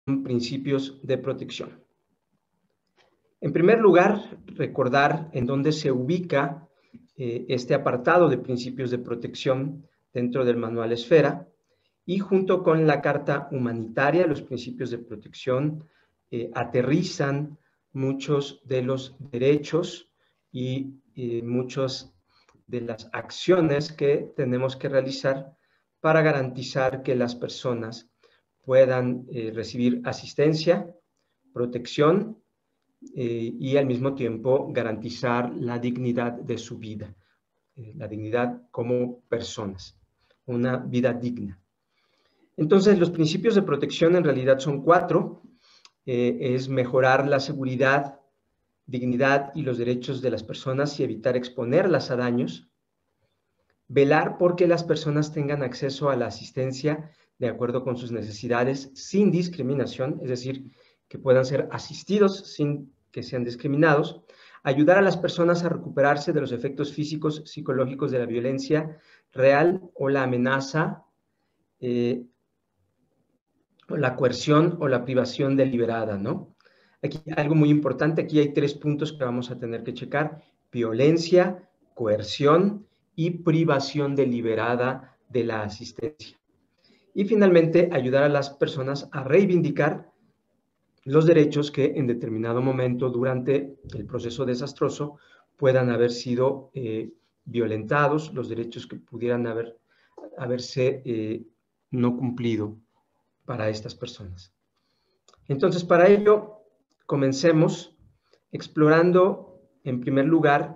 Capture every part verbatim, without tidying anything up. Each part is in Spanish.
principios de protección. En primer lugar, recordar en dónde se ubica eh, este apartado de principios de protección dentro del manual Esfera, y junto con la Carta Humanitaria, los principios de protección eh, aterrizan muchos de los derechos y eh, muchas de las acciones que tenemos que realizar para garantizar que las personas puedan eh, recibir asistencia, protección eh, y al mismo tiempo garantizar la dignidad de su vida, eh, la dignidad como personas, una vida digna. Entonces, los principios de protección en realidad son cuatro. Eh, es mejorar la seguridad, dignidad y los derechos de las personas y evitar exponerlas a daños. Velar porque las personas tengan acceso a la asistencia de acuerdo con sus necesidades sin discriminación, es decir, que puedan ser asistidos sin que sean discriminados. Ayudar a las personas a recuperarse de los efectos físicos, psicológicos de la violencia real o la amenaza, eh, o la coerción o la privación deliberada, ¿no? Aquí algo muy importante, aquí hay tres puntos que vamos a tener que checar: violencia, coerción y privación deliberada de la asistencia. Y finalmente, ayudar a las personas a reivindicar los derechos que en determinado momento durante el proceso desastroso puedan haber sido eh, violentados, los derechos que pudieran haber, haberse eh, no cumplido para estas personas. Entonces, para ello, comencemos explorando, en primer lugar,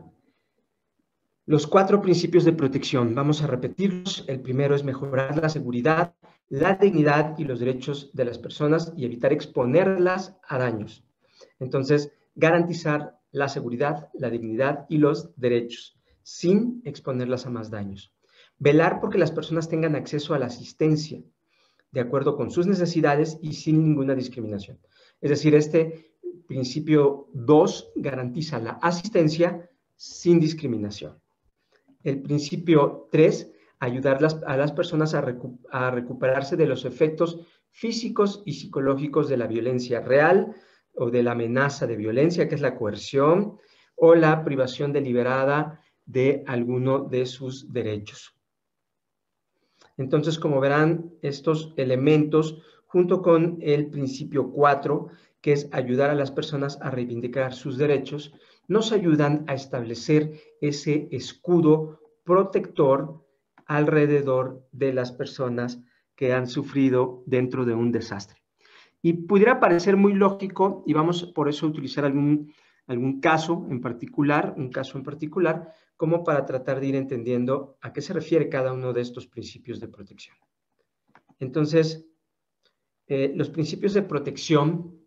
los cuatro principios de protección. Vamos a repetirlos. El primero es mejorar la seguridad, la dignidad y los derechos de las personas y evitar exponerlas a daños. Entonces, garantizar la seguridad, la dignidad y los derechos, sin exponerlas a más daños. Velar porque las personas tengan acceso a la asistencia, de acuerdo con sus necesidades y sin ninguna discriminación. Es decir, este principio dos garantiza la asistencia sin discriminación. El principio tres, ayudar las, a las personas a, recu a recuperarse de los efectos físicos y psicológicos de la violencia real o de la amenaza de violencia, que es la coerción, o la privación deliberada de alguno de sus derechos. Entonces, como verán, estos elementos, junto con el principio cuatro, que es ayudar a las personas a reivindicar sus derechos, nos ayudan a establecer ese escudo protector alrededor de las personas que han sufrido dentro de un desastre. Y pudiera parecer muy lógico, y vamos por eso a utilizar algún, algún caso en particular, un caso en particular, como para tratar de ir entendiendo a qué se refiere cada uno de estos principios de protección. Entonces, eh, los principios de protección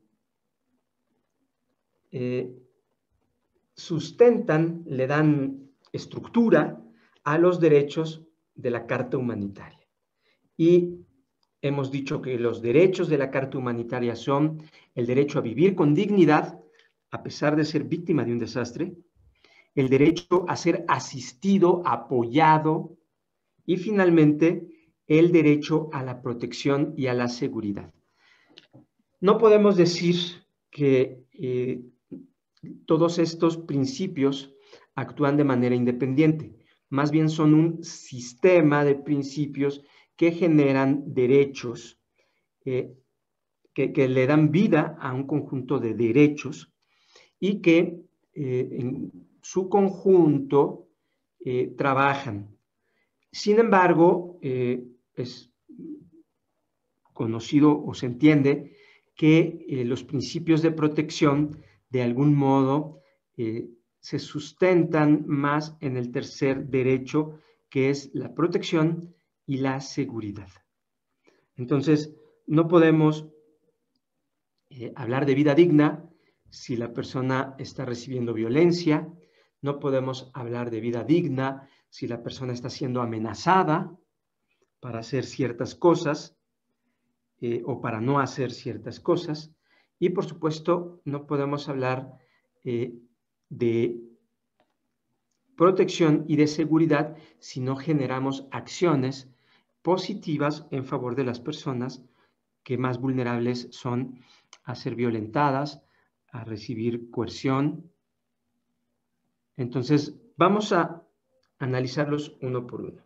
eh, sustentan, le dan estructura a los derechos de la Carta Humanitaria. Y hemos dicho que los derechos de la Carta Humanitaria son el derecho a vivir con dignidad, a pesar de ser víctima de un desastre, el derecho a ser asistido, apoyado, y finalmente el derecho a la protección y a la seguridad. No podemos decir que eh, todos estos principios actúan de manera independiente, más bien son un sistema de principios que generan derechos, eh, que, que le dan vida a un conjunto de derechos y que eh, en su conjunto eh, trabajan. Sin embargo, eh, es conocido o se entiende que eh, los principios de protección de algún modo eh, se sustentan más en el tercer derecho, que es la protección y la seguridad. Entonces, no podemos eh, hablar de vida digna si la persona está recibiendo violencia, no podemos hablar de vida digna si la persona está siendo amenazada para hacer ciertas cosas eh, o para no hacer ciertas cosas, y por supuesto no podemos hablar eh, de protección y de seguridad si no generamos acciones positivas en favor de las personas que más vulnerables son a ser violentadas, a recibir coerción. Entonces, vamos a analizarlos uno por uno.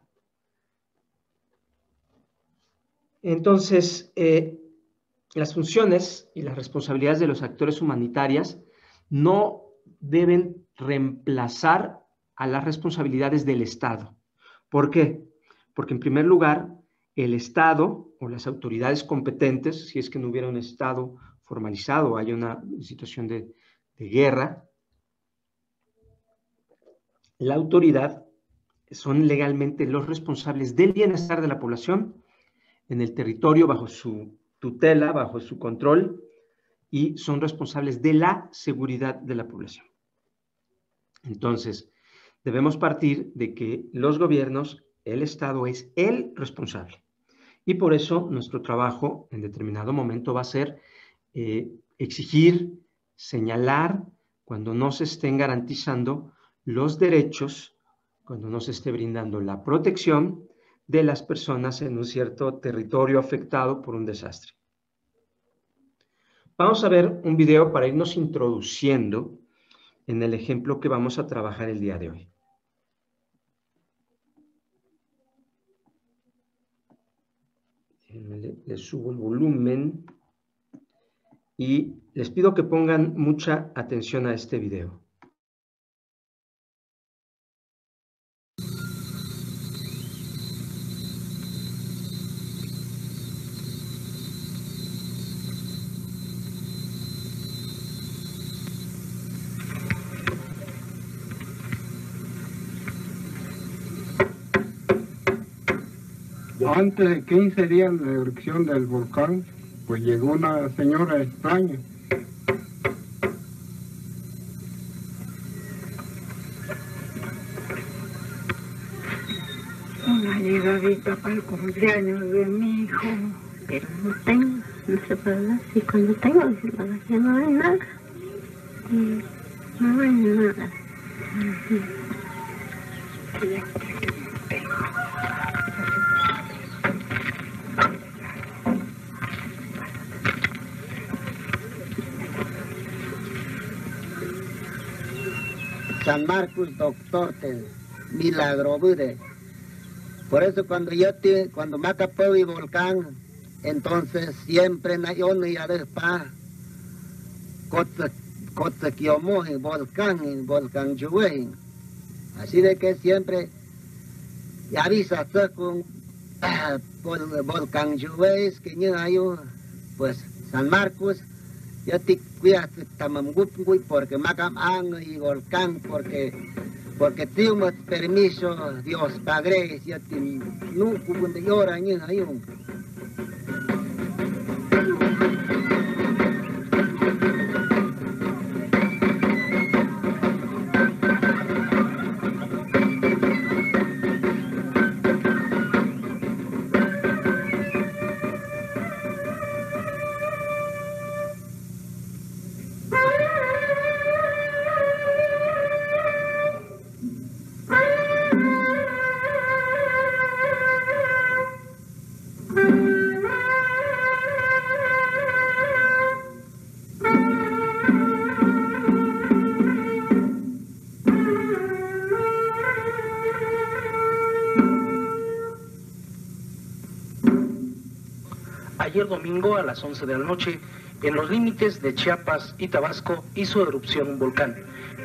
Entonces, eh, las funciones y las responsabilidades de los actores humanitarios no deben reemplazar a las responsabilidades del Estado. ¿Por qué? Porque en primer lugar, el Estado o las autoridades competentes, si es que no hubiera un Estado formalizado, hay una situación de, de guerra, la autoridad son legalmente los responsables del bienestar de la población en el territorio bajo su tutela, bajo su control, y son responsables de la seguridad de la población. Entonces, debemos partir de que los gobiernos, el Estado es el responsable. Y por eso nuestro trabajo en determinado momento va a ser eh, exigir, señalar cuando no se estén garantizando los derechos, cuando no se esté brindando la protección de las personas en un cierto territorio afectado por un desastre. Vamos a ver un video para irnos introduciendo en el ejemplo que vamos a trabajar el día de hoy. Le, le subo el volumen y les pido que pongan mucha atención a este video. Antes de quince días de la erupción del volcán, pues llegó una señora extraña. Una llegadita para el cumpleaños de mi hijo, pero no tengo, no se puede decir. Cuando tengo, que no hay nada, no hay nada. San Marcos, doctor, te milagro, bude. Por eso cuando yo te, cuando me acapó el volcán, entonces siempre na yo no ya despa, cosa, cosa que yo moje, volcán, volcán lluve. Así de que siempre, y avisa con ah, volcán lluve, que yo hay, pues San Marcos, yo te cuidas tamamgupngui porque macam ang y volcán porque porque tuvimos permiso Dios padre yo te no cuando llora ni hay. Ayer domingo a las once de la noche, en los límites de Chiapas y Tabasco, hizo erupción un volcán.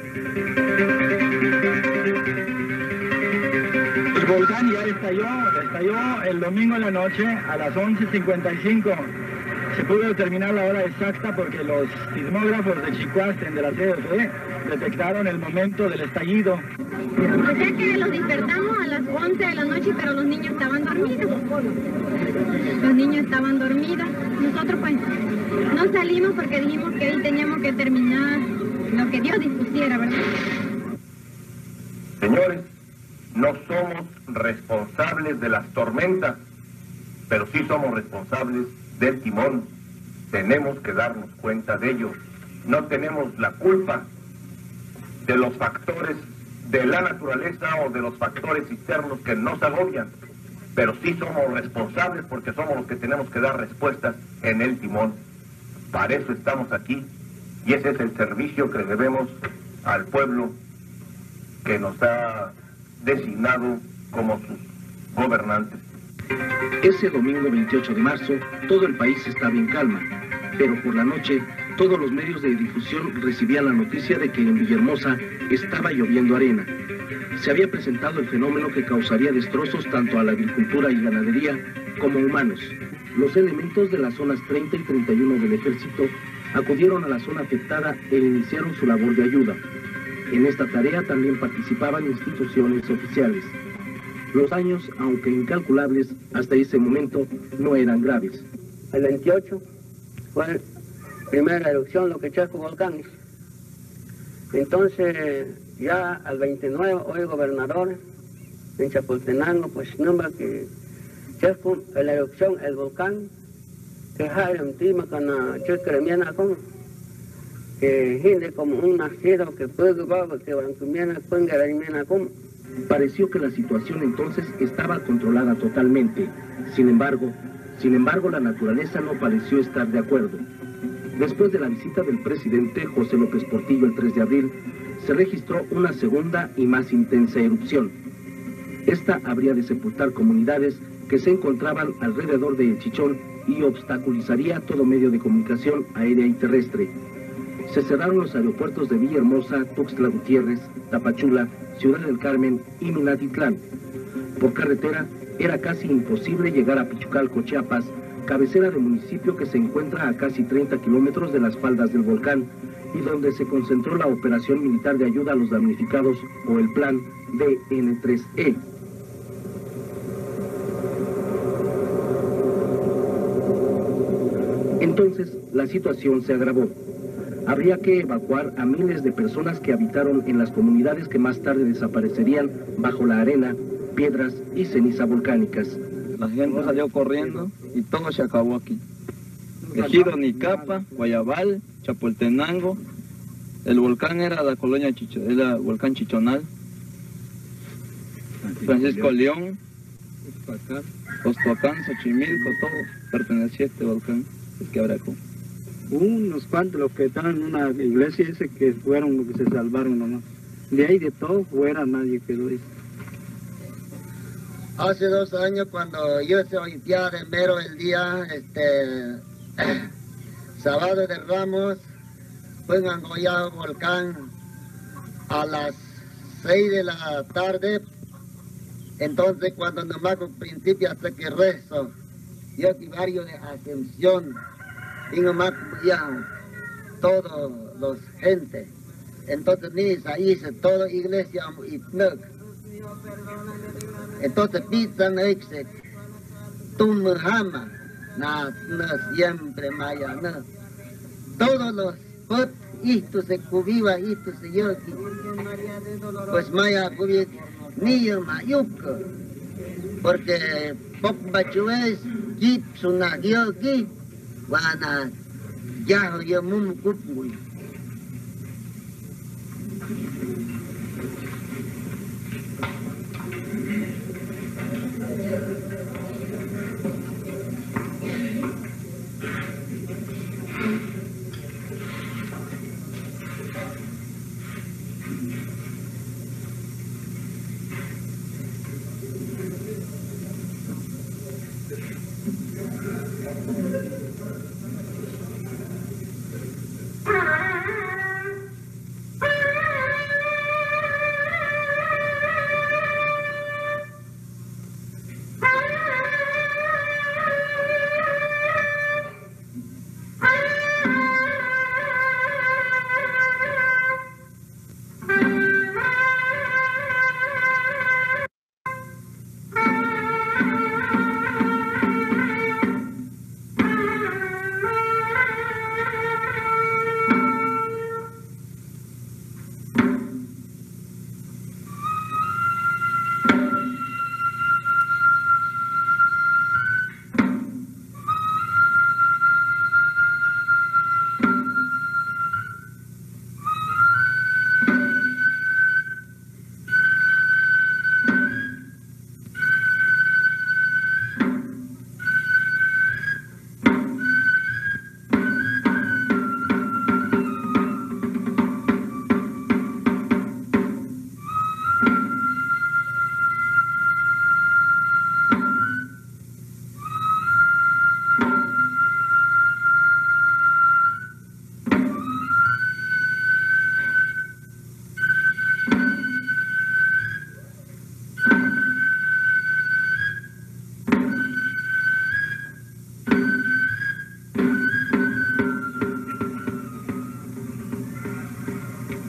El volcán ya estalló, estalló el domingo en la noche a las once cincuenta y cinco. Se pudo determinar la hora exacta porque los sismógrafos de Chicoasten de la C F E detectaron el momento del estallido. O sea que los despertamos a las once de la noche, pero los niños estaban dormidos. Los niños estaban dormidos. Nosotros pues no salimos porque dijimos que ahí teníamos que terminar lo que Dios dispusiera, ¿verdad? Señores, no somos responsables de las tormentas, pero sí somos responsables del timón. Tenemos que darnos cuenta de ello. No tenemos la culpa de los factores de la naturaleza o de los factores externos que nos agobian. pero sí somos responsables porque somos los que tenemos que dar respuestas en el timón. Para eso estamos aquí y ese es el servicio que debemos al pueblo que nos ha designado como sus gobernantes. Ese domingo veintiocho de marzo, todo el país estaba en calma, pero por la noche, todos los medios de difusión recibían la noticia de que en Villahermosa estaba lloviendo arena. Se había presentado el fenómeno que causaría destrozos tanto a la agricultura y ganadería como humanos. Los elementos de las zonas treinta y treinta y uno del ejército acudieron a la zona afectada e iniciaron su labor de ayuda. En esta tarea también participaban instituciones oficiales. Los daños, aunque incalculables, hasta ese momento no eran graves. El veintiocho fue la primera erupción, lo que Chasco volcanes. Entonces, ya al veintinueve, hoy gobernador en Chapultenango, pues nombra que Chasco, la erupción, el volcán, que Jairo Tima con la Chuscaremiana como que gente como un nacido que puede baba que van comiendo con garamiana como. Pareció que la situación entonces estaba controlada totalmente. Sin embargo, sin embargo, la naturaleza no pareció estar de acuerdo. Después de la visita del presidente José López Portillo el tres de abril, se registró una segunda y más intensa erupción. Esta habría de sepultar comunidades que se encontraban alrededor de El Chichón y obstaculizaría todo medio de comunicación aérea y terrestre. Se cerraron los aeropuertos de Villahermosa, Tuxtla Gutiérrez, Tapachula, Ciudad del Carmen y Minatitlán. Por carretera era casi imposible llegar a Pichucalco, Chiapas, cabecera del municipio que se encuentra a casi treinta kilómetros de las faldas del volcán y donde se concentró la operación militar de ayuda a los damnificados o el plan D N tres E. Entonces, la situación se agravó. Habría que evacuar a miles de personas que habitaron en las comunidades que más tarde desaparecerían bajo la arena, piedras y ceniza volcánicas. La gente salió corriendo y todo se acabó aquí. Ejido Nicapa, Guayabal, Chapultenango. El volcán era la colonia Chicho, era el volcán Chichonal. Francisco León, Costoacán, Xochimilco, todo pertenecía a este volcán. Es que habrá como unos cuantos los que estaban en una iglesia ese que fueron los que se salvaron nomás. De ahí de todo fuera nadie quedó. Hace dos años cuando yo se oía de mero el día, este, sábado de Ramos, fue en Angoyado volcán a las seis de la tarde. Entonces cuando nomás con principio hasta que rezo, yo aquí varios de Ascensión, y nomás ya todos los gente. Entonces ni ahí se toda iglesia y entonces pisan exe, tumhama, na no siempre maya, no. Todos los pot, esto se cubiva, esto se yo, pues maya cubi, ni mayuco, porque pop bachues, jeep sunagioki, van a ya yo mum kupui.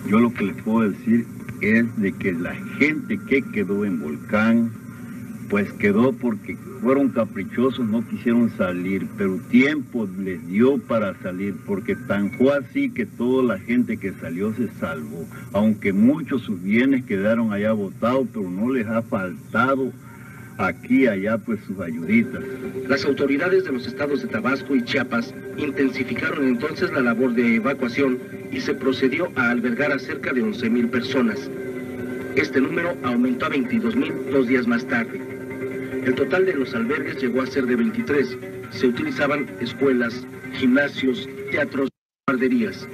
yo lo que les puedo decir es de que la gente que quedó en Volcán, pues quedó porque fueron caprichosos, no quisieron salir, pero tiempo les dio para salir, porque tan fue así que toda la gente que salió se salvó, aunque muchos sus bienes quedaron allá botados, pero no les ha faltado aquí y allá pues sus ayuditas. Las autoridades de los estados de Tabasco y Chiapas intensificaron entonces la labor de evacuación y se procedió a albergar a cerca de once mil personas. Este número aumentó a veintidós mil dos días más tarde. El total de los albergues llegó a ser de veintitrés. Se utilizaban escuelas, gimnasios, teatros, guarderías.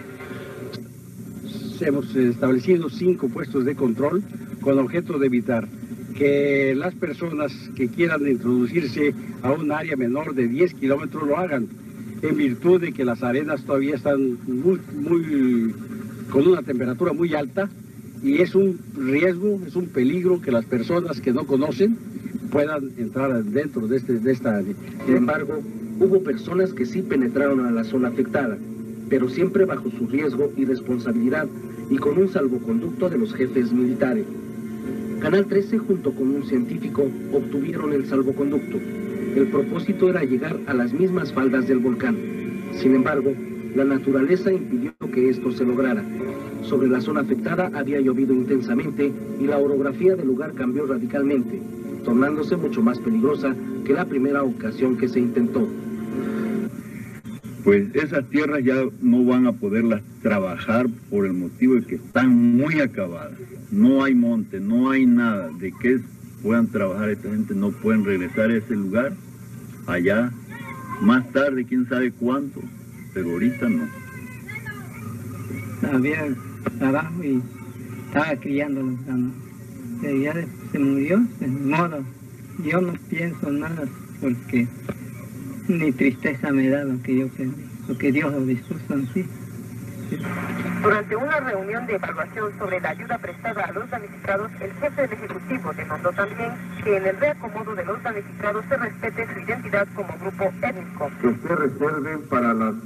Hemos establecido cinco puestos de control con objeto de evitar que las personas que quieran introducirse a un área menor de diez kilómetros lo hagan, en virtud de que las arenas todavía están muy, muy, con una temperatura muy alta, y es un riesgo, es un peligro que las personas que no conocen puedan entrar dentro de, este, de esta área. Sin embargo, hubo personas que sí penetraron a la zona afectada, pero siempre bajo su riesgo y responsabilidad y con un salvoconducto de los jefes militares. Canal trece junto con un científico obtuvieron el salvoconducto. El propósito era llegar a las mismas faldas del volcán. Sin embargo, la naturaleza impidió que esto se lograra. Sobre la zona afectada había llovido intensamente y la orografía del lugar cambió radicalmente, tornándose mucho más peligrosa que la primera ocasión que se intentó. Pues esas tierras ya no van a poderlas trabajar por el motivo de que están muy acabadas. No hay monte, no hay nada de que puedan trabajar esta gente, no pueden regresar a ese lugar, allá, más tarde, quién sabe cuánto, pero ahorita no. Había trabajo y estaba criando los ganos. Pero ya se murió, se modo. Yo no pienso nada porque ni tristeza me da lo que yo perdí, lo que Dios lo dispuso en sí. Durante una reunión de evaluación sobre la ayuda prestada a los damnificados, el jefe del Ejecutivo demandó también que en el reacomodo de los damnificados se respete su identidad como grupo étnico. Que se reserven para, las,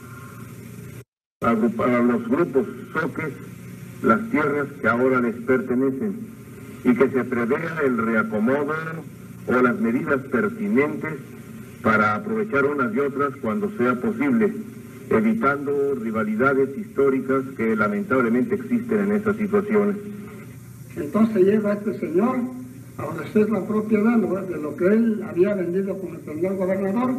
para los grupos soques las tierras que ahora les pertenecen y que se prevea el reacomodo o las medidas pertinentes para aprovechar unas y otras cuando sea posible, evitando rivalidades históricas que lamentablemente existen en estas situaciones. Entonces llega este señor a ofrecer la propiedad de lo que él había vendido con el señor gobernador,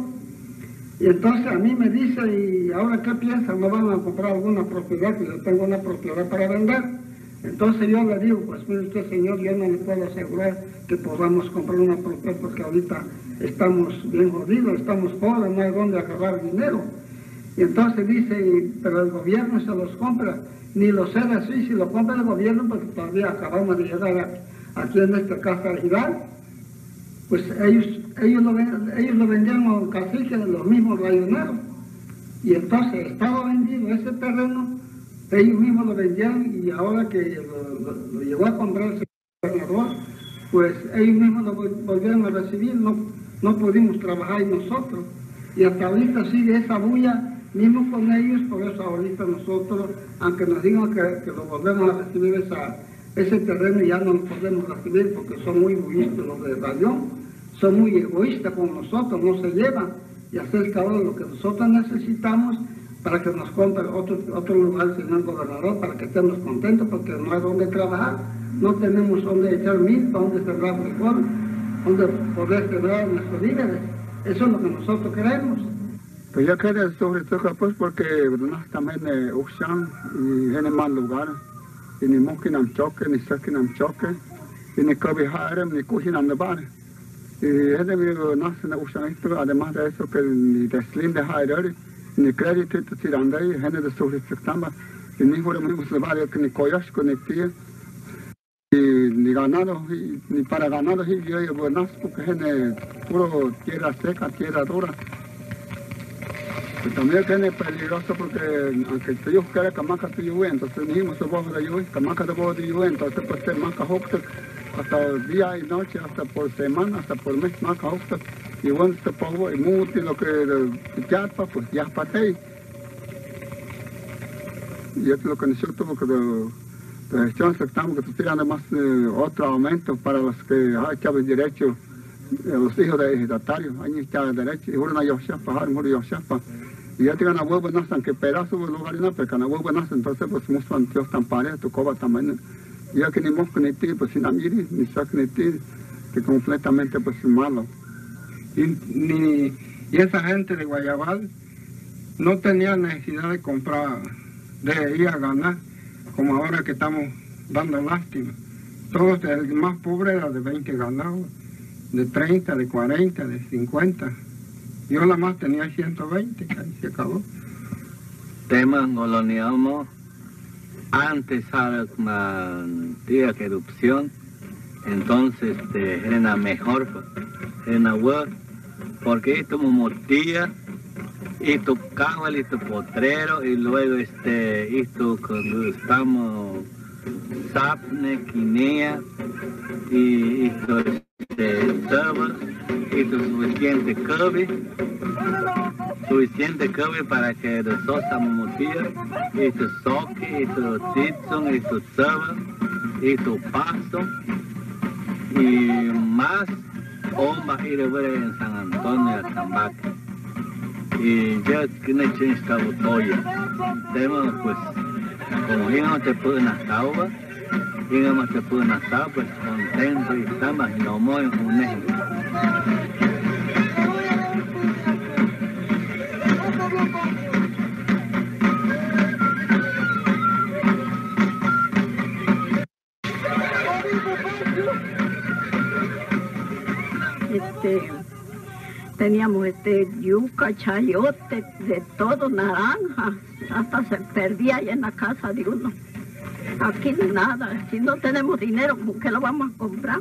y entonces a mí me dice, ¿y ahora qué piensan? ¿No van a comprar alguna propiedad? Que yo tengo una propiedad para vender. Entonces yo le digo, pues mire usted señor, yo no le puedo asegurar que podamos comprar una propiedad porque ahorita estamos bien jodidos, estamos pobres, no hay dónde agarrar dinero. Y entonces dice, pero el gobierno se los compra, ni lo sé así, si lo compra el gobierno, porque todavía acabamos de llegar a, aquí en esta casa de Hidalgo, pues ellos, ellos, lo, ellos lo vendían a un cacique de los mismos rayoneros, y entonces estaba vendido ese terreno, ellos mismos lo vendían, y ahora que lo, lo, lo llegó a comprar el gobernador, pues ellos mismos lo volvieron a recibir, no, no pudimos trabajar nosotros, y hasta ahorita sigue esa bulla mismo con ellos, por eso ahorita nosotros, aunque nos digan que, que lo volvemos a recibir esa, ese terreno, ya no lo podemos recibir porque son muy egoístas los de Rayón, son muy egoístas con nosotros, no se llevan, y acerca de lo que nosotros necesitamos para que nos compre otro, otro lugar, señor gobernador, para que estemos contentos, porque no hay donde trabajar, no tenemos donde echar milpa, donde sembrar frijol, donde poder sembrar nuestros víveres. Eso es lo que nosotros queremos. Pues yo quiero sobre todo pues porque no estamos en Uxan y en mal lugar, y ni Mokinam choque, ni Sakinam choque, y ni Kobiharem, ni Kuhinam de bar. Y es de mi nace en Uxan, además de eso que ni Deslin de Haidari, ni crédito de Tirandai, Hene de sobre Septamba, y ni por el mismo barrio que ni Koyashko, ni Tía, y ni ganado, ni para ganado, y yo llevo nace porque es puro tierra seca, tierra dura. Pues también es peligroso porque aunque yo quiera camaca de lluvia, entonces dijimos se bajo de lluvia, camaca de bajo de lluvia, entonces pues se maca hocta hasta día y noche, hasta por semana, hasta por mes maca hocta, y bueno se pongo y mucho lo que ya pues ya patei. Y esto es lo que nosotros porque Pues yo aceptamos que estoy dando más eh, otro aumento para los que han echado el derecho, eh, los hijos de ejidatarios, han echado el derecho, y uno no yoshapa, har muro yoshapa. Y ya tienen a huevo nasan que pedazo de lugar no, pero que a huevo nasan, entonces pues mucho antiguos tan pareja, tu coba también. Y ya que ni mosco ni ti, pues sin amiri, ni sac ni ti, que completamente pues malo. Y, ni, y esa gente de Guayabal no tenía necesidad de comprar, de ir a ganar, como ahora que estamos dando lástima. Todos, el más pobre era de veinte ganados, de treinta, de cuarenta, de cincuenta. Yo la más tenía ciento veinte, que ahí se acabó. Tema colonialismo, antes era una antigua erupción, entonces este, era mejor, era bueno, porque esto me motía, esto cábal, esto potrero, y luego este, esto cuando estamos sapne, quinea, y esto este, server, esto suficiente curve, suficiente curve para que de sosa motía, esto soque, esto titson, esto server, esto paso, y más bomba ir a ver en San Antonio de Tambaca. Y ya que no he estado toya. Tenemos pues, como yo no te pude nacer, yo no te pude nacer, pues contento y estamos y no muy en un eje. Este, teníamos este yuca, chayote, de todo, naranja, hasta se perdía allá en la casa de uno. Aquí nada, si no tenemos dinero, ¿con qué lo vamos a comprar?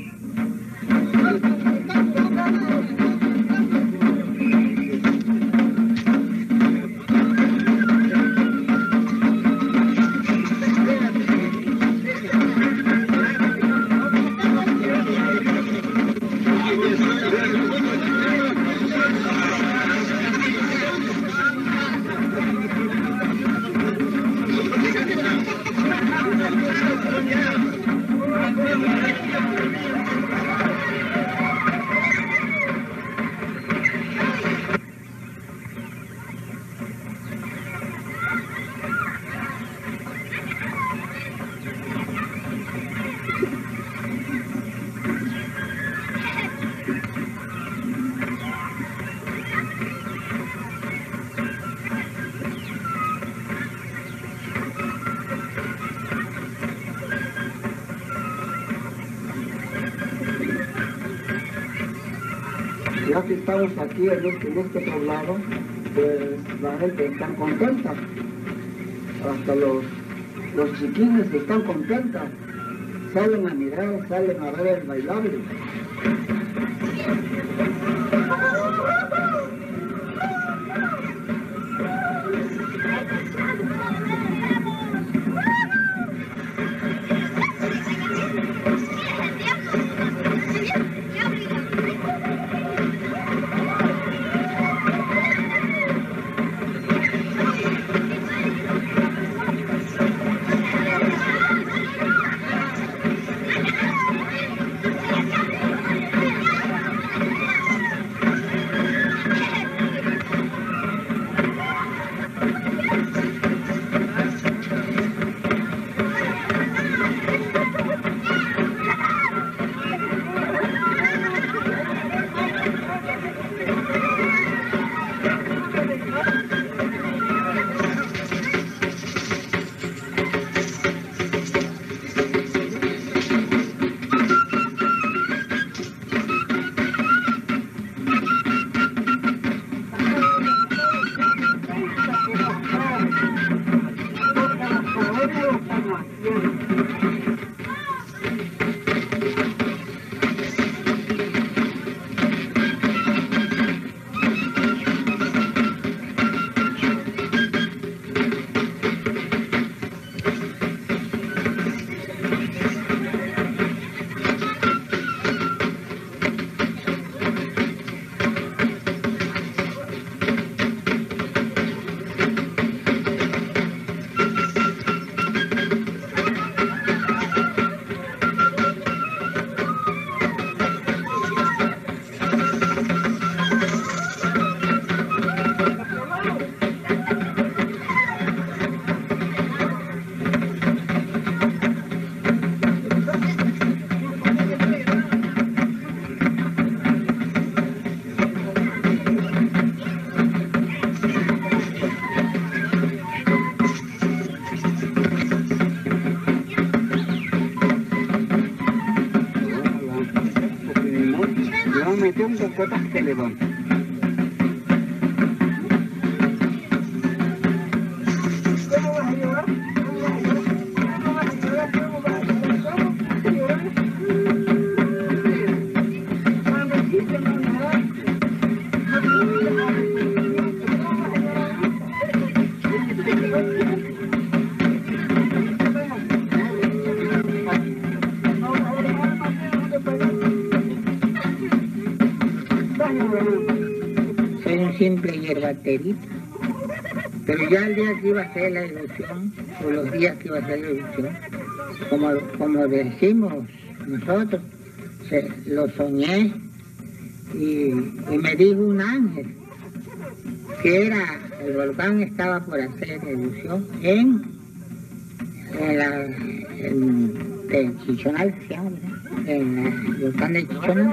Ya que estamos aquí en este, en este poblado, pues la gente está contenta. Hasta los, los chiquines están contentas. Salen a mirar, salen a ver el bailable. cocotas que se levantan. ¿Cómo vas a llorar? ¿Cómo vas a llorar? ¿Cómo vas a llorar? ¿Cómo vas a llorar? ¿Cómo? ¿Llorar? Cuando existe la unidad, no tiene arrepentimiento. ¿Cómo vas a llorar? Soy un simple hierbaterita, pero ya el día que iba a ser la ilusión, o los días que iba a ser la ilusión, como, como decimos nosotros, se, lo soñé y, y me dijo un ángel que era, el volcán estaba por hacer erupción en, en la, en, en Chichonal, se llama, ¿verdad? En el volcán de Chichonal.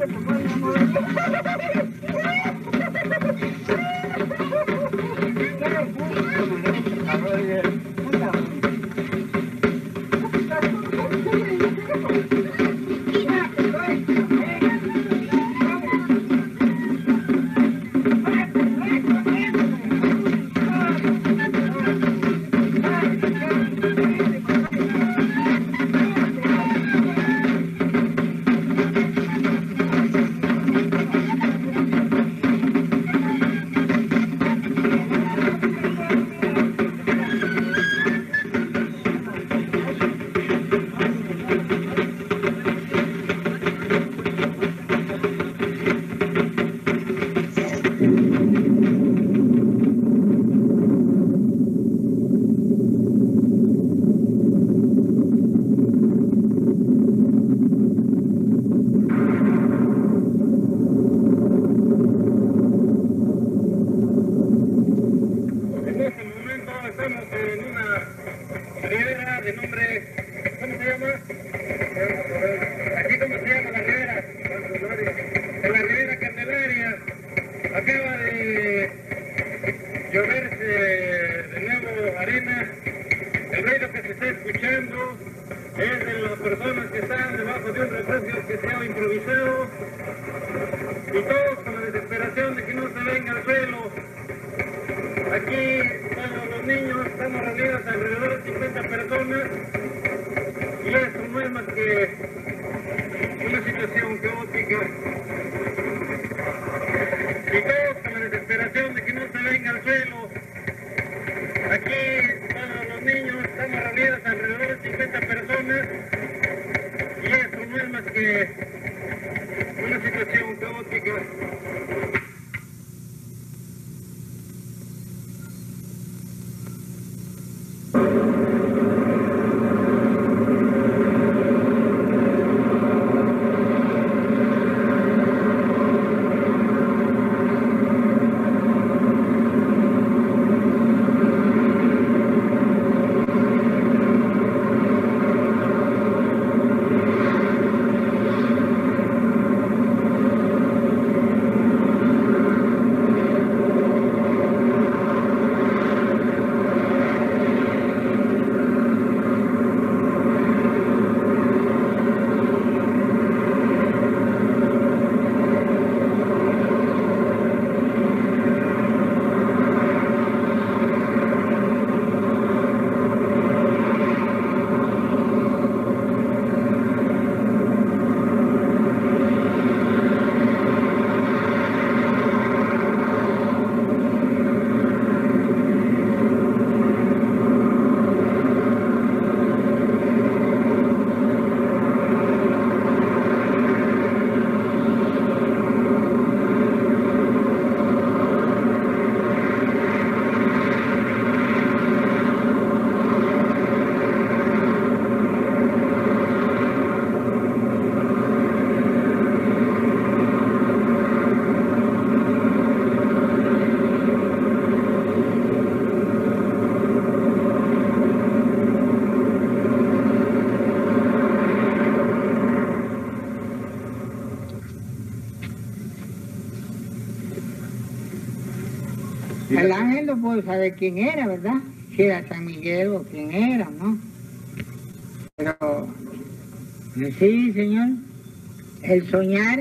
El ángel no puedo saber quién era, ¿verdad? Si era San Miguel o quién era, ¿no? Pero, sí, señor, el soñar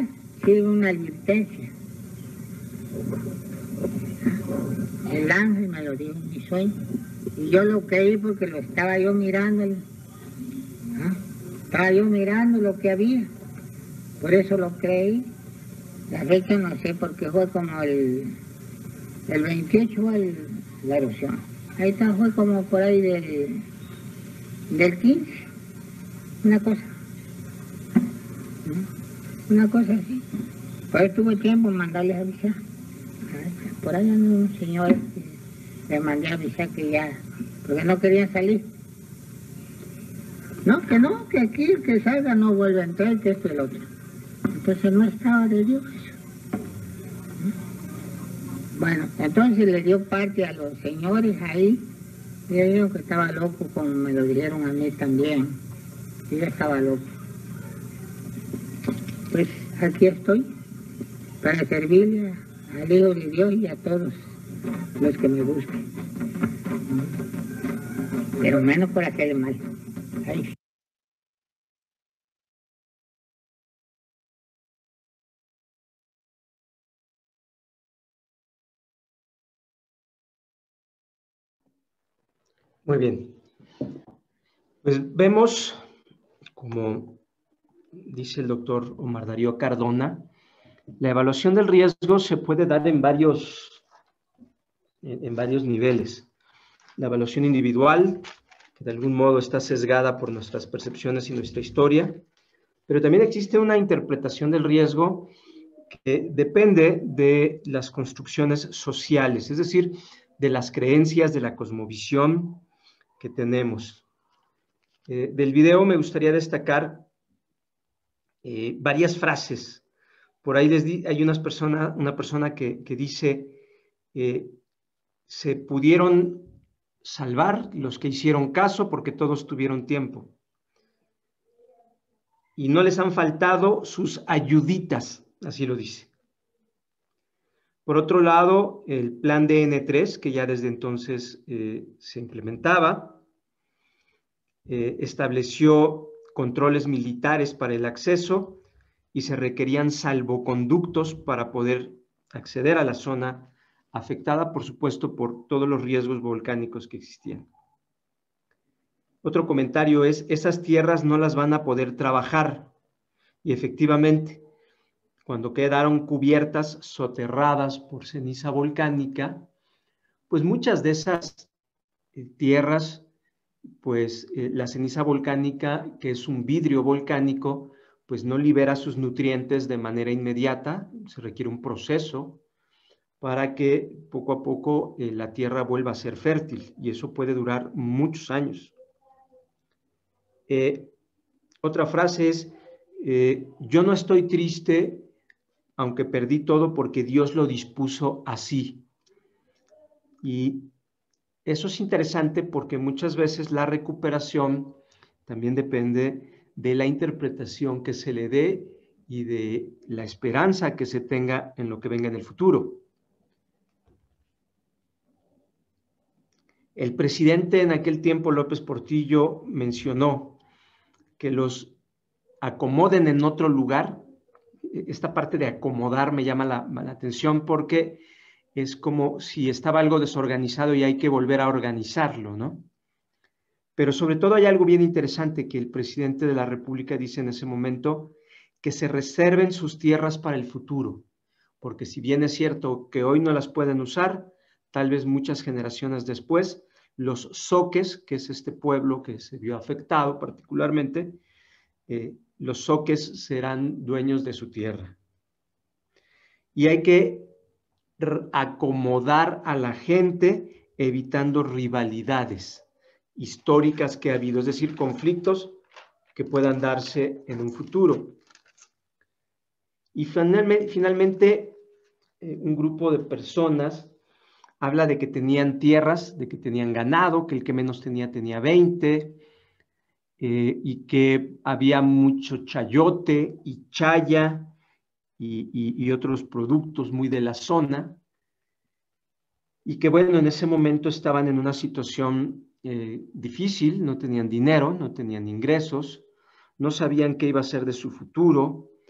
sí, una advertencia. El ángel me lo dijo en mi sueño. Y yo lo creí porque lo estaba yo mirando. ¿Ah? Estaba yo mirando lo que había. Por eso lo creí. La fecha no sé, porque fue como el, el veintiocho fue el, la erupción. Ahí está, fue como por ahí del, del quince. Una cosa. Una cosa así. Pues tuve tiempo en mandarles a avisar. Por ahí anda un señor, le mandé a avisar que ya, porque no querían salir. No, que no, que aquí el que salga no vuelve a entrar, que esto y el otro. Entonces no estaba de Dios. Bueno, entonces le dio parte a los señores ahí, y yo digo que estaba loco, como me lo dijeron a mí también. Yo estaba loco. Pues aquí estoy, para servirle al Hijo de Dios y a todos los que me busquen. Pero menos por hacerle mal. Ahí. Muy bien. Pues vemos, como dice el doctor Omar Darío Cardona, la evaluación del riesgo se puede dar en varios, en, en varios niveles. La evaluación individual, que de algún modo está sesgada por nuestras percepciones y nuestra historia, pero también existe una interpretación del riesgo que depende de las construcciones sociales, es decir, de las creencias, de la cosmovisión que tenemos. Eh, del video me gustaría destacar eh, varias frases. Por ahí les di, hay unas persona, una persona que, que dice, eh, se pudieron salvar los que hicieron caso porque todos tuvieron tiempo. Y no les han faltado sus ayuditas, así lo dice. Por otro lado, el plan D N tres, que ya desde entonces eh, se implementaba, eh, estableció controles militares para el acceso y se requerían salvoconductos para poder acceder a la zona afectada, por supuesto, por todos los riesgos volcánicos que existían. Otro comentario es, esas tierras no las van a poder trabajar. Y efectivamente, cuando quedaron cubiertas, soterradas por ceniza volcánica, pues muchas de esas eh, tierras, pues eh, la ceniza volcánica, que es un vidrio volcánico, pues no libera sus nutrientes de manera inmediata, se requiere un proceso para que poco a poco eh, la tierra vuelva a ser fértil, y eso puede durar muchos años. Eh, otra frase es, eh, yo no estoy triste aunque perdí todo porque Dios lo dispuso así. Y eso es interesante porque muchas veces la recuperación también depende de la interpretación que se le dé y de la esperanza que se tenga en lo que venga en el futuro. El presidente en aquel tiempo, López Portillo, mencionó que los acomoden en otro lugar. Esta parte de acomodar me llama la, la atención porque es como si estaba algo desorganizado y hay que volver a organizarlo, ¿no? Pero sobre todo hay algo bien interesante que el presidente de la República dice en ese momento, que se reserven sus tierras para el futuro, porque si bien es cierto que hoy no las pueden usar, tal vez muchas generaciones después, los zoques, que es este pueblo que se vio afectado particularmente, eh, los zoques serán dueños de su tierra. Y hay que acomodar a la gente evitando rivalidades históricas que ha habido, es decir, conflictos que puedan darse en un futuro. Y finalmente, finalmente eh, un grupo de personas habla de que tenían tierras, de que tenían ganado, que el que menos tenía tenía veinte, eh, y que había mucho chayote y chaya y, y, y otros productos muy de la zona, y que bueno, en ese momento estaban en una situación eh, difícil, no tenían dinero, no tenían ingresos, no sabían qué iba a ser de su futuro,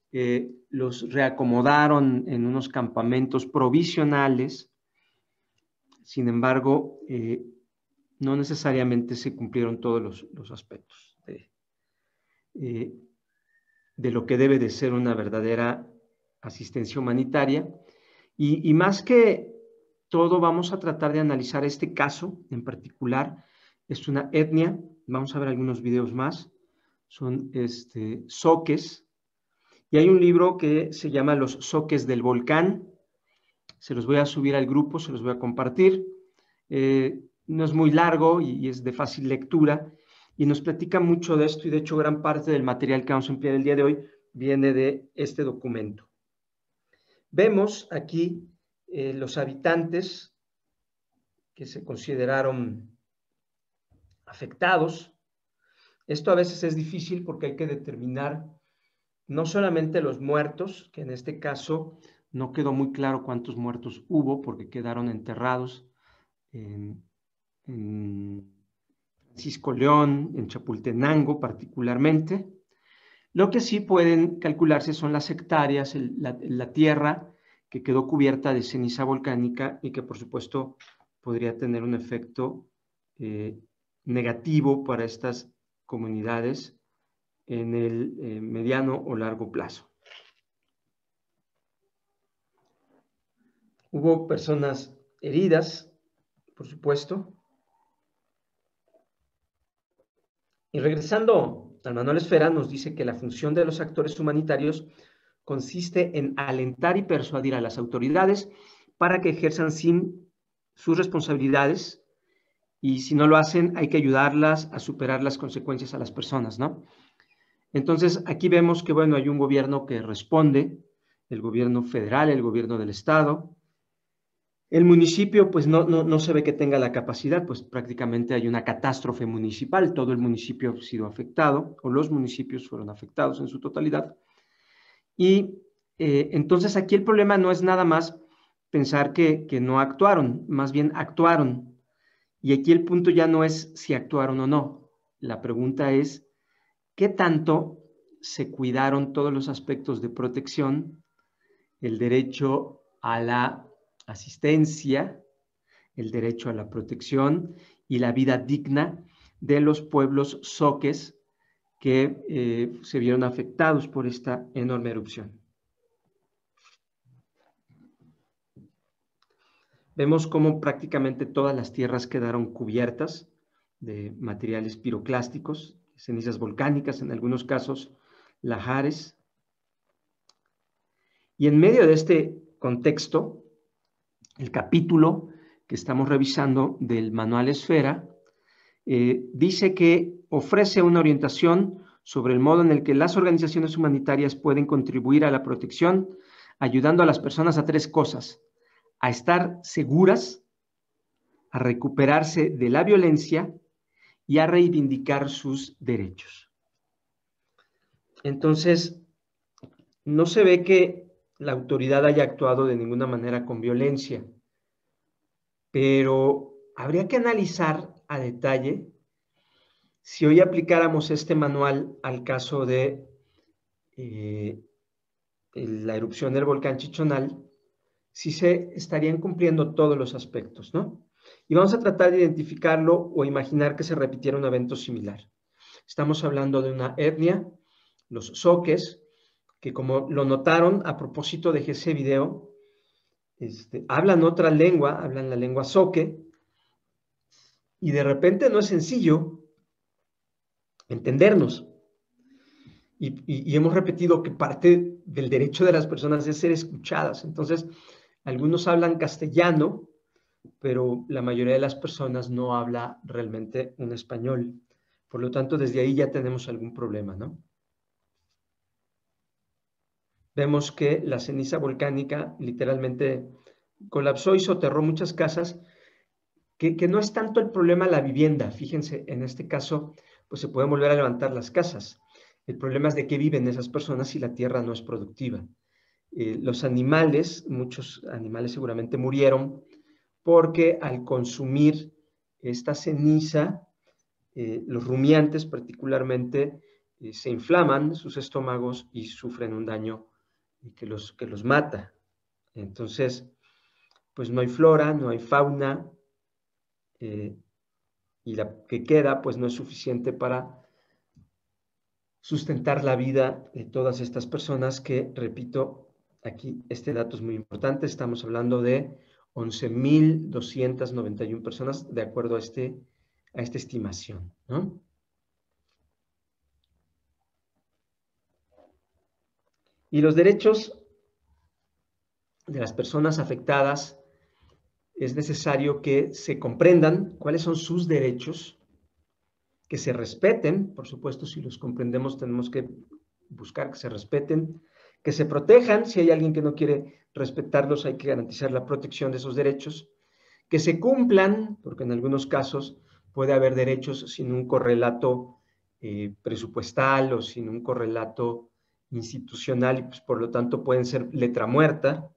eh, los reacomodaron en unos campamentos provisionales. Sin embargo, eh, no necesariamente se cumplieron todos los, los aspectos de, eh, de lo que debe de ser una verdadera asistencia humanitaria. Y, y más que todo, vamos a tratar de analizar este caso en particular. Es una etnia, vamos a ver algunos videos más, son este, zoques, y hay un libro que se llama Los Zoques del Volcán. Se los voy a subir al grupo, se los voy a compartir. Eh, no es muy largo y, y es de fácil lectura, y nos platica mucho de esto, y de hecho gran parte del material que vamos a emplear el día de hoy viene de este documento. Vemos aquí eh, los habitantes que se consideraron afectados. Esto a veces es difícil porque hay que determinar no solamente los muertos, que en este caso no quedó muy claro cuántos muertos hubo porque quedaron enterrados en, en Francisco León, en Chapultenango particularmente. Lo que sí pueden calcularse son las hectáreas, el, la, la tierra que quedó cubierta de ceniza volcánica y que por supuesto podría tener un efecto eh, negativo para estas comunidades en el eh, mediano o largo plazo. Hubo personas heridas, por supuesto. Y regresando al manual Esfera, nos dice que la función de los actores humanitarios consiste en alentar y persuadir a las autoridades para que ejerzan sin sus responsabilidades, y si no lo hacen hay que ayudarlas a superar las consecuencias a las personas, ¿no? Entonces aquí vemos que, bueno, hay un gobierno que responde, el gobierno federal, el gobierno del estado. El municipio pues no, no, no se ve que tenga la capacidad, pues prácticamente hay una catástrofe municipal, todo el municipio ha sido afectado, o los municipios fueron afectados en su totalidad. Y eh, entonces aquí el problema no es nada más pensar que, que no actuaron, más bien actuaron. Y aquí el punto ya no es si actuaron o no, la pregunta es ¿qué tanto se cuidaron todos los aspectos de protección, el derecho a la asistencia, el derecho a la protección y la vida digna de los pueblos zoques que eh, se vieron afectados por esta enorme erupción? Vemos cómo prácticamente todas las tierras quedaron cubiertas de materiales piroclásticos, cenizas volcánicas, en algunos casos lahares. Y en medio de este contexto, el capítulo que estamos revisando del manual Esfera eh, dice que ofrece una orientación sobre el modo en el que las organizaciones humanitarias pueden contribuir a la protección, ayudando a las personas a tres cosas: a estar seguras, a recuperarse de la violencia y a reivindicar sus derechos. Entonces, no se ve que la autoridad haya actuado de ninguna manera con violencia, pero habría que analizar a detalle si hoy aplicáramos este manual al caso de eh, la erupción del volcán Chichonal, si se estarían cumpliendo todos los aspectos, ¿no? Y vamos a tratar de identificarlo o imaginar que se repitiera un evento similar. Estamos hablando de una etnia, los zoques, que como lo notaron a propósito de ese video, este, hablan otra lengua, hablan la lengua zoque, y de repente no es sencillo entendernos. Y, y, y hemos repetido que parte del derecho de las personas es ser escuchadas. Entonces, algunos hablan castellano, pero la mayoría de las personas no habla realmente un español. Por lo tanto, desde ahí ya tenemos algún problema, ¿no? Vemos que la ceniza volcánica literalmente colapsó y soterró muchas casas, que, que no es tanto el problema la vivienda. Fíjense, en este caso, pues se pueden volver a levantar las casas. El problema es de qué viven esas personas si la tierra no es productiva. Eh, los animales, muchos animales seguramente murieron porque al consumir esta ceniza, eh, los rumiantes particularmente eh, se inflaman sus estómagos y sufren un daño que los, que los mata. Entonces, pues no hay flora, no hay fauna, eh, y la que queda pues no es suficiente para sustentar la vida de todas estas personas que, repito, aquí este dato es muy importante, estamos hablando de once mil doscientas noventa y una personas de acuerdo a, este, a esta estimación, ¿no? Y los derechos de las personas afectadas, es necesario que se comprendan cuáles son sus derechos, que se respeten, por supuesto, si los comprendemos tenemos que buscar que se respeten, que se protejan, si hay alguien que no quiere respetarlos hay que garantizar la protección de esos derechos, que se cumplan, porque en algunos casos puede haber derechos sin un correlato eh, presupuestal o sin un correlato institucional y pues por lo tanto pueden ser letra muerta,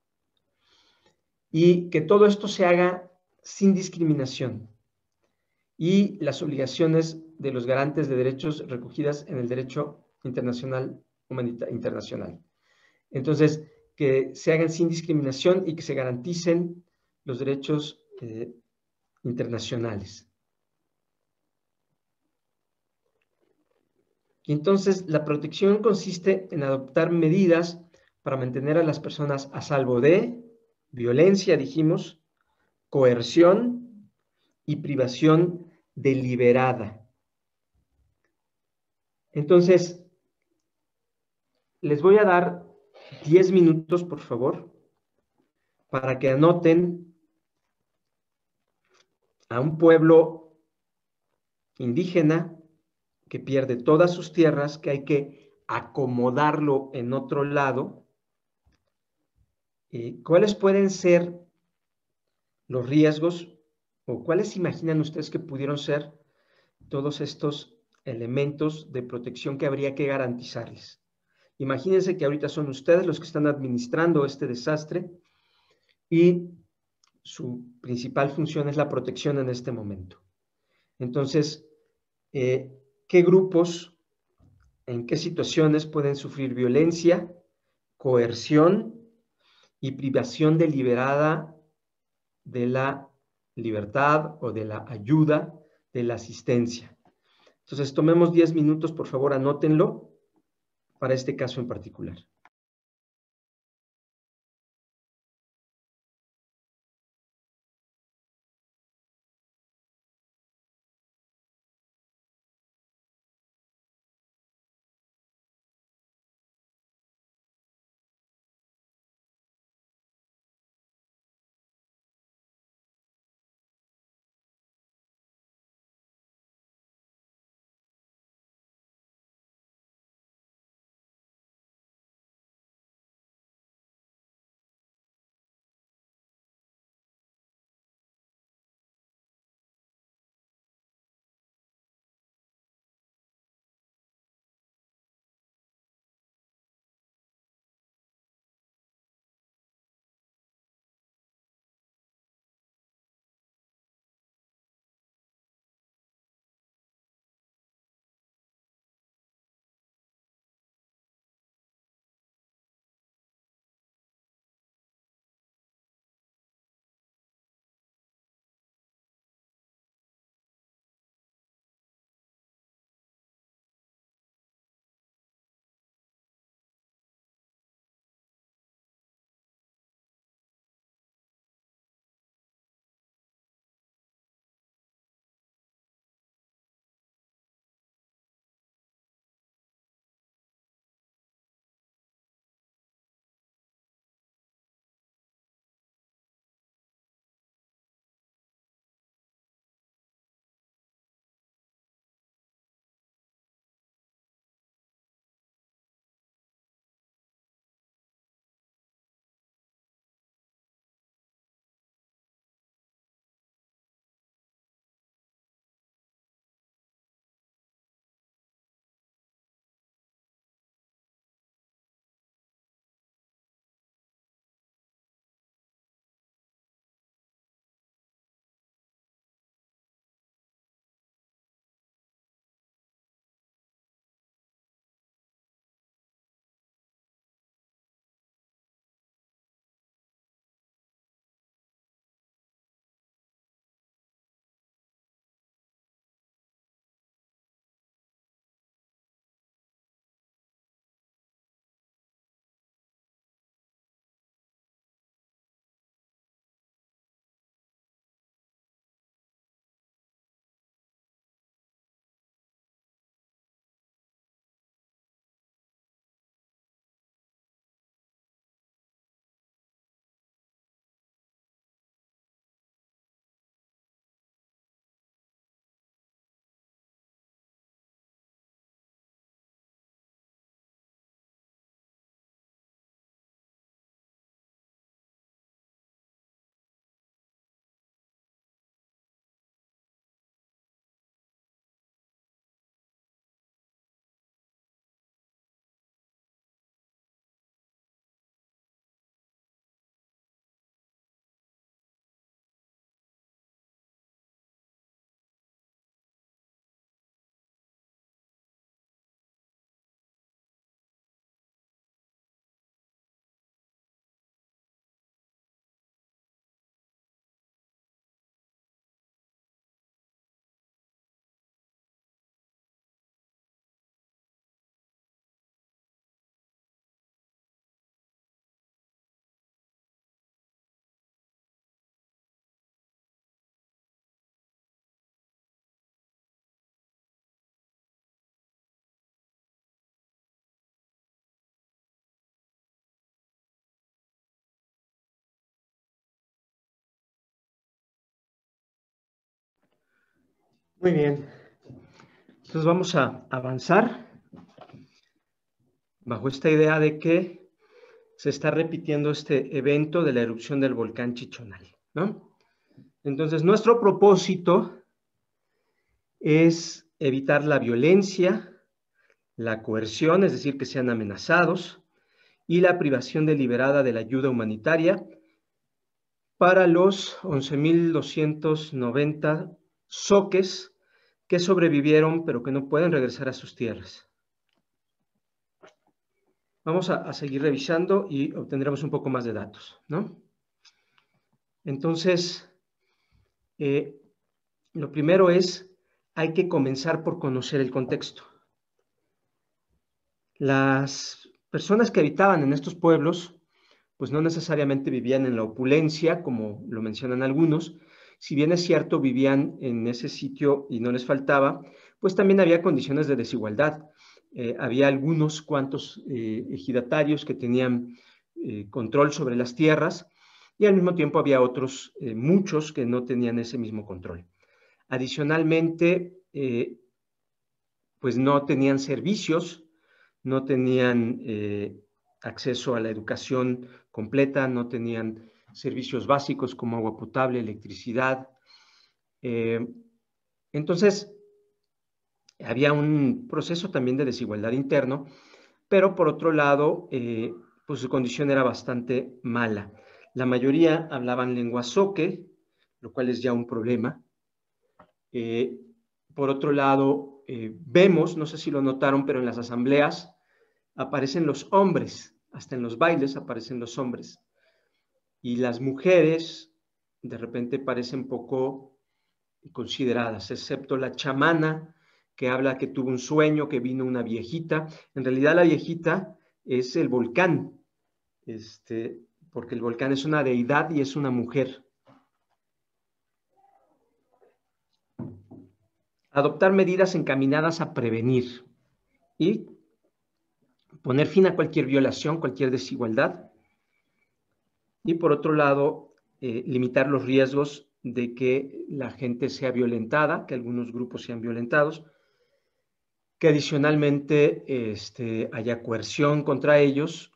y que todo esto se haga sin discriminación y las obligaciones de los garantes de derechos recogidas en el derecho internacional humanitario internacional. Entonces, que se hagan sin discriminación y que se garanticen los derechos eh, internacionales. Y entonces, la protección consiste en adoptar medidas para mantener a las personas a salvo de violencia, dijimos, coerción y privación deliberada. Entonces, les voy a dar diez minutos, por favor, para que anoten a un pueblo indígena que pierde todas sus tierras, que hay que acomodarlo en otro lado. Eh, ¿Cuáles pueden ser los riesgos o cuáles imaginan ustedes que pudieron ser todos estos elementos de protección que habría que garantizarles? Imagínense que ahorita son ustedes los que están administrando este desastre y su principal función es la protección en este momento. Entonces, eh, ¿qué grupos, en qué situaciones pueden sufrir violencia, coerción y privación deliberada de la libertad o de la ayuda, de la asistencia? Entonces, tomemos diez minutos, por favor, anótenlo para este caso en particular. Muy bien. Entonces vamos a avanzar bajo esta idea de que se está repitiendo este evento de la erupción del volcán Chichonal, ¿no? Entonces, nuestro propósito es evitar la violencia, la coerción, es decir, que sean amenazados, y la privación deliberada de la ayuda humanitaria para los once mil doscientos noventa zoques que sobrevivieron pero que no pueden regresar a sus tierras. Vamos a, a seguir revisando y obtendremos un poco más de datos, ¿no? Entonces, eh, lo primero es, hay que comenzar por conocer el contexto. Las personas que habitaban en estos pueblos, pues no necesariamente vivían en la opulencia, como lo mencionan algunos. Si bien es cierto, vivían en ese sitio y no les faltaba, pues también había condiciones de desigualdad. Eh, había algunos cuantos eh, ejidatarios que tenían eh, control sobre las tierras y al mismo tiempo había otros, eh, muchos, que no tenían ese mismo control. Adicionalmente, eh, pues no tenían servicios, no tenían eh, acceso a la educación completa, no tenían servicios básicos como agua potable, electricidad. Eh, entonces, había un proceso también de desigualdad interno, pero por otro lado, eh, pues su condición era bastante mala. La mayoría hablaban lengua zoque, lo cual es ya un problema. Eh, por otro lado, eh, vemos, no sé si lo notaron, pero en las asambleas aparecen los hombres, hasta en los bailes aparecen los hombres. Y las mujeres de repente parecen poco consideradas, excepto la chamana, que habla que tuvo un sueño, que vino una viejita. En realidad la viejita es el volcán, este, porque el volcán es una deidad y es una mujer. Adoptar medidas encaminadas a prevenir y poner fin a cualquier violación, cualquier desigualdad. Y por otro lado, eh, limitar los riesgos de que la gente sea violentada, que algunos grupos sean violentados, que adicionalmente este, haya coerción contra ellos.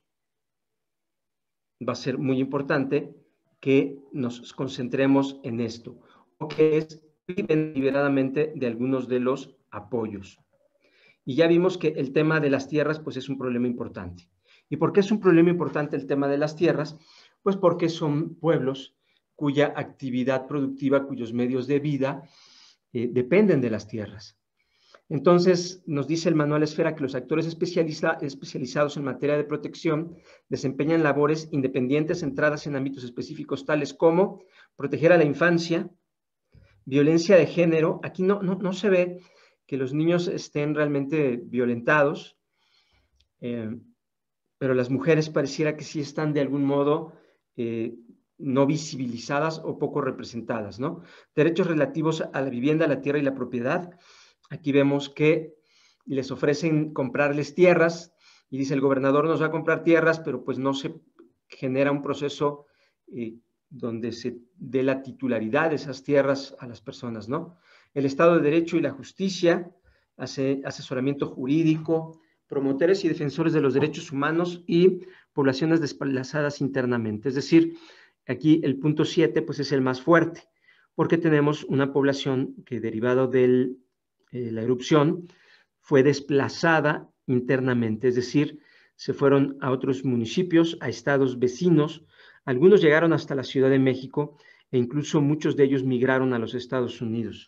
Va a ser muy importante que nos concentremos en esto, o que es viven liberadamente de algunos de los apoyos. Y ya vimos que el tema de las tierras pues es un problema importante. ¿Y por qué es un problema importante el tema de las tierras? Pues porque son pueblos cuya actividad productiva, cuyos medios de vida eh, dependen de las tierras. Entonces, nos dice el manual Esfera que los actores especializa, especializados en materia de protección desempeñan labores independientes centradas en ámbitos específicos tales como proteger a la infancia, violencia de género. Aquí no, no, no se ve que los niños estén realmente violentados, eh, pero las mujeres pareciera que sí están de algún modo eh, no visibilizadas o poco representadas, ¿no? Derechos relativos a la vivienda, la tierra y la propiedad. Aquí vemos que les ofrecen comprarles tierras y dice el gobernador nos va a comprar tierras, pero pues no se genera un proceso eh, donde se dé la titularidad de esas tierras a las personas, ¿no? El Estado de Derecho y la justicia, hace asesoramiento jurídico, promotores y defensores de los derechos humanos y poblaciones desplazadas internamente. Es decir, aquí el punto siete pues es el más fuerte, porque tenemos una población que derivado de eh, la erupción fue desplazada internamente, es decir, se fueron a otros municipios, a estados vecinos, algunos llegaron hasta la Ciudad de México e incluso muchos de ellos migraron a los Estados Unidos.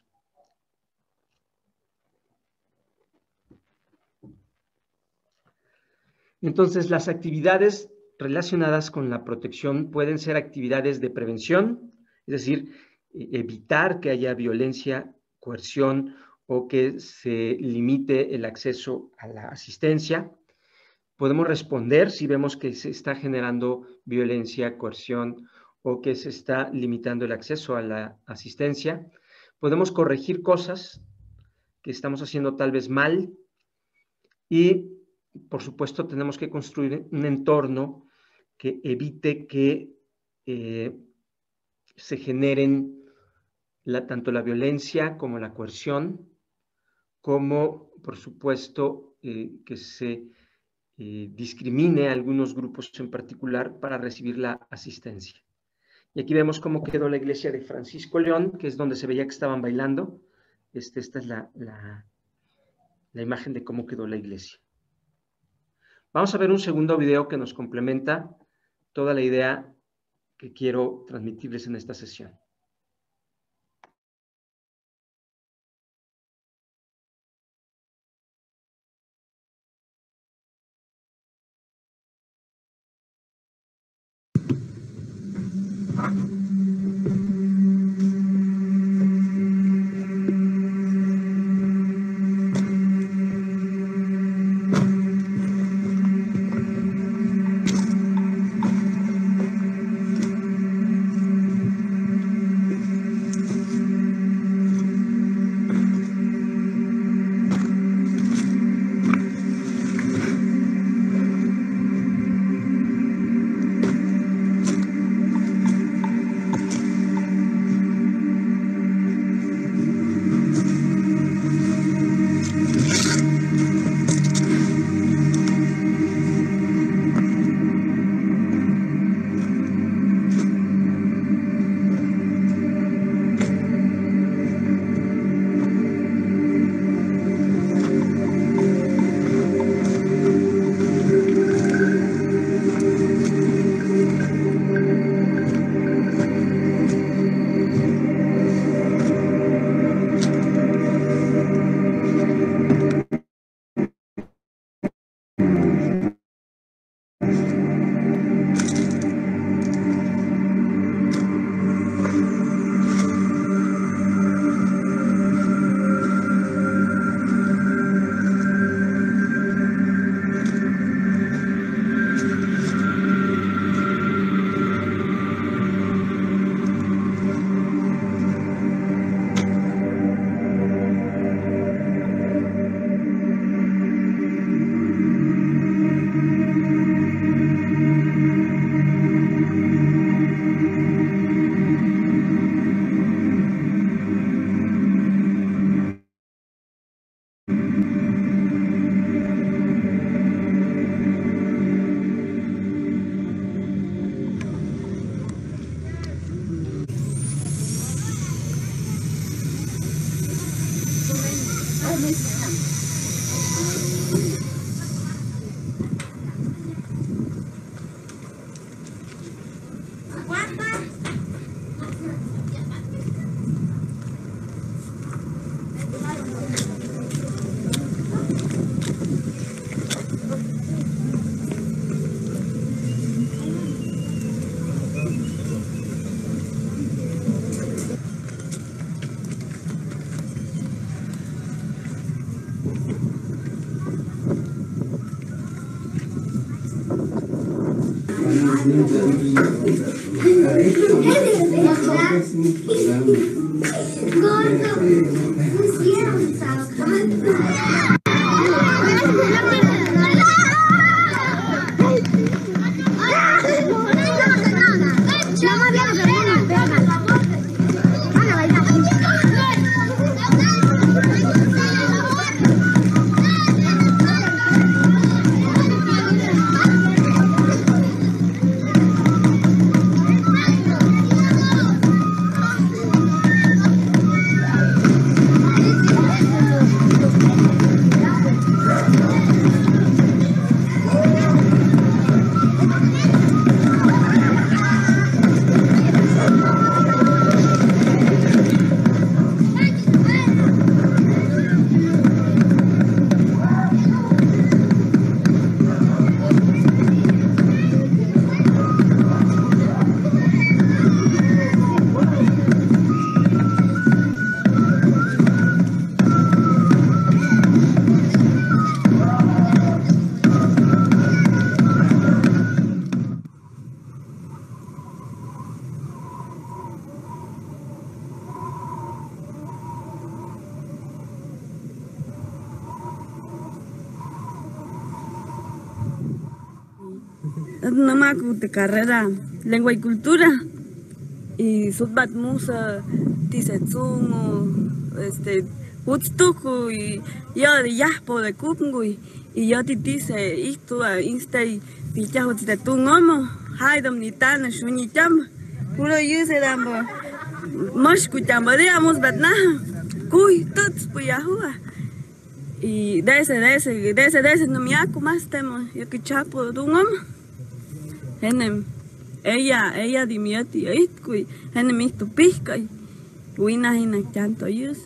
Entonces, las actividades relacionadas con la protección pueden ser actividades de prevención, es decir, evitar que haya violencia, coerción o que se limite el acceso a la asistencia. Podemos responder si vemos que se está generando violencia, coerción o que se está limitando el acceso a la asistencia. Podemos corregir cosas que estamos haciendo tal vez mal y, por supuesto, tenemos que construir un entorno que evite que eh, se generen la, tanto la violencia como la coerción, como, por supuesto, eh, que se eh, discrimine a algunos grupos en particular para recibir la asistencia. Y aquí vemos cómo quedó la iglesia de Francisco León, que es donde se veía que estaban bailando. Este, esta es la, la, la imagen de cómo quedó la iglesia. Vamos a ver un segundo video que nos complementa toda la idea que quiero transmitirles en esta sesión. Namaku de carrera lengua y cultura y Sutbat Musa dice zungo, este, utstuku y yo de yaspo de kungu y yo te dice esto a este pichajo de tu ngomo, haidom ni tan shunitam, puro yuse dambo, moscucham, veamos batna, cuy, tots puyahua. Y de ese, de ese, de ese, de ese no me hago más tema, yo que chapo de un ngomo. Enem, ella, ella dimiati, cuy, enem esto pisca y wina hina chanto yuse.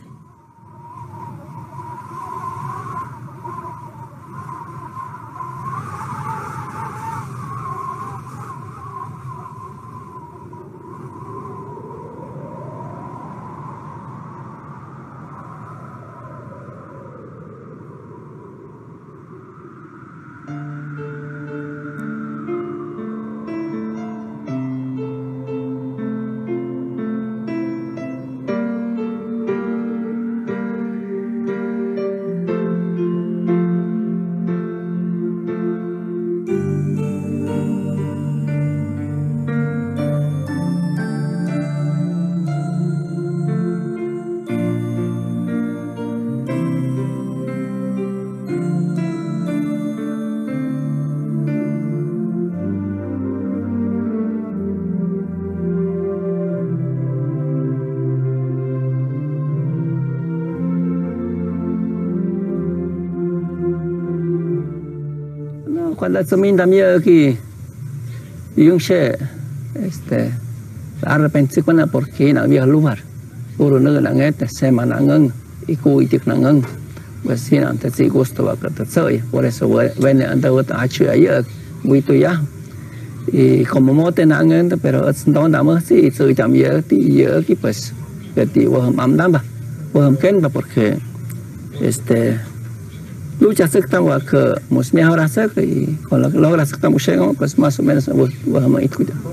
Cuando se me también aquí, yo sé, este, arrepentirse cuando porque no había lugar, puro no la gente se manan y cuidir nangan, pues si no te si gusto va a que soy, por eso viene anda otra achu ayer, muy tuya, y como mote nangan, pero es no damos si soy también y yo aquí pues que ti voy a mandar, voy a quedar porque este lucha sectamos que nos mejora hacer y con lo que logra sectamos llegamos pues más o menos vamos a ir cuidando.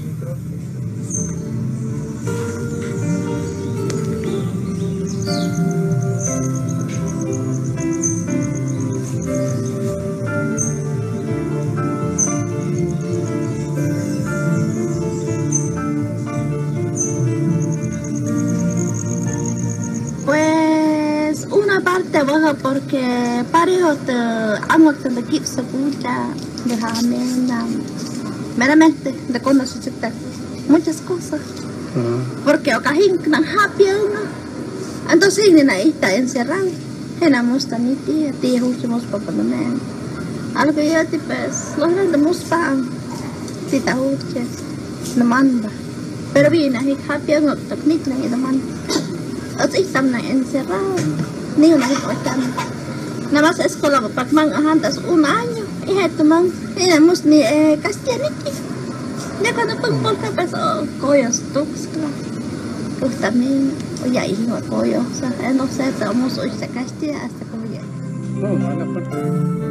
Porque parejo te amo que me quito se escucha de jamena meramente de cuando se chute muchas cosas porque ocajín que no happy no entonces ni ahí está encerrado en la musta ni tía tía últimos papá no me algo ya te pues los grandes muspan si te uche no manda pero viene ahí happy no técnica ni no manda así están encerrado ni una cosa nada más escuela para man antes un año y esto man tenemos ni castellaniki ya cuando pon por qué pasó coyos tux pues también oye ahí no coyo o sea no sé estamos hoy se castilla hasta como ya no vale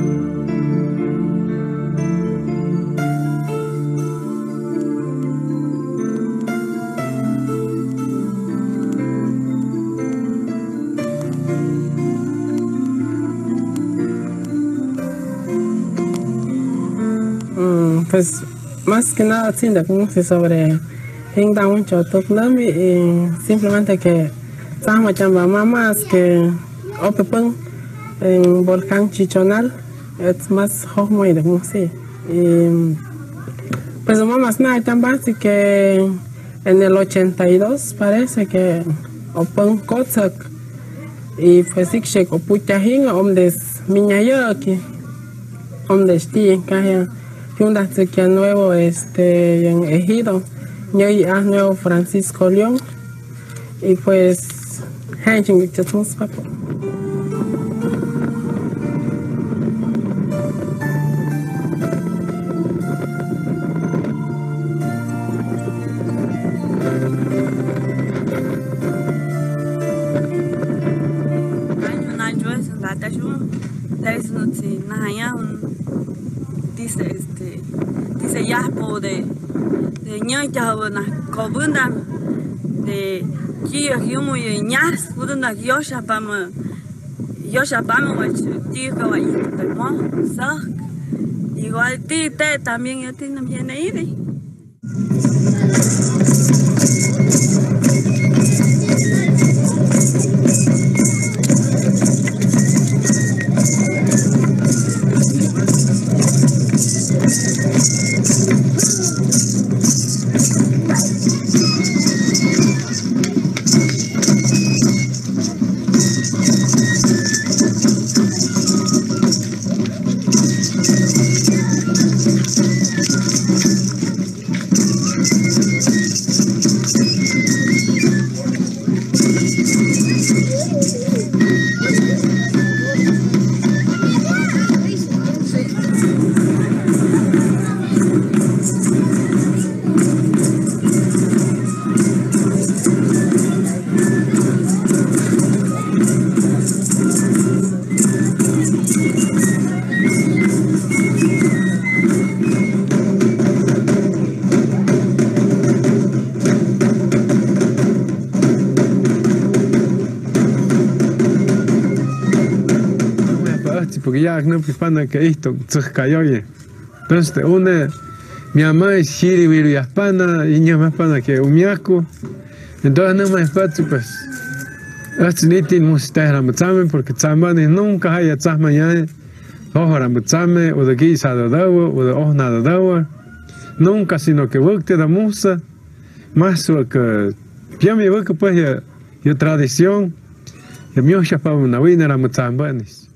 pues más que nada sí de cómo se sobre en da mucho tocnami y simplemente que estamos chamba mamás que opepan en volcán Chichonal es más joven de cómo sí y pues mamás nada chamba así que en el ochenta y dos parece que open Kotsak y pues sí que opucha hinga hombres miñayo aquí hombres tí que un que nuevo este en Ejido, yo ya nuevo Francisco León y pues gente que estamos papá. Dice este dice ya de de ñaña na cobunda de aquí humo y ñas pudunda yo chapama yo chapama guacho tío caballito del mo sa igual ti te también yo tengo bien ahí porque ya no hispana que esto se cayó. Entonces, una, mi mamá es Shiribiru Yaspana, y mi mamá Yaspana que Umiaco. Entonces, no más fácil, pues, hasta ni tiene música ramatzame, porque tzambani nunca haya tzahmañane, ojo ramatzame, o de guisa de dawa, o de ojna de dawa. Nunca, sino que vos te da musa, más o que, ya me veo que pues, ya, ya tradición, ya me oye para una vina ramatzambanis.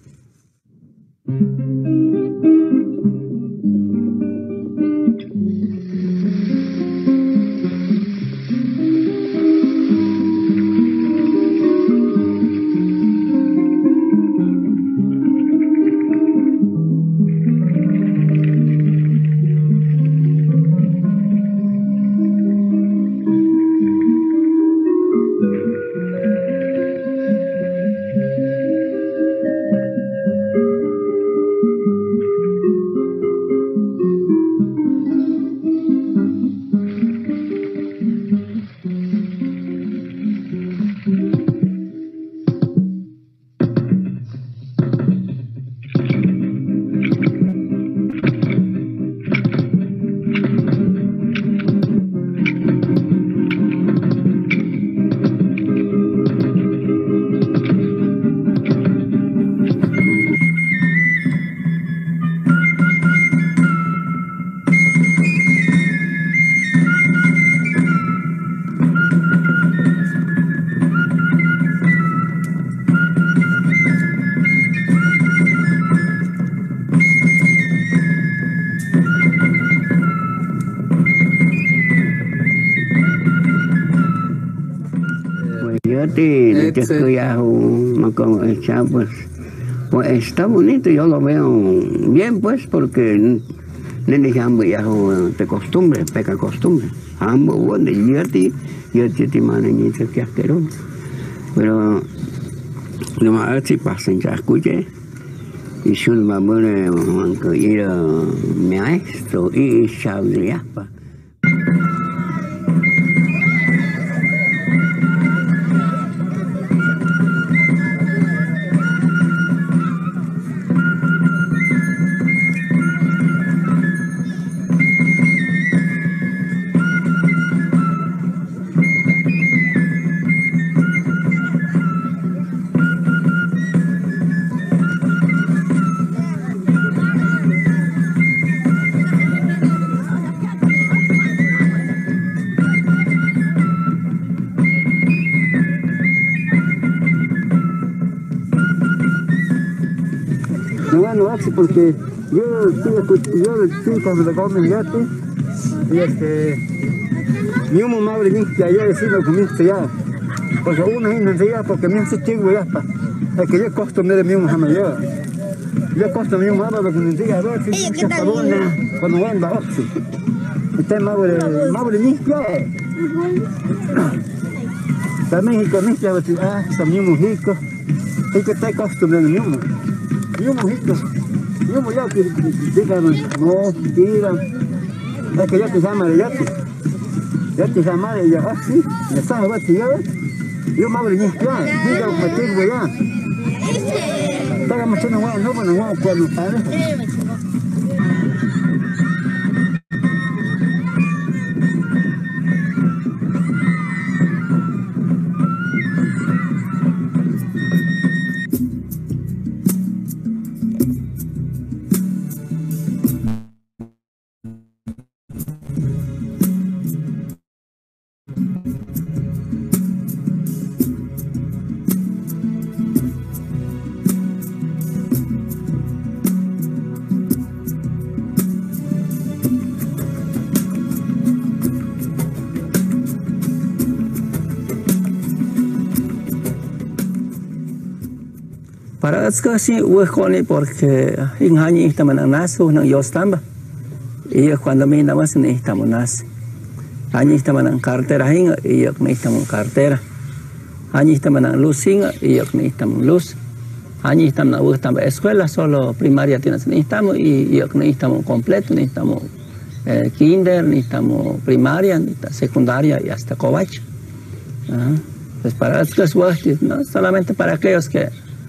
Pues, pues está bonito, yo lo veo bien, pues, porque nene jambo ya de costumbre, peca costumbre. Jambo bueno, yo te yo te te manito que asqueroso. Pero lo más si pasan ya escuché y yo me voy a ir a mi maestro y sabría pa. Porque yo yo sí cuando le comen yate y este mi mamá madre ni que ayer decirlo comiste ya porque uno no se ya porque me hace chingo ya pa es que yo costumbre de mi mamá yo yo costumbre de mi mamá porque me diga a ver si se acabona cuando van a oxi este madre madre ni que también con este ah también México es que está costumbre de mi mamá yo México yo voy a que digan, no, tiran, es que ya te llama de yate, ya te llama de ya, así, me está a ver, yo me abrí mis planes, diga, me tengo ya, está más una buena, no, bueno, no, cuando sale. Para así huecone porque en año estamos en naso no yo estamba y cuando me andamos en estamos nas año estamos en cartera hinga y yo me estamos en cartera año estamos en luz hinga y yo me estamos en luz año estamos en estamos escuela solo primaria tienes estamos y yo me estamos completo ni estamos eh, kinder ni estamos primaria ni secundaria y hasta covach. Pues para así no solamente para aquellos que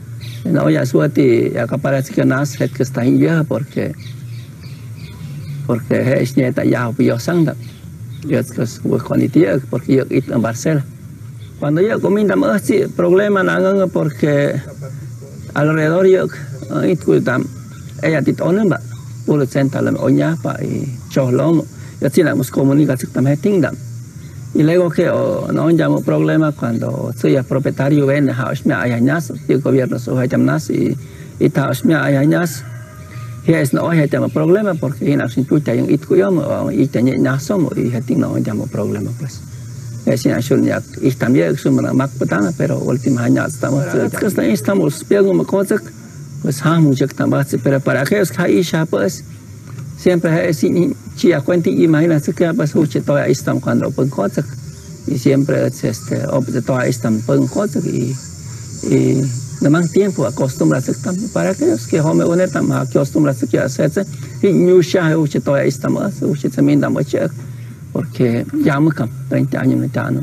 No, ya suerte, ya que parece que nace que está en vieja porque porque es nieta ya yo sangda. Yo es que con el tío porque yo en Barcelona. Cuando yo comienzo más sí problema nada porque alrededor yo itu tam ella titonen ba por central oña pa y cholom yo tenemos comunicación también tingdam. Y luego que oh, no llamo problema cuando soy el propietario ven house me ayañas el gobierno soy jamás y y house me ayañas que es no hay tema problema porque en asin tuya yang itu yo y tenía nasom y heting no llamo problema pues es una sunya y también es una mak petana pero últimamente estamos estamos pegando cosas pues hamos ya tambah pero para aquellos que hay ya pues siempre es si a cuenta imagínate que pues uche todavía están cuando pon cosas y siempre es este todavía están pon cosas y y no más tiempo acostumbrarse también para aquellos que home una también acostumbrarse que hacerse y nyusha uche todavía estamos uche también damos check porque ya me cam treinta años me dan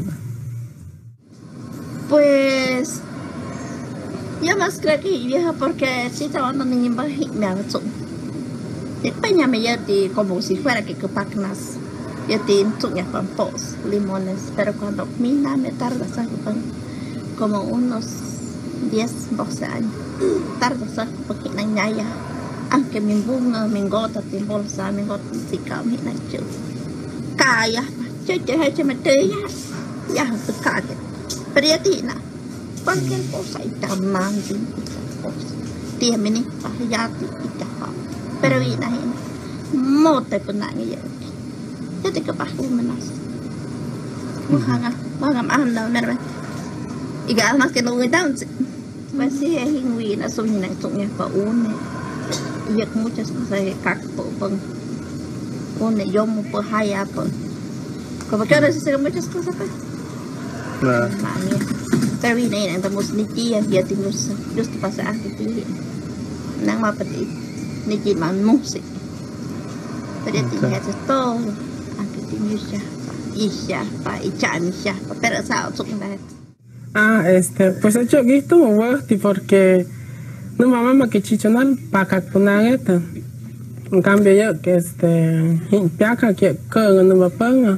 pues yo más creo que vieja porque si estaba andando en Imbaji me ha hecho después ya me llevé como si fuera que capacnas yo tengo suñas pampos limones pero cuando mina me tarda como unos diez, doce años tarda saco porque no hay ya aunque mi bunga mi gota mi bolsa mi gota si cam hina chu kaya che che che me te ya ya se cae pero ya tina cualquier cosa y tamán tía me ni para ya y pero vina hina mote pernah ya ya te capaz que me nas muhanga muhanga anda merah y que además que no me dan pues sí es inguina suña suña pa une y hay muchas cosas que caco pon une yo mo po haya pon como que ahora se hacen muchas cosas pues claro pero vina hina estamos ni tía ya tengo justo pasa antes tía nang ma pati ni ki man musik pero tía es todo antes tía ya y ya pa y chan ya pero sao suña. Ah, este, pues he hecho esto muy porque no mamá que chichonal para punageta. En cambio yo que este, piaca que que no me ponga.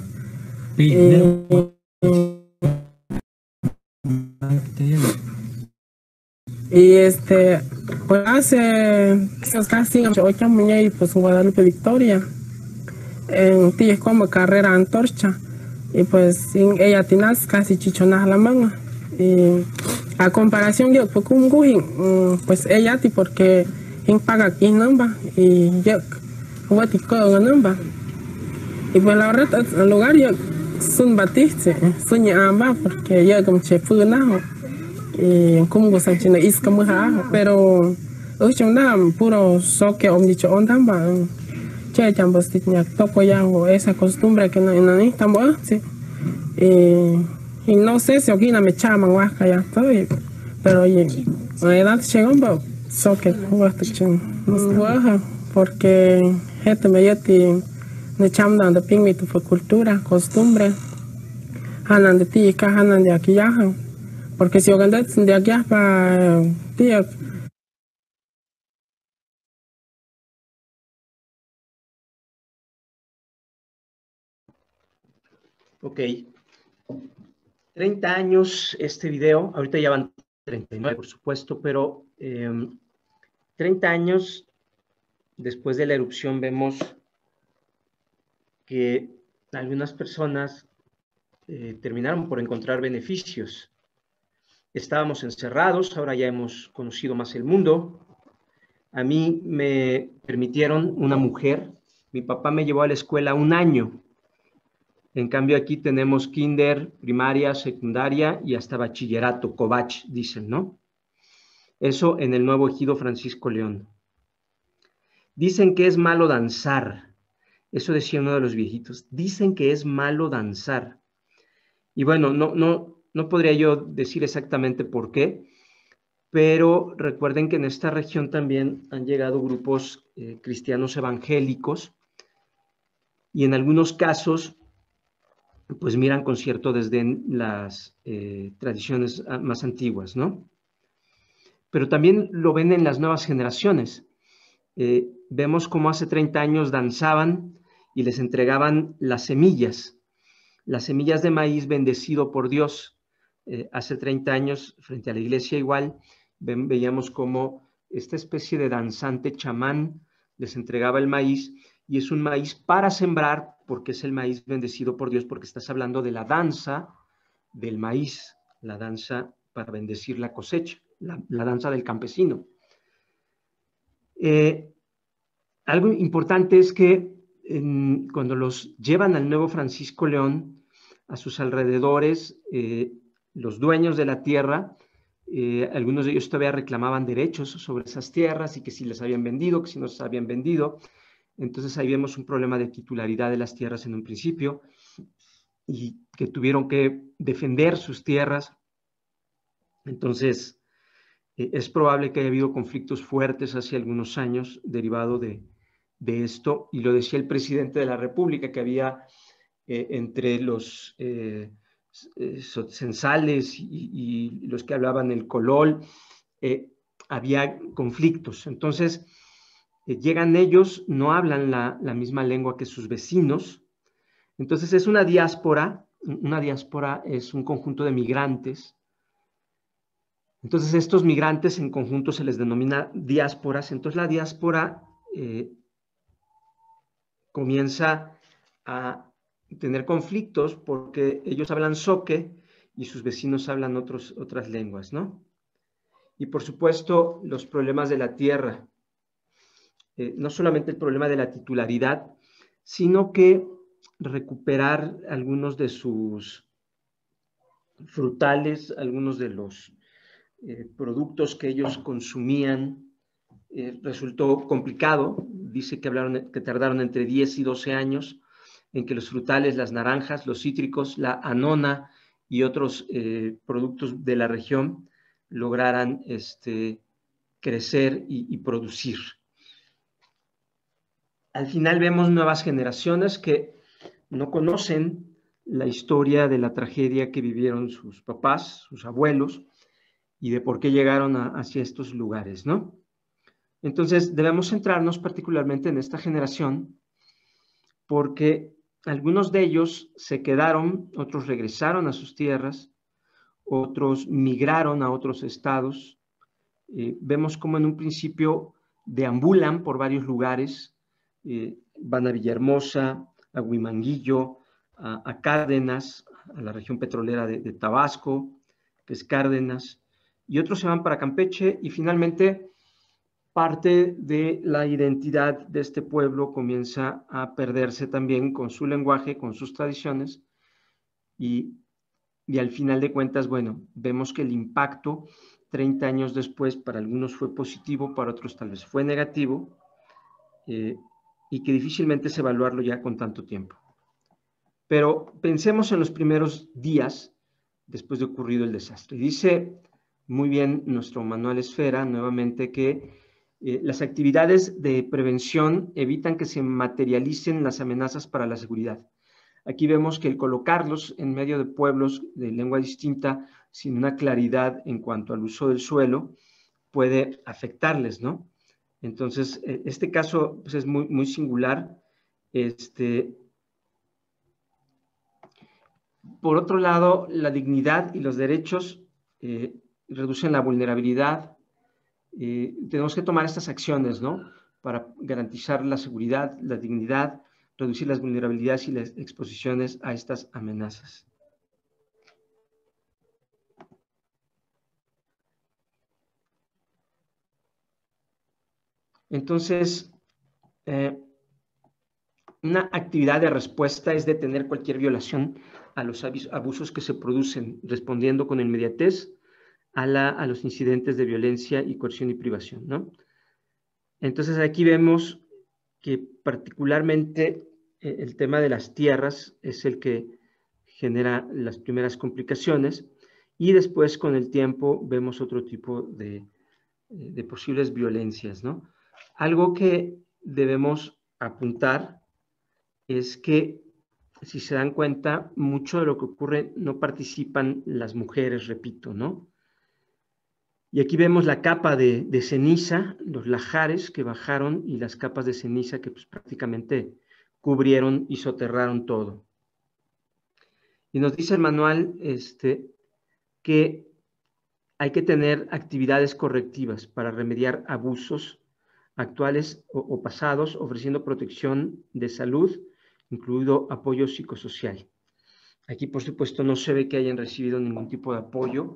Y este, pues hace casi ocho años y pues en Guadalupe Victoria. En ti es como carrera antorcha. Y pues ella tiene casi chichonal la manga. Y a comparación yo pues un pues ella ti porque en paga aquí nomba y yo voy a tico nomba y pues la verdad el lugar yo sun batiste sueña amba porque yo como che funa y como gosan china is como ha pero hoy yo nada puro soque om dicho ondamba che chambos tiña toco ya esa costumbre que no no estamos sí y y no sé si aquí no me llaman huasca ya estoy pero oye la edad llegó un poco so que huasca porque gente me lleti me llaman de ping mi tu cultura costumbre hanan de ti que hanan de aquí ya porque si ogandet de aquí para tío. Ok. treinta años este video, ahorita ya van treinta y nueve por supuesto, pero eh, treinta años después de la erupción vemos que algunas personas eh, terminaron por encontrar beneficios. Estábamos encerrados, ahora ya hemos conocido más el mundo. A mí me permitieron una mujer, mi papá me llevó a la escuela un año. En cambio aquí tenemos kinder, primaria, secundaria y hasta bachillerato, covach, dicen, ¿no? Eso en el nuevo ejido Francisco León. Dicen que es malo danzar. Eso decía uno de los viejitos. Dicen que es malo danzar. Y bueno, no, no, no podría yo decir exactamente por qué, pero recuerden que en esta región también han llegado grupos eh, cristianos evangélicos y en algunos casos pues miran con cierto desdén las eh, tradiciones más antiguas, ¿no? pero también lo ven en las nuevas generaciones. Eh, vemos cómo hace treinta años danzaban y les entregaban las semillas, las semillas de maíz bendecido por Dios. Eh, hace treinta años, frente a la iglesia igual, ve, veíamos cómo esta especie de danzante chamán les entregaba el maíz, y es un maíz para sembrar, porque es el maíz bendecido por Dios, porque estás hablando de la danza del maíz, la danza para bendecir la cosecha, la, la danza del campesino. Eh, algo importante es que en, cuando los llevan al Nuevo Francisco León, a sus alrededores, eh, los dueños de la tierra, eh, algunos de ellos todavía reclamaban derechos sobre esas tierras y que si les habían vendido, que si no se habían vendido. Entonces ahí vemos un problema de titularidad de las tierras en un principio y que tuvieron que defender sus tierras. Entonces eh, es probable que haya habido conflictos fuertes hace algunos años derivado de, de esto, y lo decía el presidente de la República, que había eh, entre los eh, censales y, y los que hablaban el colol, eh, había conflictos. Entonces eh, llegan ellos, no hablan la, la misma lengua que sus vecinos. Entonces es una diáspora. Una diáspora es un conjunto de migrantes. Entonces estos migrantes en conjunto se les denomina diásporas. Entonces la diáspora eh, comienza a tener conflictos porque ellos hablan zoque y sus vecinos hablan otros, otras lenguas, ¿no? Y por supuesto los problemas de la tierra. Eh, no solamente el problema de la titularidad, sino que recuperar algunos de sus frutales, algunos de los eh, productos que ellos consumían, eh, resultó complicado. Dice que, hablaron, que tardaron entre diez y doce años en que los frutales, las naranjas, los cítricos, la anona y otros eh, productos de la región lograran este, crecer y, y producir. Al final vemos nuevas generaciones que no conocen la historia de la tragedia que vivieron sus papás, sus abuelos, y de por qué llegaron a, hacia estos lugares, ¿no? Entonces, debemos centrarnos particularmente en esta generación, porque algunos de ellos se quedaron, otros regresaron a sus tierras, otros migraron a otros estados. Eh, vemos cómo en un principio deambulan por varios lugares, eh, van a Villahermosa, a Huimanguillo, a, a Cárdenas, a la región petrolera de, de Tabasco, que es Cárdenas, y otros se van para Campeche, y finalmente parte de la identidad de este pueblo comienza a perderse también con su lenguaje, con sus tradiciones, y, y al final de cuentas, bueno, vemos que el impacto treinta años después para algunos fue positivo, para otros tal vez fue negativo, eh, y que difícilmente es evaluarlo ya con tanto tiempo. Pero pensemos en los primeros días después de ocurrido el desastre. Dice muy bien nuestro manual Esfera, nuevamente, que eh, las actividades de prevención evitan que se materialicen las amenazas para la seguridad. Aquí vemos que el colocarlos en medio de pueblos de lengua distinta, sin una claridad en cuanto al uso del suelo, puede afectarles, ¿no? Entonces, este caso pues, es muy, muy singular. Este, por otro lado, la dignidad y los derechos eh, reducen la vulnerabilidad. Eh, tenemos que tomar estas acciones, ¿no? Para garantizar la seguridad, la dignidad, reducir las vulnerabilidades y las exposiciones a estas amenazas. Entonces, eh, una actividad de respuesta es detener cualquier violación a los abusos que se producen, respondiendo con inmediatez a, la, a los incidentes de violencia y coerción y privación, ¿no? Entonces, aquí vemos que particularmente eh, el tema de las tierras es el que genera las primeras complicaciones, y después, con el tiempo, vemos otro tipo de, de posibles violencias, ¿no? Algo que debemos apuntar es que, si se dan cuenta, mucho de lo que ocurre no participan las mujeres, repito, ¿no? Y aquí vemos la capa de, de ceniza, los lajares que bajaron y las capas de ceniza que pues, prácticamente cubrieron y soterraron todo. Y nos dice el manual este, que hay que tener actividades correctivas para remediar abusos actuales o, o pasados, ofreciendo protección de salud, incluido apoyo psicosocial. Aquí, por supuesto, no se ve que hayan recibido ningún tipo de apoyo.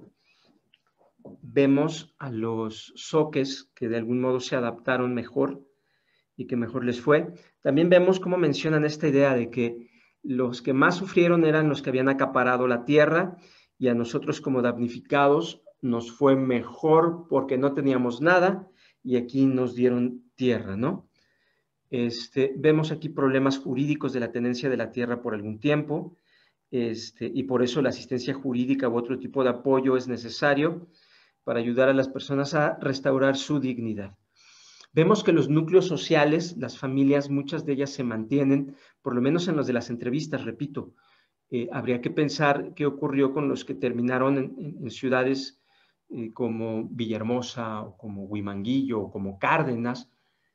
Vemos a los zoques que de algún modo se adaptaron mejor y que mejor les fue. También vemos cómo mencionan esta idea de que los que más sufrieron eran los que habían acaparado la tierra y a nosotros como damnificados nos fue mejor porque no teníamos nada y aquí nos dieron tierra, ¿no? Este, vemos aquí problemas jurídicos de la tenencia de la tierra por algún tiempo este, y por eso la asistencia jurídica u otro tipo de apoyo es necesario para ayudar a las personas a restaurar su dignidad. Vemos que los núcleos sociales, las familias, muchas de ellas se mantienen, por lo menos en los de las entrevistas, repito. Eh, habría que pensar qué ocurrió con los que terminaron en, en, en ciudades eh, como Villahermosa, o como Huimanguillo, o como Cárdenas,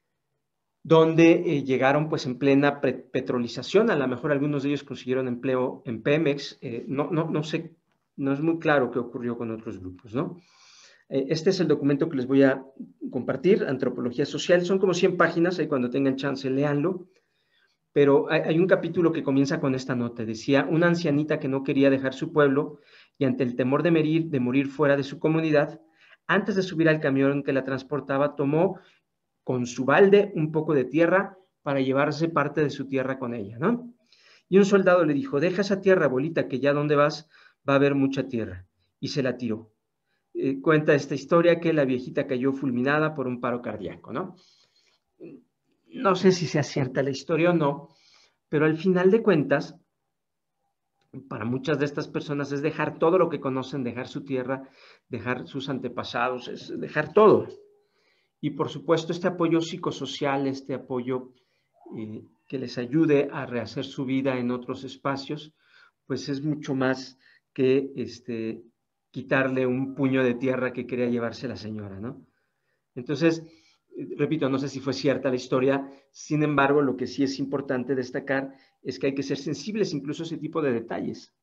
donde eh, llegaron pues en plena petrolización. A lo mejor algunos de ellos consiguieron empleo en Pemex. Eh, no, no, no sé, no es muy claro qué ocurrió con otros grupos, ¿no? Este es el documento que les voy a compartir, Antropología Social. Son como cien páginas, ahí cuando tengan chance léanlo. Pero hay, hay un capítulo que comienza con esta nota. Decía, una ancianita que no quería dejar su pueblo y ante el temor de morir, de morir fuera de su comunidad, antes de subir al camión que la transportaba, tomó con su balde un poco de tierra para llevarse parte de su tierra con ella, ¿no? Y un soldado le dijo, deja esa tierra, abuelita, que ya donde vas va a haber mucha tierra. Y se la tiró. Eh, cuenta esta historia que la viejita cayó fulminada por un paro cardíaco, ¿no? No sé si sea cierta la historia o no, pero al final de cuentas, para muchas de estas personas es dejar todo lo que conocen, dejar su tierra, dejar sus antepasados, es dejar todo. Y por supuesto este apoyo psicosocial, este apoyo eh, que les ayude a rehacer su vida en otros espacios, pues es mucho más que este... quitarle un puño de tierra que quería llevarse la señora, ¿no? Entonces, repito, no sé si fue cierta la historia, sin embargo, lo que sí es importante destacar es que hay que ser sensibles incluso a ese tipo de detalles.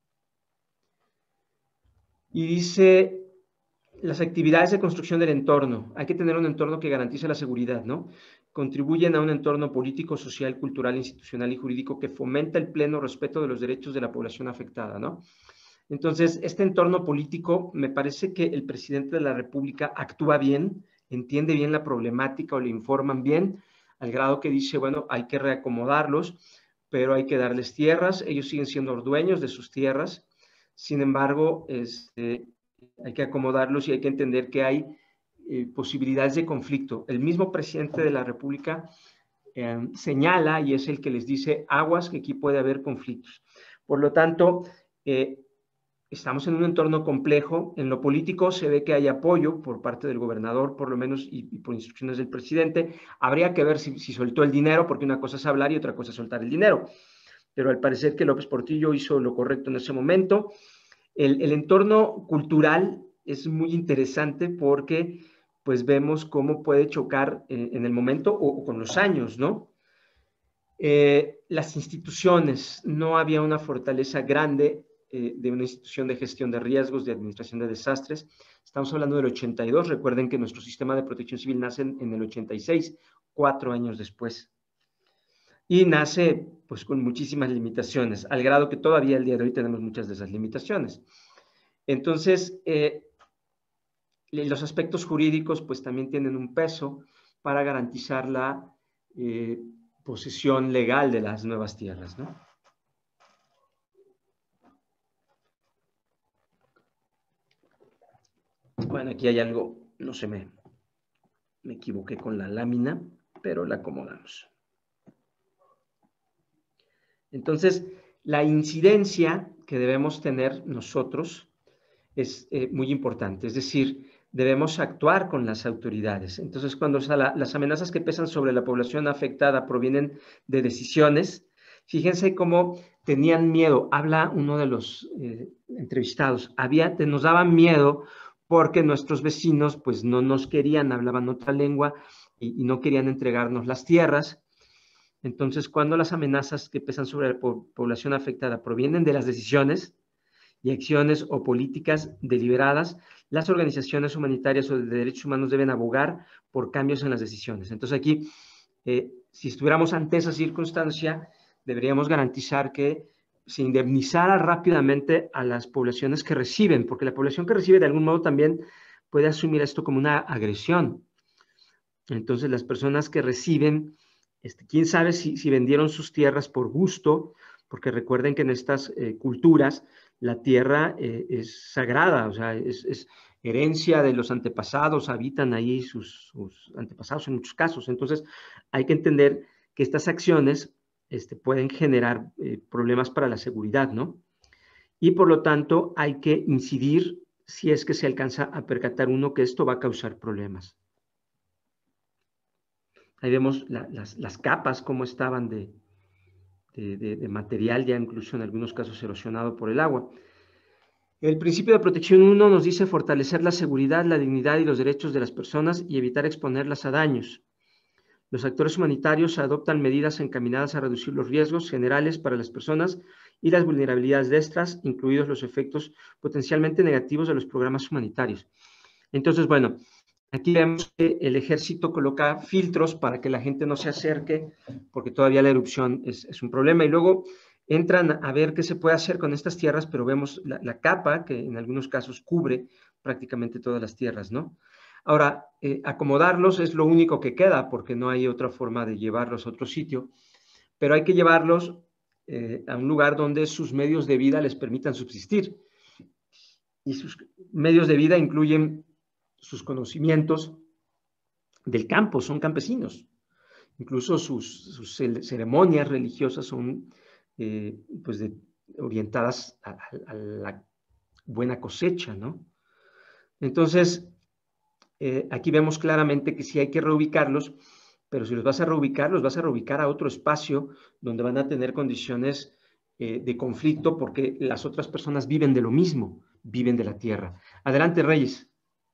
Y dice, las actividades de construcción del entorno, hay que tener un entorno que garantice la seguridad, ¿no? Contribuyen a un entorno político, social, cultural, institucional y jurídico que fomenta el pleno respeto de los derechos de la población afectada, ¿no? Entonces, este entorno político, me parece que el presidente de la República actúa bien, entiende bien la problemática o le informan bien, al grado que dice, bueno, hay que reacomodarlos, pero hay que darles tierras, ellos siguen siendo dueños de sus tierras, sin embargo, este, hay que acomodarlos y hay que entender que hay eh, posibilidades de conflicto. El mismo presidente de la República eh, señala y es el que les dice, aguas, que aquí puede haber conflictos. Por lo tanto, eh, estamos en un entorno complejo. En lo político se ve que hay apoyo por parte del gobernador, por lo menos, y, y por instrucciones del presidente. Habría que ver si, si soltó el dinero, porque una cosa es hablar y otra cosa es soltar el dinero. Pero al parecer que López Portillo hizo lo correcto en ese momento. El, el entorno cultural es muy interesante porque pues vemos cómo puede chocar en, en el momento o, o con los años, ¿no? Eh, las instituciones, no había una fortaleza grande eh, de una institución de gestión de riesgos, de administración de desastres. Estamos hablando del ochenta y dos, recuerden que nuestro sistema de protección civil nace en, en el ochenta y seis, cuatro años después. Y nace pues con muchísimas limitaciones, al grado que todavía el día de hoy tenemos muchas de esas limitaciones. Entonces, eh, los aspectos jurídicos pues también tienen un peso para garantizar la eh, posesión legal de las nuevas tierras, ¿no? Bueno, aquí hay algo, no sé, me, me equivoqué con la lámina, pero la acomodamos. Entonces, la incidencia que debemos tener nosotros es eh, muy importante, es decir, debemos actuar con las autoridades. Entonces, cuando o sea, la, las amenazas que pesan sobre la población afectada provienen de decisiones, fíjense cómo tenían miedo. Habla uno de los eh, entrevistados, había, nos daban miedo porque nuestros vecinos pues no nos querían, hablaban otra lengua y, y no querían entregarnos las tierras. Entonces, cuando las amenazas que pesan sobre la po- población afectada provienen de las decisiones y acciones o políticas deliberadas, las organizaciones humanitarias o de derechos humanos deben abogar por cambios en las decisiones. Entonces aquí, eh, si estuviéramos ante esa circunstancia, deberíamos garantizar que se indemnizara rápidamente a las poblaciones que reciben, porque la población que recibe de algún modo también puede asumir esto como una agresión. Entonces las personas que reciben, este, quién sabe si, si vendieron sus tierras por gusto, porque recuerden que en estas eh, culturas la tierra eh, es sagrada, o sea, es, es herencia de los antepasados, habitan ahí sus, sus antepasados en muchos casos. Entonces hay que entender que estas acciones este, pueden generar eh, problemas para la seguridad, ¿no? Y por lo tanto hay que incidir si es que se alcanza a percatar uno que esto va a causar problemas. Ahí vemos la, las, las capas, cómo estaban de, de, de, de material, ya incluso en algunos casos erosionado por el agua. El principio de protección uno nos dice fortalecer la seguridad, la dignidad y los derechos de las personas y evitar exponerlas a daños. Los actores humanitarios adoptan medidas encaminadas a reducir los riesgos generales para las personas y las vulnerabilidades de estas, incluidos los efectos potencialmente negativos de los programas humanitarios. Entonces, bueno, aquí vemos que el ejército coloca filtros para que la gente no se acerque, porque todavía la erupción es, es un problema. Y luego entran a ver qué se puede hacer con estas tierras, pero vemos la, la capa que en algunos casos cubre prácticamente todas las tierras, ¿no? Ahora, eh, acomodarlos es lo único que queda, porque no hay otra forma de llevarlos a otro sitio, pero hay que llevarlos eh, a un lugar donde sus medios de vida les permitan subsistir. Y sus medios de vida incluyen sus conocimientos del campo, son campesinos. Incluso sus, sus ceremonias religiosas son eh, pues de, orientadas a, a la buena cosecha, ¿no? Entonces, eh, aquí vemos claramente que sí hay que reubicarlos, pero si los vas a reubicar, los vas a reubicar a otro espacio donde van a tener condiciones eh, de conflicto porque las otras personas viven de lo mismo, viven de la tierra. Adelante, Reyes.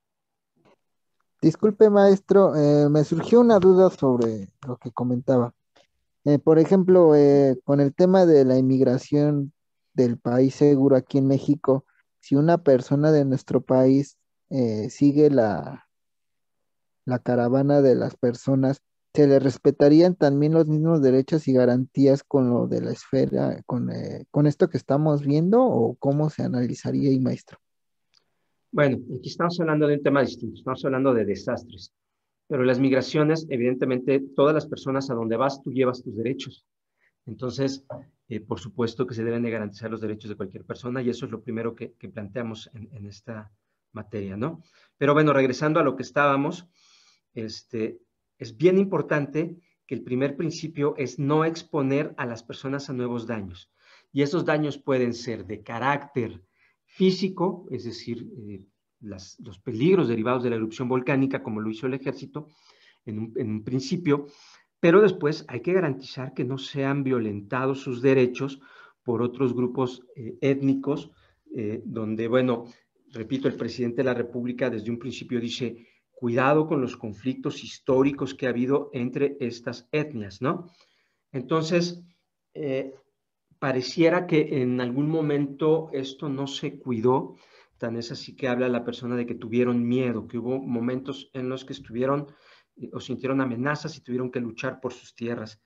Disculpe, maestro, eh, me surgió una duda sobre lo que comentaba. Eh, por ejemplo, eh, con el tema de la inmigración del país seguro aquí en México, si una persona de nuestro país eh, sigue la, la caravana de las personas, ¿se le respetarían también los mismos derechos y garantías con lo de la esfera, con, eh, con esto que estamos viendo, o cómo se analizaría ahí, maestro? Bueno, aquí estamos hablando de un tema distinto, estamos hablando de desastres, pero las migraciones, evidentemente, todas las personas a donde vas, tú llevas tus derechos. Entonces, eh, por supuesto que se deben de garantizar los derechos de cualquier persona y eso es lo primero que, que planteamos en, en esta materia, ¿no? Pero bueno, regresando a lo que estábamos, este, es bien importante que el primer principio es no exponer a las personas a nuevos daños. Y esos daños pueden ser de carácter físico, es decir, eh, las, los peligros derivados de la erupción volcánica, como lo hizo el ejército en un, en un principio, pero después hay que garantizar que no sean violentados sus derechos por otros grupos eh, étnicos, eh, donde, bueno, repito, el presidente de la República desde un principio dice, cuidado con los conflictos históricos que ha habido entre estas etnias, ¿no? Entonces, eh, pareciera que en algún momento esto no se cuidó, tan es así que habla la persona de que tuvieron miedo, que hubo momentos en los que estuvieron o sintieron amenazas y tuvieron que luchar por sus tierras.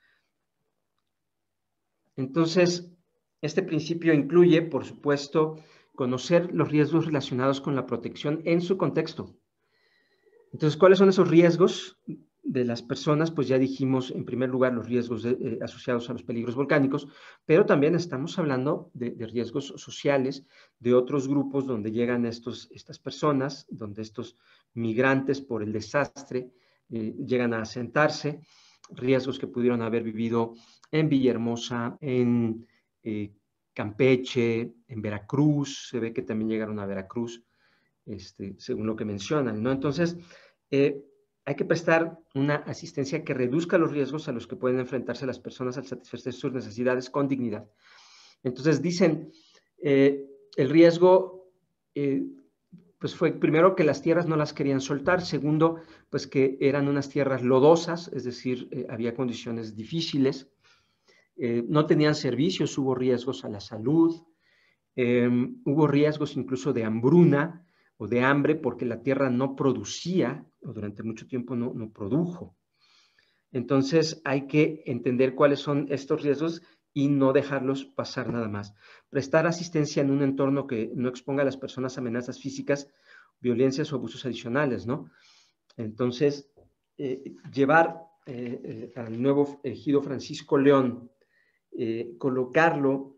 Entonces, este principio incluye, por supuesto, conocer los riesgos relacionados con la protección en su contexto. Entonces, ¿cuáles son esos riesgos de las personas? Pues ya dijimos, en primer lugar, los riesgos de, eh, asociados a los peligros volcánicos, pero también estamos hablando de, de riesgos sociales, de otros grupos donde llegan estos, estas personas, donde estos migrantes por el desastre eh, llegan a asentarse, riesgos que pudieron haber vivido en Villahermosa, en eh, Campeche, en Veracruz, se ve que también llegaron a Veracruz, este, según lo que mencionan, ¿no? Entonces, eh, hay que prestar una asistencia que reduzca los riesgos a los que pueden enfrentarse las personas al satisfacer sus necesidades con dignidad. Entonces, dicen, eh, el riesgo eh, pues fue primero que las tierras no las querían soltar, segundo, pues que eran unas tierras lodosas, es decir, eh, había condiciones difíciles, eh, no tenían servicios, hubo riesgos a la salud, eh, hubo riesgos incluso de hambruna o de hambre porque la tierra no producía, o durante mucho tiempo no, no produjo. Entonces hay que entender cuáles son estos riesgos y no dejarlos pasar nada más. Prestar asistencia en un entorno que no exponga a las personas a amenazas físicas, violencias o abusos adicionales, ¿no? Entonces, eh, llevar eh, eh, al nuevo ejido Francisco León, eh, colocarlo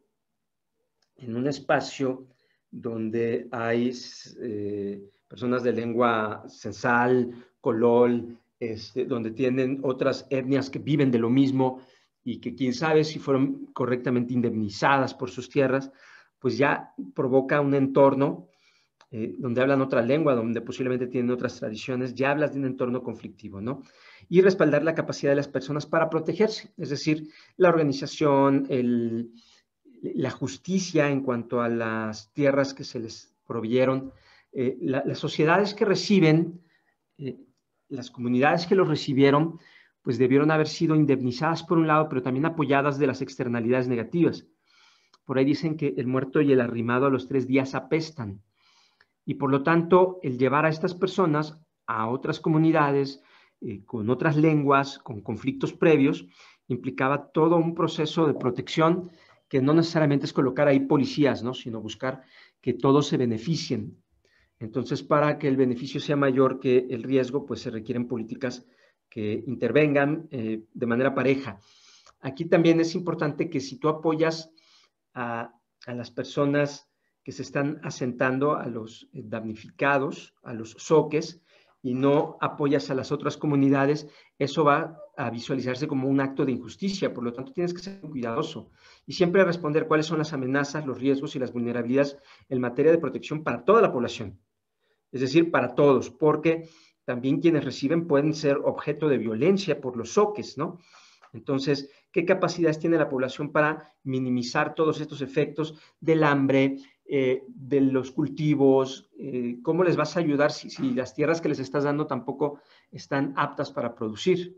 en un espacio donde hay eh, personas de lengua censal, colol, este, donde tienen otras etnias que viven de lo mismo y que quién sabe si fueron correctamente indemnizadas por sus tierras, pues ya provoca un entorno eh, donde hablan otra lengua, donde posiblemente tienen otras tradiciones, ya hablas de un entorno conflictivo, ¿no? Y respaldar la capacidad de las personas para protegerse, es decir, la organización, el, la justicia en cuanto a las tierras que se les provieron, eh, la, las sociedades que reciben, eh, las comunidades que los recibieron, pues debieron haber sido indemnizadas por un lado, pero también apoyadas de las externalidades negativas. Por ahí dicen que el muerto y el arrimado a los tres días apestan. Y por lo tanto, el llevar a estas personas a otras comunidades, eh, con otras lenguas, con conflictos previos, implicaba todo un proceso de protección que no necesariamente es colocar ahí policías, ¿no? Sino buscar que todos se beneficien. Entonces, para que el beneficio sea mayor que el riesgo, pues se requieren políticas que intervengan eh, de manera pareja. Aquí también es importante que si tú apoyas a, a las personas que se están asentando, a los damnificados, a los zoques, y no apoyas a las otras comunidades, eso va a visualizarse como un acto de injusticia. Por lo tanto, tienes que ser cuidadoso y siempre responder cuáles son las amenazas, los riesgos y las vulnerabilidades en materia de protección para toda la población. Es decir, para todos, porque también quienes reciben pueden ser objeto de violencia por los zoques, ¿no? Entonces, ¿qué capacidades tiene la población para minimizar todos estos efectos del hambre, eh, de los cultivos? Eh, ¿Cómo les vas a ayudar si, si las tierras que les estás dando tampoco están aptas para producir?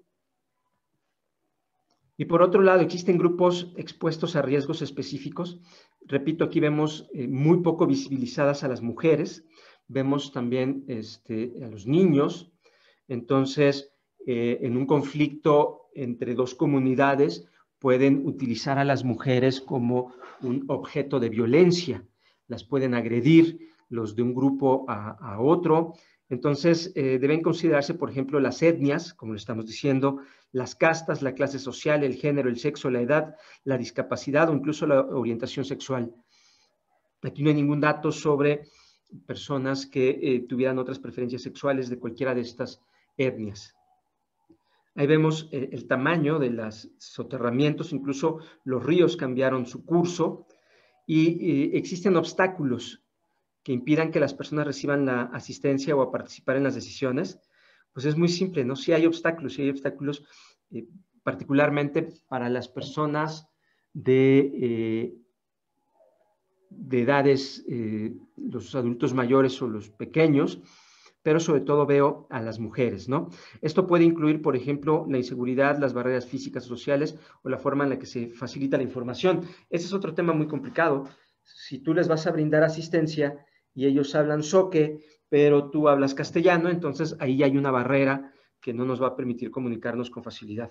Y por otro lado, existen grupos expuestos a riesgos específicos. Repito, aquí vemos eh, muy poco visibilizadas a las mujeres, vemos también este, a los niños. Entonces, eh, en un conflicto entre dos comunidades, pueden utilizar a las mujeres como un objeto de violencia, las pueden agredir los de un grupo a, a otro. Entonces, eh, deben considerarse, por ejemplo, las etnias, como le estamos diciendo, las castas, la clase social, el género, el sexo, la edad, la discapacidad o incluso la orientación sexual. Aquí no hay ningún dato sobre personas que eh, tuvieran otras preferencias sexuales de cualquiera de estas etnias. Ahí vemos eh, el tamaño de los soterramientos, incluso los ríos cambiaron su curso y eh, existen obstáculos que impidan que las personas reciban la asistencia o a participar en las decisiones. Pues es muy simple, ¿no? Si hay obstáculos, si hay obstáculos eh, particularmente para las personas de, eh, de edades, eh, los adultos mayores o los pequeños, pero sobre todo veo a las mujeres, ¿no? Esto puede incluir, por ejemplo, la inseguridad, las barreras físicas, sociales o la forma en la que se facilita la información. Ese es otro tema muy complicado. Si tú les vas a brindar asistencia y ellos hablan zoque, pero tú hablas castellano, entonces ahí hay una barrera que no nos va a permitir comunicarnos con facilidad.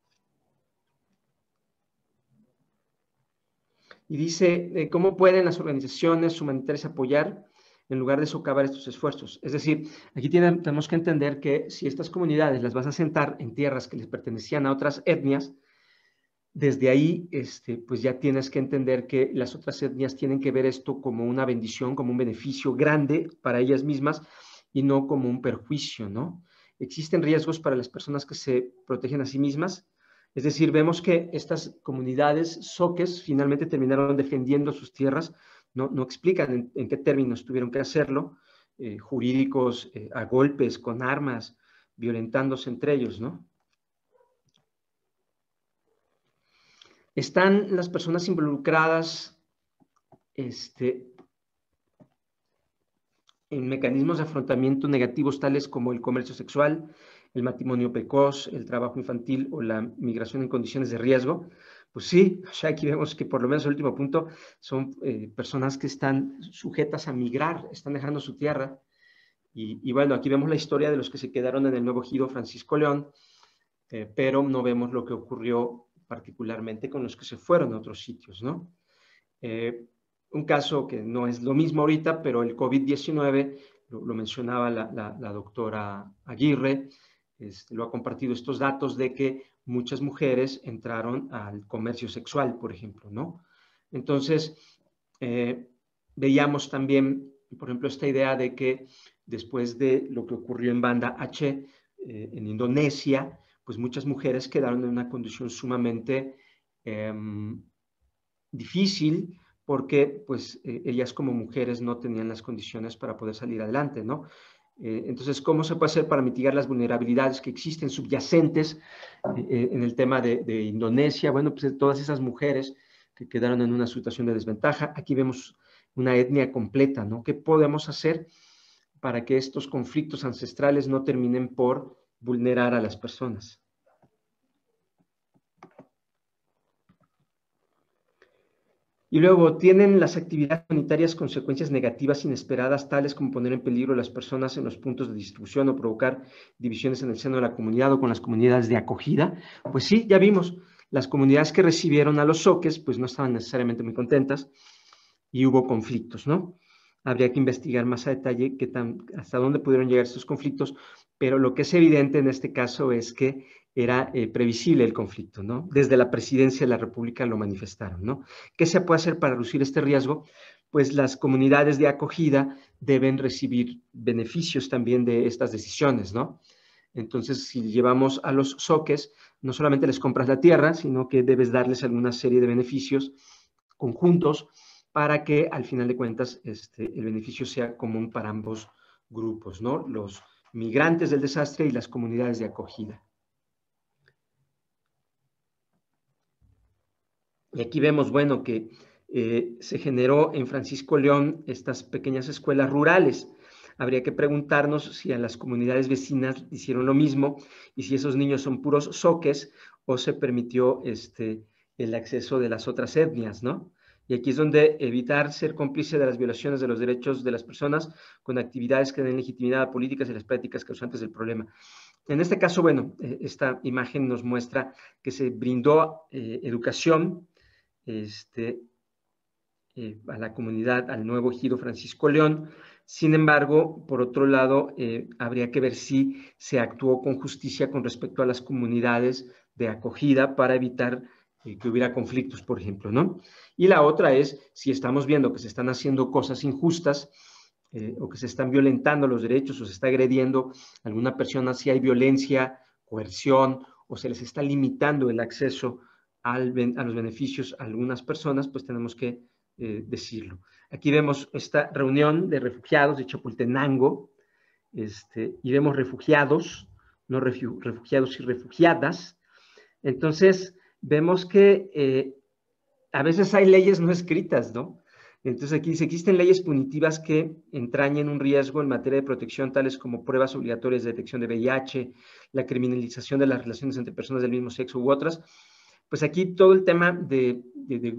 Y dice, eh, ¿cómo pueden las organizaciones humanitarias apoyar en lugar de socavar estos esfuerzos? Es decir, aquí tienen, tenemos que entender que si estas comunidades las vas a asentar en tierras que les pertenecían a otras etnias, desde ahí, este, pues ya tienes que entender que las otras etnias tienen que ver esto como una bendición, como un beneficio grande para ellas mismas y no como un perjuicio, ¿no? Existen riesgos para las personas que se protegen a sí mismas. Es decir, vemos que estas comunidades zoques finalmente terminaron defendiendo sus tierras. No, no explican en, en qué términos tuvieron que hacerlo, eh, jurídicos, eh, a golpes, con armas, violentándose entre ellos, ¿no? Están las personas involucradas este, en mecanismos de afrontamiento negativos tales como el comercio sexual, el matrimonio precoz, el trabajo infantil o la migración en condiciones de riesgo. Pues sí, ya aquí vemos que por lo menos el último punto son eh, personas que están sujetas a migrar, están dejando su tierra. Y, y bueno, aquí vemos la historia de los que se quedaron en el Nuevo Ejido Francisco León, eh, pero no vemos lo que ocurrió particularmente con los que se fueron a otros sitios, ¿no? Eh, un caso que no es lo mismo ahorita, pero el COVID diecinueve, lo, lo mencionaba la, la, la doctora Aguirre, este, lo ha compartido estos datos de que muchas mujeres entraron al comercio sexual, por ejemplo, ¿no? Entonces, eh, veíamos también, por ejemplo, esta idea de que después de lo que ocurrió en Banda Aceh, eh, en Indonesia, pues muchas mujeres quedaron en una condición sumamente eh, difícil, porque pues eh, ellas como mujeres no tenían las condiciones para poder salir adelante, ¿no? Eh, entonces, ¿cómo se puede hacer para mitigar las vulnerabilidades que existen subyacentes eh, en el tema de, de Indonesia? Bueno, pues todas esas mujeres que quedaron en una situación de desventaja. Aquí vemos una etnia completa, ¿no? ¿Qué podemos hacer para que estos conflictos ancestrales no terminen por vulnerar a las personas? Y luego, ¿tienen las actividades humanitarias consecuencias negativas inesperadas, tales como poner en peligro a las personas en los puntos de distribución o provocar divisiones en el seno de la comunidad o con las comunidades de acogida? Pues sí, ya vimos, las comunidades que recibieron a los zoques, pues no estaban necesariamente muy contentas y hubo conflictos, ¿no? Habría que investigar más a detalle qué tan, hasta dónde pudieron llegar estos conflictos, pero lo que es evidente en este caso es que era eh, previsible el conflicto, ¿no? Desde la presidencia de la República lo manifestaron, ¿no? ¿Qué se puede hacer para reducir este riesgo? Pues las comunidades de acogida deben recibir beneficios también de estas decisiones, ¿no? Entonces, si llevamos a los zoques, no solamente les compras la tierra, sino que debes darles alguna serie de beneficios conjuntos para que, al final de cuentas, este, el beneficio sea común para ambos grupos, ¿no? Los migrantes del desastre y las comunidades de acogida. Y aquí vemos, bueno, que eh, se generó en Francisco León estas pequeñas escuelas rurales. Habría que preguntarnos si a las comunidades vecinas hicieron lo mismo y si esos niños son puros zoques o se permitió este, el acceso de las otras etnias, ¿no? Y aquí es donde evitar ser cómplice de las violaciones de los derechos de las personas con actividades que den legitimidad a políticas y las prácticas causantes del problema. En este caso, bueno, eh, esta imagen nos muestra que se brindó eh, educación este, eh, a la comunidad, al Nuevo Ejido Francisco León. Sin embargo, por otro lado, eh, habría que ver si se actuó con justicia con respecto a las comunidades de acogida para evitar eh, que hubiera conflictos, por ejemplo, ¿no? Y la otra es, si estamos viendo que se están haciendo cosas injustas eh, o que se están violentando los derechos o se está agrediendo a alguna persona, si hay violencia, coerción o se les está limitando el acceso al, a los beneficios a algunas personas, pues tenemos que eh, decirlo. Aquí vemos esta reunión de refugiados de Chapultenango, este, y vemos refugiados, no refu refugiados y refugiadas. Entonces, vemos que eh, a veces hay leyes no escritas, ¿no? Entonces aquí dice, existen leyes punitivas que entrañen un riesgo en materia de protección, tales como pruebas obligatorias de detección de V I H, la criminalización de las relaciones entre personas del mismo sexo u otras. Pues aquí todo el tema de, de, de,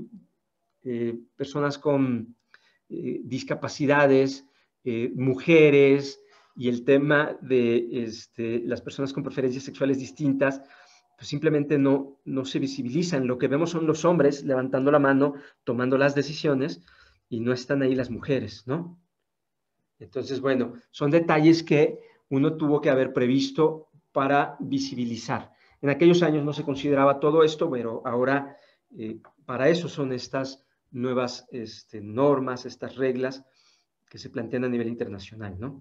de personas con eh, discapacidades, eh, mujeres, y el tema de este, las personas con preferencias sexuales distintas, pues simplemente no, no se visibilizan. Lo que vemos son los hombres levantando la mano, tomando las decisiones, y no están ahí las mujeres, ¿no? Entonces, bueno, son detalles que uno tuvo que haber previsto para visibilizar. En aquellos años no se consideraba todo esto, pero ahora eh, para eso son estas nuevas este, normas, estas reglas que se plantean a nivel internacional, ¿no?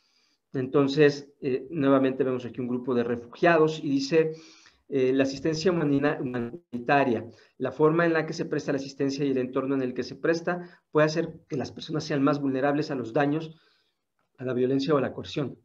Entonces, eh, nuevamente vemos aquí un grupo de refugiados y dice... Eh, la asistencia humanitaria, la forma en la que se presta la asistencia y el entorno en el que se presta puede hacer que las personas sean más vulnerables a los daños, a la violencia o a la coerción.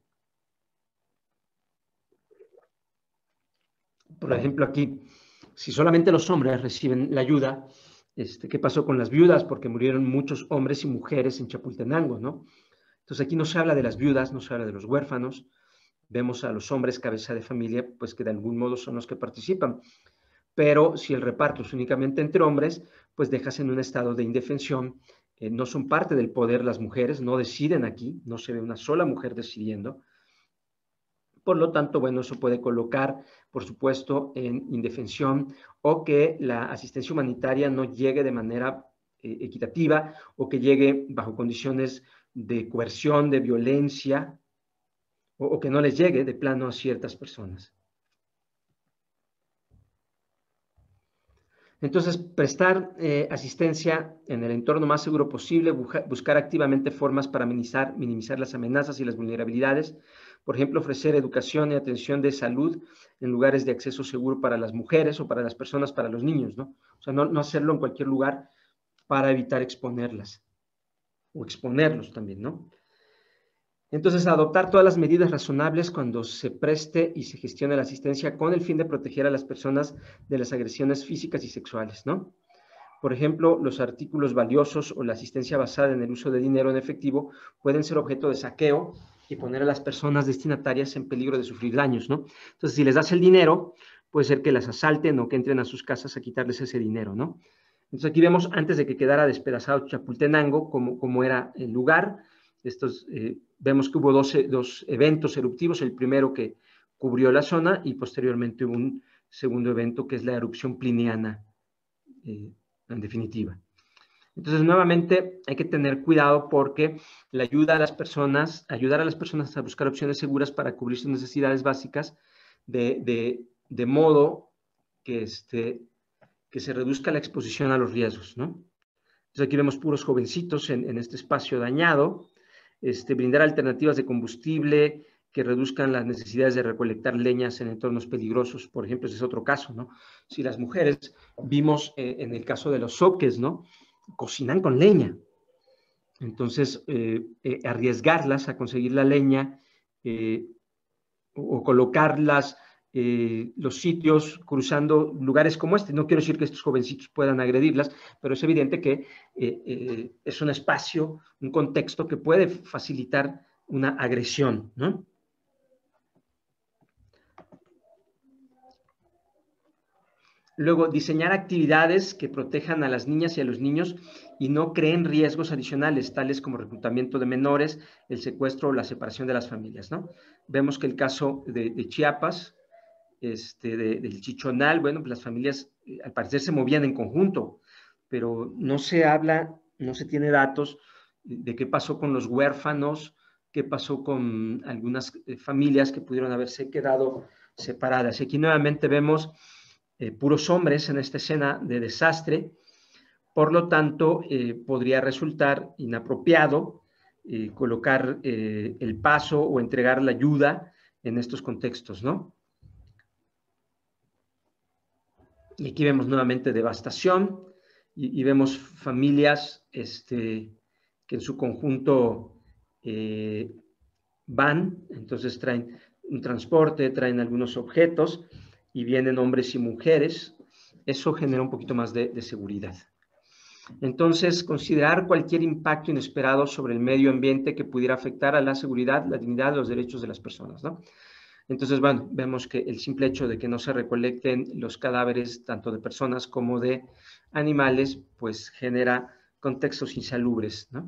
Por ejemplo, aquí, si solamente los hombres reciben la ayuda, este, ¿qué pasó con las viudas? Porque murieron muchos hombres y mujeres en Chapultenango, ¿no? Entonces aquí no se habla de las viudas, no se habla de los huérfanos, vemos a los hombres cabeza de familia, pues que de algún modo son los que participan. Pero si el reparto es únicamente entre hombres, pues dejas en un estado de indefensión, eh, no son parte del poder las mujeres, no deciden aquí, no se ve una sola mujer decidiendo. Por lo tanto, bueno, eso puede colocar, por supuesto, en indefensión o que la asistencia humanitaria no llegue de manera eh, equitativa o que llegue bajo condiciones de coerción, de violencia o, o que no les llegue de plano a ciertas personas. Entonces, prestar eh, asistencia en el entorno más seguro posible, buscar, buscar activamente formas para minimizar, minimizar las amenazas y las vulnerabilidades. Por ejemplo, ofrecer educación y atención de salud en lugares de acceso seguro para las mujeres o para las personas, para los niños, ¿no? O sea, no, no hacerlo en cualquier lugar para evitar exponerlas o exponerlos también, ¿no? Entonces, adoptar todas las medidas razonables cuando se preste y se gestione la asistencia con el fin de proteger a las personas de las agresiones físicas y sexuales, ¿no? Por ejemplo, los artículos valiosos o la asistencia basada en el uso de dinero en efectivo pueden ser objeto de saqueo y poner a las personas destinatarias en peligro de sufrir daños, ¿no? Entonces, si les das el dinero, puede ser que las asalten o que entren a sus casas a quitarles ese dinero, ¿no? Entonces, aquí vemos, antes de que quedara despedazado Chapultenango, cómo, cómo era el lugar. Estos, eh, vemos que hubo dos, dos eventos eruptivos, el primero que cubrió la zona y posteriormente hubo un segundo evento que es la erupción pliniana, eh, en definitiva. Entonces, nuevamente, hay que tener cuidado porque la ayuda a las personas, ayudar a las personas a buscar opciones seguras para cubrir sus necesidades básicas de, de, de modo que, este, que se reduzca la exposición a los riesgos, ¿no? Entonces, aquí vemos puros jovencitos en, en este espacio dañado. Este, brindar alternativas de combustible que reduzcan las necesidades de recolectar leñas en entornos peligrosos, por ejemplo, ese es otro caso, ¿no? Si las mujeres, vimos eh, en el caso de los zoques, ¿no? Cocinan con leña. Entonces, eh, eh, arriesgarlas a conseguir la leña eh, o, o colocarlas eh, los sitios cruzando lugares como este. No quiero decir que estos jovencitos puedan agredirlas, pero es evidente que eh, eh, es un espacio, un contexto que puede facilitar una agresión, ¿no? Luego, diseñar actividades que protejan a las niñas y a los niños y no creen riesgos adicionales, tales como reclutamiento de menores, el secuestro o la separación de las familias, ¿no? Vemos que el caso de, de Chiapas, este, de, del Chichonal, bueno, pues las familias eh, al parecer se movían en conjunto, pero no se habla, no se tiene datos de qué pasó con los huérfanos, qué pasó con algunas eh, familias que pudieron haberse quedado separadas. Aquí nuevamente vemos Eh, puros hombres en esta escena de desastre, por lo tanto eh, podría resultar inapropiado eh, colocar eh, el paso o entregar la ayuda en estos contextos, ¿no? Y aquí vemos nuevamente devastación y, y vemos familias este, que en su conjunto eh, van, entonces traen un transporte, traen algunos objetos y vienen hombres y mujeres. Eso genera un poquito más de, de seguridad. Entonces, considerar cualquier impacto inesperado sobre el medio ambiente que pudiera afectar a la seguridad, la dignidad, los derechos de las personas, ¿no? Entonces, bueno, vemos que el simple hecho de que no se recolecten los cadáveres tanto de personas como de animales, pues genera contextos insalubres, ¿no?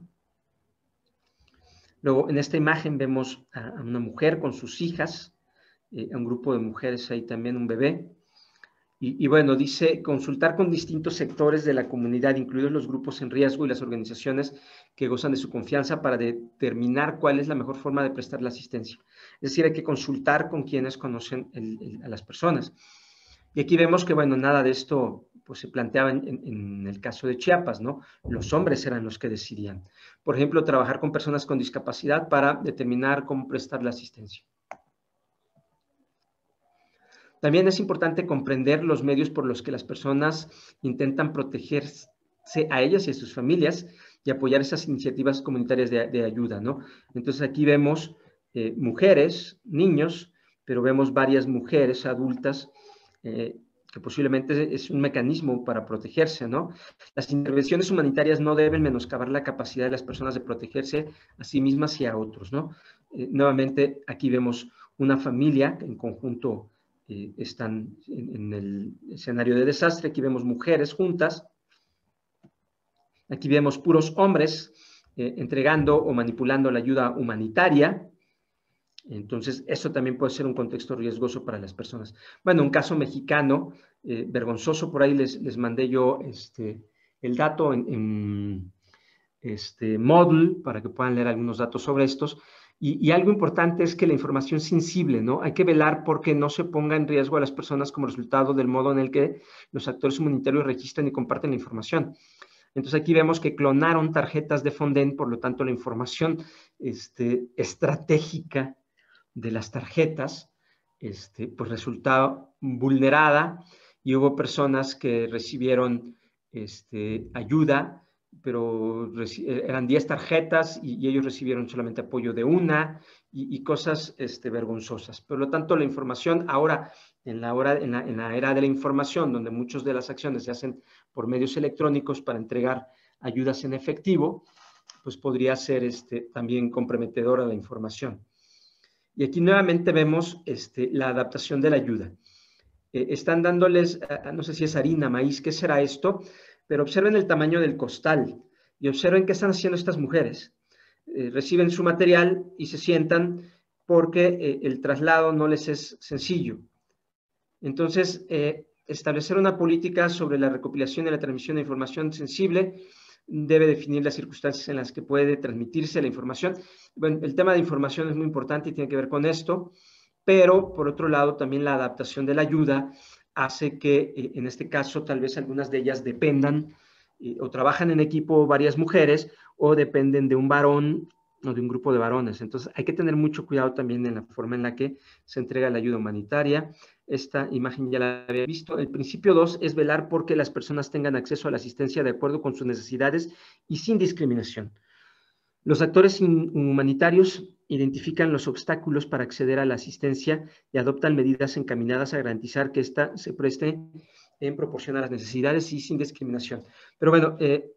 Luego, en esta imagen vemos a, a una mujer con sus hijas, Eh, un grupo de mujeres ahí también, un bebé, y, y bueno, dice consultar con distintos sectores de la comunidad, incluidos los grupos en riesgo y las organizaciones que gozan de su confianza para determinar cuál es la mejor forma de prestar la asistencia. Es decir, hay que consultar con quienes conocen el, el, a las personas. Y aquí vemos que, bueno, nada de esto pues, se planteaba en, en, en el caso de Chiapas, ¿no? Los hombres eran los que decidían. Por ejemplo, trabajar con personas con discapacidad para determinar cómo prestar la asistencia. También es importante comprender los medios por los que las personas intentan protegerse a ellas y a sus familias y apoyar esas iniciativas comunitarias de, de ayuda, ¿no? Entonces aquí vemos eh, mujeres, niños, pero vemos varias mujeres adultas eh, que posiblemente es un mecanismo para protegerse, ¿no? Las intervenciones humanitarias no deben menoscabar la capacidad de las personas de protegerse a sí mismas y a otros, ¿no? Eh, nuevamente, aquí vemos una familia que en conjunto eh, están en, en el escenario de desastre. Aquí vemos mujeres juntas. Aquí vemos puros hombres eh, entregando o manipulando la ayuda humanitaria. Entonces, eso también puede ser un contexto riesgoso para las personas. Bueno, un caso mexicano, eh, vergonzoso, por ahí les, les mandé yo este, el dato en, en este Moodle para que puedan leer algunos datos sobre estos. Y, y algo importante es que la información sensible, ¿no? Hay que velar porque no se ponga en riesgo a las personas como resultado del modo en el que los actores humanitarios registran y comparten la información. Entonces aquí vemos que clonaron tarjetas de Fonden, por lo tanto la información este, estratégica de las tarjetas, este, pues resultó vulnerada y hubo personas que recibieron este, ayuda, pero eran diez tarjetas y, y ellos recibieron solamente apoyo de una y, y cosas este, vergonzosas. Por lo tanto, la información ahora, en la, hora, en, la, en la era de la información, donde muchas de las acciones se hacen por medios electrónicos para entregar ayudas en efectivo, pues podría ser este, también comprometedora la información. Y aquí nuevamente vemos este, la adaptación de la ayuda. Eh, están dándoles, uh, no sé si es harina, maíz, ¿qué será esto? Pero observen el tamaño del costal y observen qué están haciendo estas mujeres. Eh, reciben su material y se sientan porque eh, el traslado no les es sencillo. Entonces, eh, establecer una política sobre la recopilación y la transmisión de información sensible debe definir las circunstancias en las que puede transmitirse la información. Bueno, el tema de información es muy importante y tiene que ver con esto, pero por otro lado también la adaptación de la ayuda hace que eh, en este caso tal vez algunas de ellas dependan eh, o trabajan en equipo varias mujeres o dependen de un varón o de un grupo de varones. Entonces hay que tener mucho cuidado también en la forma en la que se entrega la ayuda humanitaria. Esta imagen ya la había visto. El principio dos es velar porque las personas tengan acceso a la asistencia de acuerdo con sus necesidades y sin discriminación. Los actores humanitarios identifican los obstáculos para acceder a la asistencia y adoptan medidas encaminadas a garantizar que ésta se preste en proporción a las necesidades y sin discriminación. Pero bueno, eh,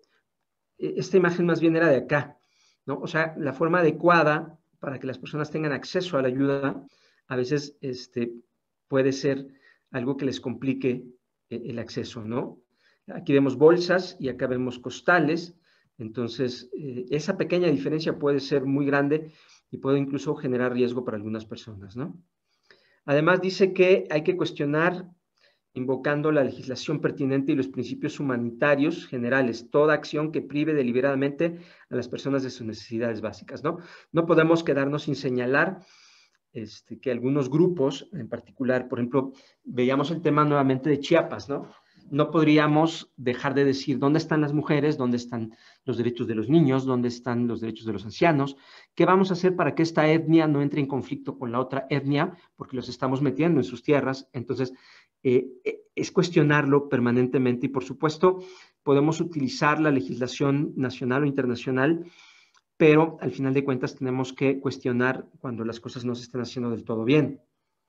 esta imagen más bien era de acá, ¿no? O sea, la forma adecuada para que las personas tengan acceso a la ayuda a veces este, puede ser algo que les complique el acceso, ¿no? Aquí vemos bolsas y acá vemos costales. Entonces, eh, esa pequeña diferencia puede ser muy grande y puede incluso generar riesgo para algunas personas, ¿no? Además, dice que hay que cuestionar, invocando la legislación pertinente y los principios humanitarios generales, toda acción que prive deliberadamente a las personas de sus necesidades básicas, ¿no? No podemos quedarnos sin señalar este, que algunos grupos, en particular, por ejemplo, veíamos el tema nuevamente de Chiapas, ¿no? No podríamos dejar de decir dónde están las mujeres, dónde están los derechos de los niños, dónde están los derechos de los ancianos, qué vamos a hacer para que esta etnia no entre en conflicto con la otra etnia, porque los estamos metiendo en sus tierras. Entonces, eh, es cuestionarlo permanentemente y, por supuesto, podemos utilizar la legislación nacional o internacional, pero al final de cuentas tenemos que cuestionar cuando las cosas no se están haciendo del todo bien.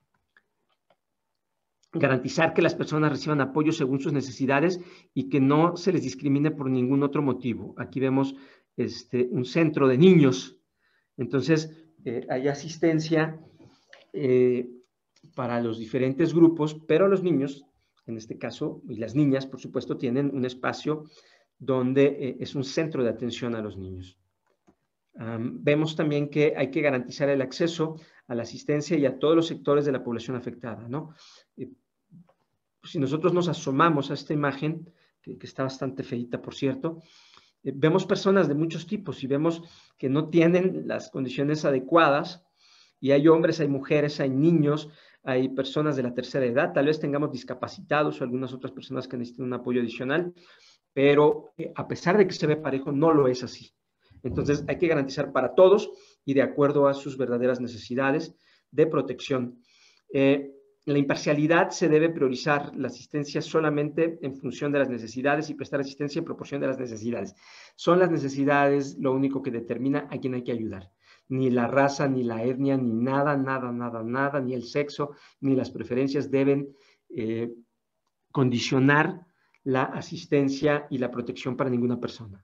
Garantizar que las personas reciban apoyo según sus necesidades y que no se les discrimine por ningún otro motivo. Aquí vemos este, un centro de niños. Entonces, eh, hay asistencia eh, para los diferentes grupos, pero los niños, en este caso, y las niñas, por supuesto, tienen un espacio donde eh, es un centro de atención a los niños. Um, vemos también que hay que garantizar el acceso a la asistencia y a todos los sectores de la población afectada, ¿no? Eh, si nosotros nos asomamos a esta imagen, que, que está bastante feita, por cierto, eh, vemos personas de muchos tipos y vemos que no tienen las condiciones adecuadas y hay hombres, hay mujeres, hay niños, hay personas de la tercera edad, tal vez tengamos discapacitados o algunas otras personas que necesitan un apoyo adicional, pero eh, a pesar de que se ve parejo, no lo es así. Entonces, hay que garantizar para todos y de acuerdo a sus verdaderas necesidades de protección. Eh, la imparcialidad se debe priorizar la asistencia solamente en función de las necesidades y prestar asistencia en proporción de las necesidades. Son las necesidades lo único que determina a quién hay que ayudar. Ni la raza, ni la etnia, ni nada, nada, nada, nada, ni el sexo, ni las preferencias deben eh, condicionar la asistencia y la protección para ninguna persona.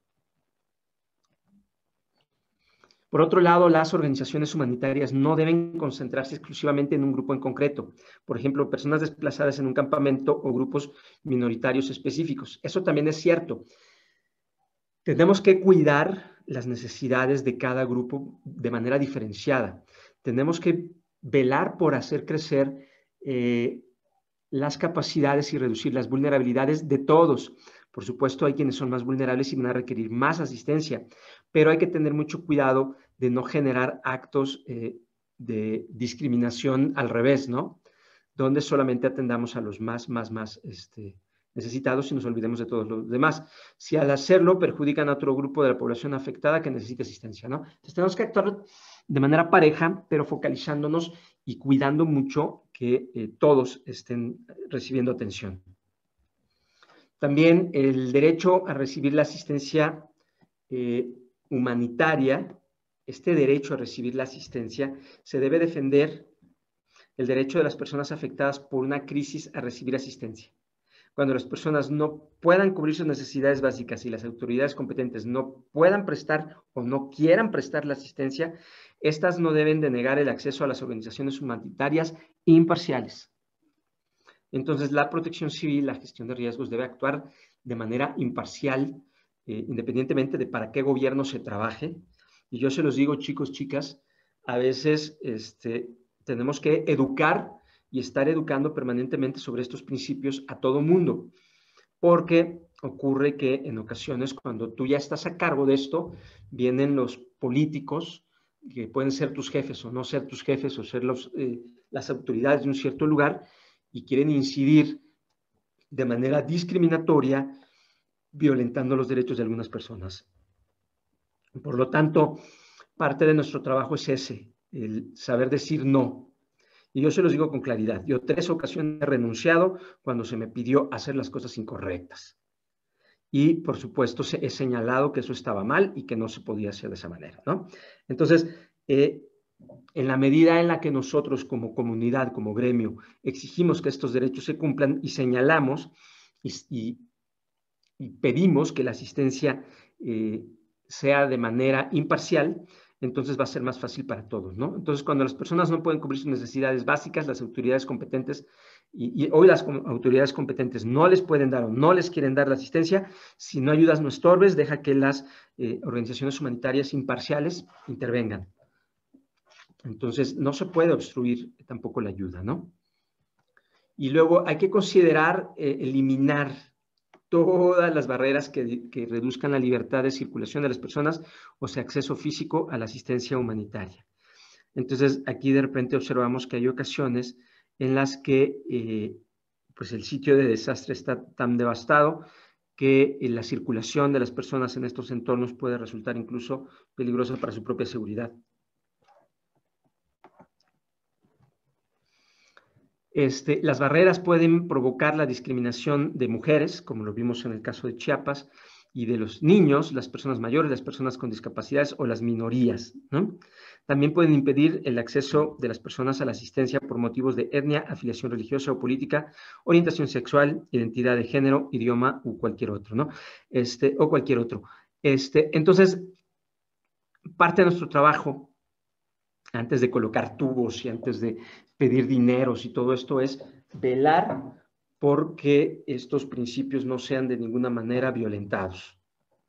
Por otro lado, las organizaciones humanitarias no deben concentrarse exclusivamente en un grupo en concreto. Por ejemplo, personas desplazadas en un campamento o grupos minoritarios específicos. Eso también es cierto. Tenemos que cuidar las necesidades de cada grupo de manera diferenciada. Tenemos que velar por hacer crecer eh, las capacidades y reducir las vulnerabilidades de todos. Por supuesto, hay quienes son más vulnerables y van a requerir más asistencia, pero hay que tener mucho cuidado de no generar actos eh, de discriminación al revés, ¿no? Donde solamente atendamos a los más, más, más este, necesitados y nos olvidemos de todos los demás. Si al hacerlo perjudican a otro grupo de la población afectada que necesita asistencia, ¿no? Entonces tenemos que actuar de manera pareja, pero focalizándonos y cuidando mucho que eh, todos estén recibiendo atención. También el derecho a recibir la asistencia eh, humanitaria, este derecho a recibir la asistencia, se debe defender el derecho de las personas afectadas por una crisis a recibir asistencia. Cuando las personas no puedan cubrir sus necesidades básicas y las autoridades competentes no puedan prestar o no quieran prestar la asistencia, estas no deben denegar el acceso a las organizaciones humanitarias imparciales. Entonces, la protección civil, la gestión de riesgos, debe actuar de manera imparcial, eh, independientemente de para qué gobierno se trabaje. Y yo se los digo, chicos, chicas, a veces este, tenemos que educar y estar educando permanentemente sobre estos principios a todo mundo, porque ocurre que en ocasiones cuando tú ya estás a cargo de esto, vienen los políticos, que pueden ser tus jefes o no ser tus jefes o ser los, eh, las autoridades de un cierto lugar, y quieren incidir de manera discriminatoria, violentando los derechos de algunas personas. Por lo tanto, parte de nuestro trabajo es ese, el saber decir no. Y yo se los digo con claridad. Yo tres ocasiones he renunciado cuando se me pidió hacer las cosas incorrectas. Y, por supuesto, he señalado que eso estaba mal y que no se podía hacer de esa manera, ¿no? Entonces, eh, en la medida en la que nosotros como comunidad, como gremio, exigimos que estos derechos se cumplan y señalamos y, y, y pedimos que la asistencia eh, sea de manera imparcial, entonces va a ser más fácil para todos, ¿no? Entonces, cuando las personas no pueden cubrir sus necesidades básicas, las autoridades competentes, y, y hoy las autoridades competentes no les pueden dar o no les quieren dar la asistencia, si no ayudas, no estorbes, deja que las eh, organizaciones humanitarias imparciales intervengan. Entonces, no se puede obstruir tampoco la ayuda, ¿no? Y luego hay que considerar eh, eliminar todas las barreras que, que reduzcan la libertad de circulación de las personas, o sea, acceso físico a la asistencia humanitaria. Entonces, aquí de repente observamos que hay ocasiones en las que eh, pues el sitio de desastre está tan devastado que eh, la circulación de las personas en estos entornos puede resultar incluso peligrosa para su propia seguridad. Este, las barreras pueden provocar la discriminación de mujeres, como lo vimos en el caso de Chiapas, y de los niños, las personas mayores, las personas con discapacidades o las minorías, ¿no? También pueden impedir el acceso de las personas a la asistencia por motivos de etnia, afiliación religiosa o política, orientación sexual, identidad de género, idioma u cualquier otro, ¿no? Este, o cualquier otro. Este, entonces, parte de nuestro trabajo, antes de colocar tubos y antes de pedir dineros y todo esto, es velar porque estos principios no sean de ninguna manera violentados.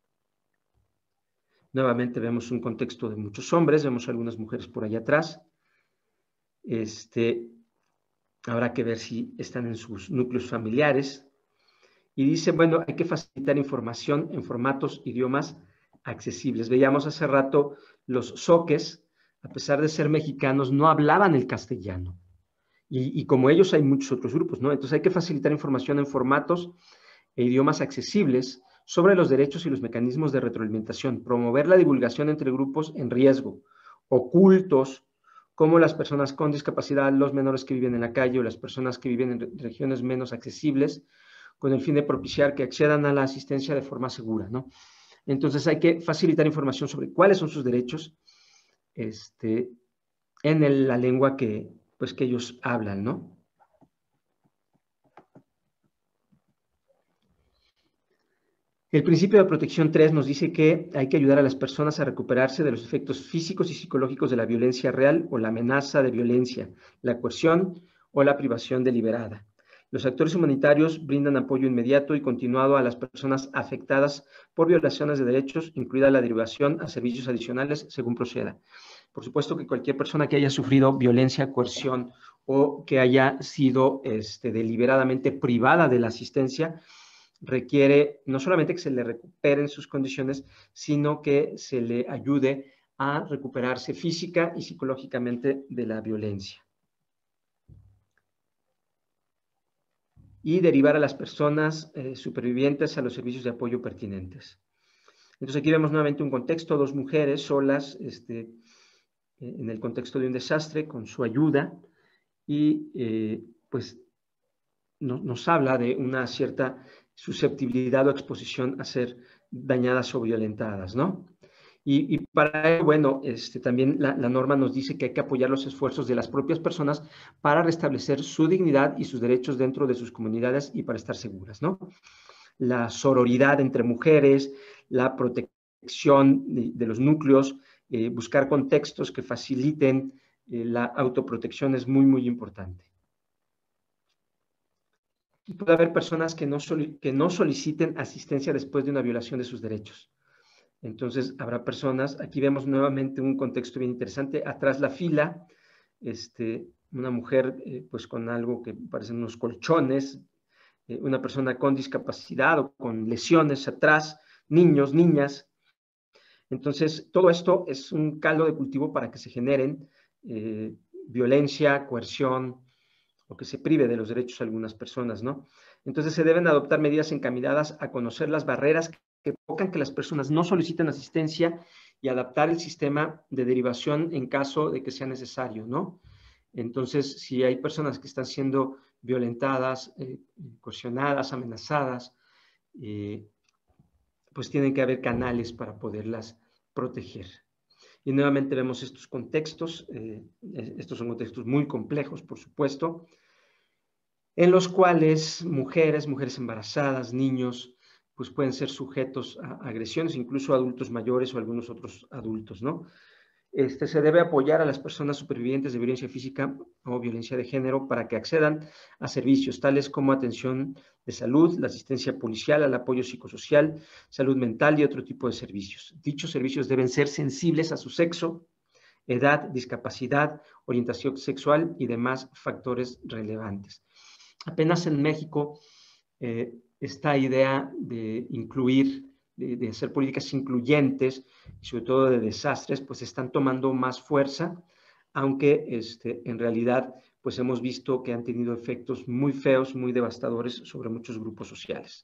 Nuevamente vemos un contexto de muchos hombres, vemos algunas mujeres por allá atrás. Este, habrá que ver si están en sus núcleos familiares. Y dice, bueno, hay que facilitar información en formatos, idiomas accesibles. Veíamos hace rato los zoques, a pesar de ser mexicanos, no hablaban el castellano. Y, y como ellos hay muchos otros grupos, ¿no? Entonces hay que facilitar información en formatos e idiomas accesibles sobre los derechos y los mecanismos de retroalimentación, promover la divulgación entre grupos en riesgo, ocultos, como las personas con discapacidad, los menores que viven en la calle o las personas que viven en regiones menos accesibles, con el fin de propiciar que accedan a la asistencia de forma segura, ¿no? Entonces hay que facilitar información sobre cuáles son sus derechos, Este, en el, la lengua que, pues, que ellos hablan, ¿no? El principio de protección tres nos dice que hay que ayudar a las personas a recuperarse de los efectos físicos y psicológicos de la violencia real o la amenaza de violencia, la coerción o la privación deliberada. Los actores humanitarios brindan apoyo inmediato y continuado a las personas afectadas por violaciones de derechos, incluida la derivación a servicios adicionales según proceda. Por supuesto que cualquier persona que haya sufrido violencia, coerción o que haya sido este, deliberadamente privada de la asistencia, requiere no solamente que se le recuperen sus condiciones, sino que se le ayude a recuperarse física y psicológicamente de la violencia. Y derivar a las personas eh, supervivientes a los servicios de apoyo pertinentes. Entonces aquí vemos nuevamente un contexto, dos mujeres solas este, en el contexto de un desastre con su ayuda y eh, pues no, nos habla de una cierta susceptibilidad o exposición a ser dañadas o violentadas, ¿no? Y, y para ello, bueno, este, también la, la norma nos dice que hay que apoyar los esfuerzos de las propias personas para restablecer su dignidad y sus derechos dentro de sus comunidades y para estar seguras, ¿no? La sororidad entre mujeres, la protección de, de los núcleos, eh, buscar contextos que faciliten eh, la autoprotección es muy, muy importante. Puede haber personas que no, que no soliciten asistencia después de una violación de sus derechos. Entonces, habrá personas, aquí vemos nuevamente un contexto bien interesante, atrás la fila, este, una mujer eh, pues con algo que parecen unos colchones, eh, una persona con discapacidad o con lesiones atrás, niños, niñas. Entonces, todo esto es un caldo de cultivo para que se generen eh, violencia, coerción, o que se prive de los derechos a algunas personas, ¿no? Entonces se deben adoptar medidas encaminadas a conocer las barreras que provocan que las personas no soliciten asistencia y adaptar el sistema de derivación en caso de que sea necesario, ¿no? Entonces, si hay personas que están siendo violentadas, eh, coercionadas, amenazadas, eh, pues tienen que haber canales para poderlas proteger. Y nuevamente vemos estos contextos, eh, estos son contextos muy complejos, por supuesto, en los cuales mujeres, mujeres embarazadas, niños, pues pueden ser sujetos a agresiones, incluso adultos mayores o algunos otros adultos, ¿no? Este, se debe apoyar a las personas supervivientes de violencia física o violencia de género para que accedan a servicios tales como atención de salud, la asistencia policial, el apoyo psicosocial, salud mental y otro tipo de servicios. Dichos servicios deben ser sensibles a su sexo, edad, discapacidad, orientación sexual y demás factores relevantes. Apenas en México, eh, esta idea de incluir De, de hacer políticas incluyentes, sobre todo de desastres, pues están tomando más fuerza, aunque este, en realidad pues hemos visto que han tenido efectos muy feos, muy devastadores sobre muchos grupos sociales.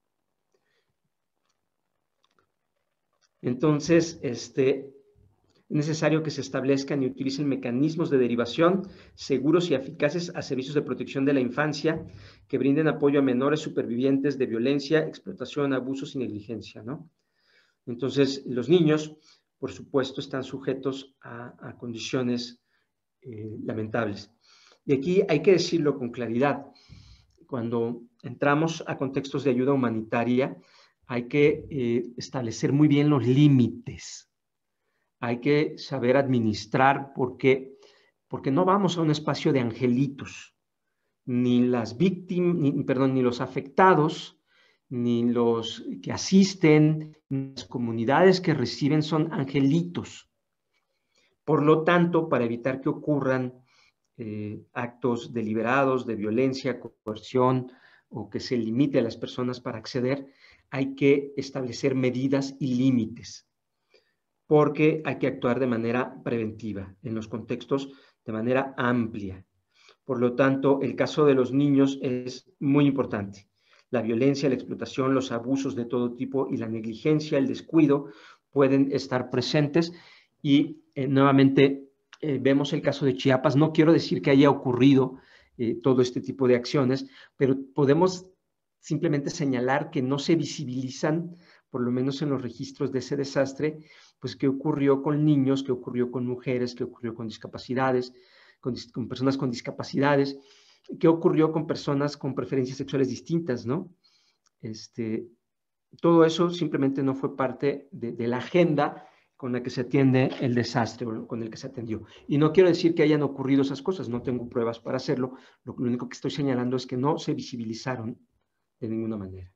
Entonces, este, es necesario que se establezcan y utilicen mecanismos de derivación seguros y eficaces a servicios de protección de la infancia que brinden apoyo a menores supervivientes de violencia, explotación, abusos y negligencia, ¿no? Entonces, los niños, por supuesto, están sujetos a, a condiciones eh, lamentables. Y aquí hay que decirlo con claridad. Cuando entramos a contextos de ayuda humanitaria, hay que eh, establecer muy bien los límites. Hay que saber administrar porque, porque no vamos a un espacio de angelitos. Ni las víctimas, ni, perdón, ni los afectados, ni los que asisten, ni las comunidades que reciben son angelitos. Por lo tanto, para evitar que ocurran eh, actos deliberados de violencia, coerción o que se limite a las personas para acceder, hay que establecer medidas y límites, porque hay que actuar de manera preventiva, en los contextos de manera amplia. Por lo tanto, el caso de los niños es muy importante. La violencia, la explotación, los abusos de todo tipo y la negligencia, el descuido pueden estar presentes y eh, nuevamente eh, vemos el caso de Chiapas. No quiero decir que haya ocurrido eh, todo este tipo de acciones, pero podemos simplemente señalar que no se visibilizan, por lo menos en los registros de ese desastre, pues qué ocurrió con niños, qué ocurrió con mujeres, qué ocurrió con discapacidades, con, con personas con discapacidades, qué ocurrió con personas con preferencias sexuales distintas, ¿no? Este, todo eso simplemente no fue parte de, de la agenda con la que se atiende el desastre, o con el que se atendió. Y no quiero decir que hayan ocurrido esas cosas, no tengo pruebas para hacerlo, lo, lo único que estoy señalando es que no se visibilizaron de ninguna manera.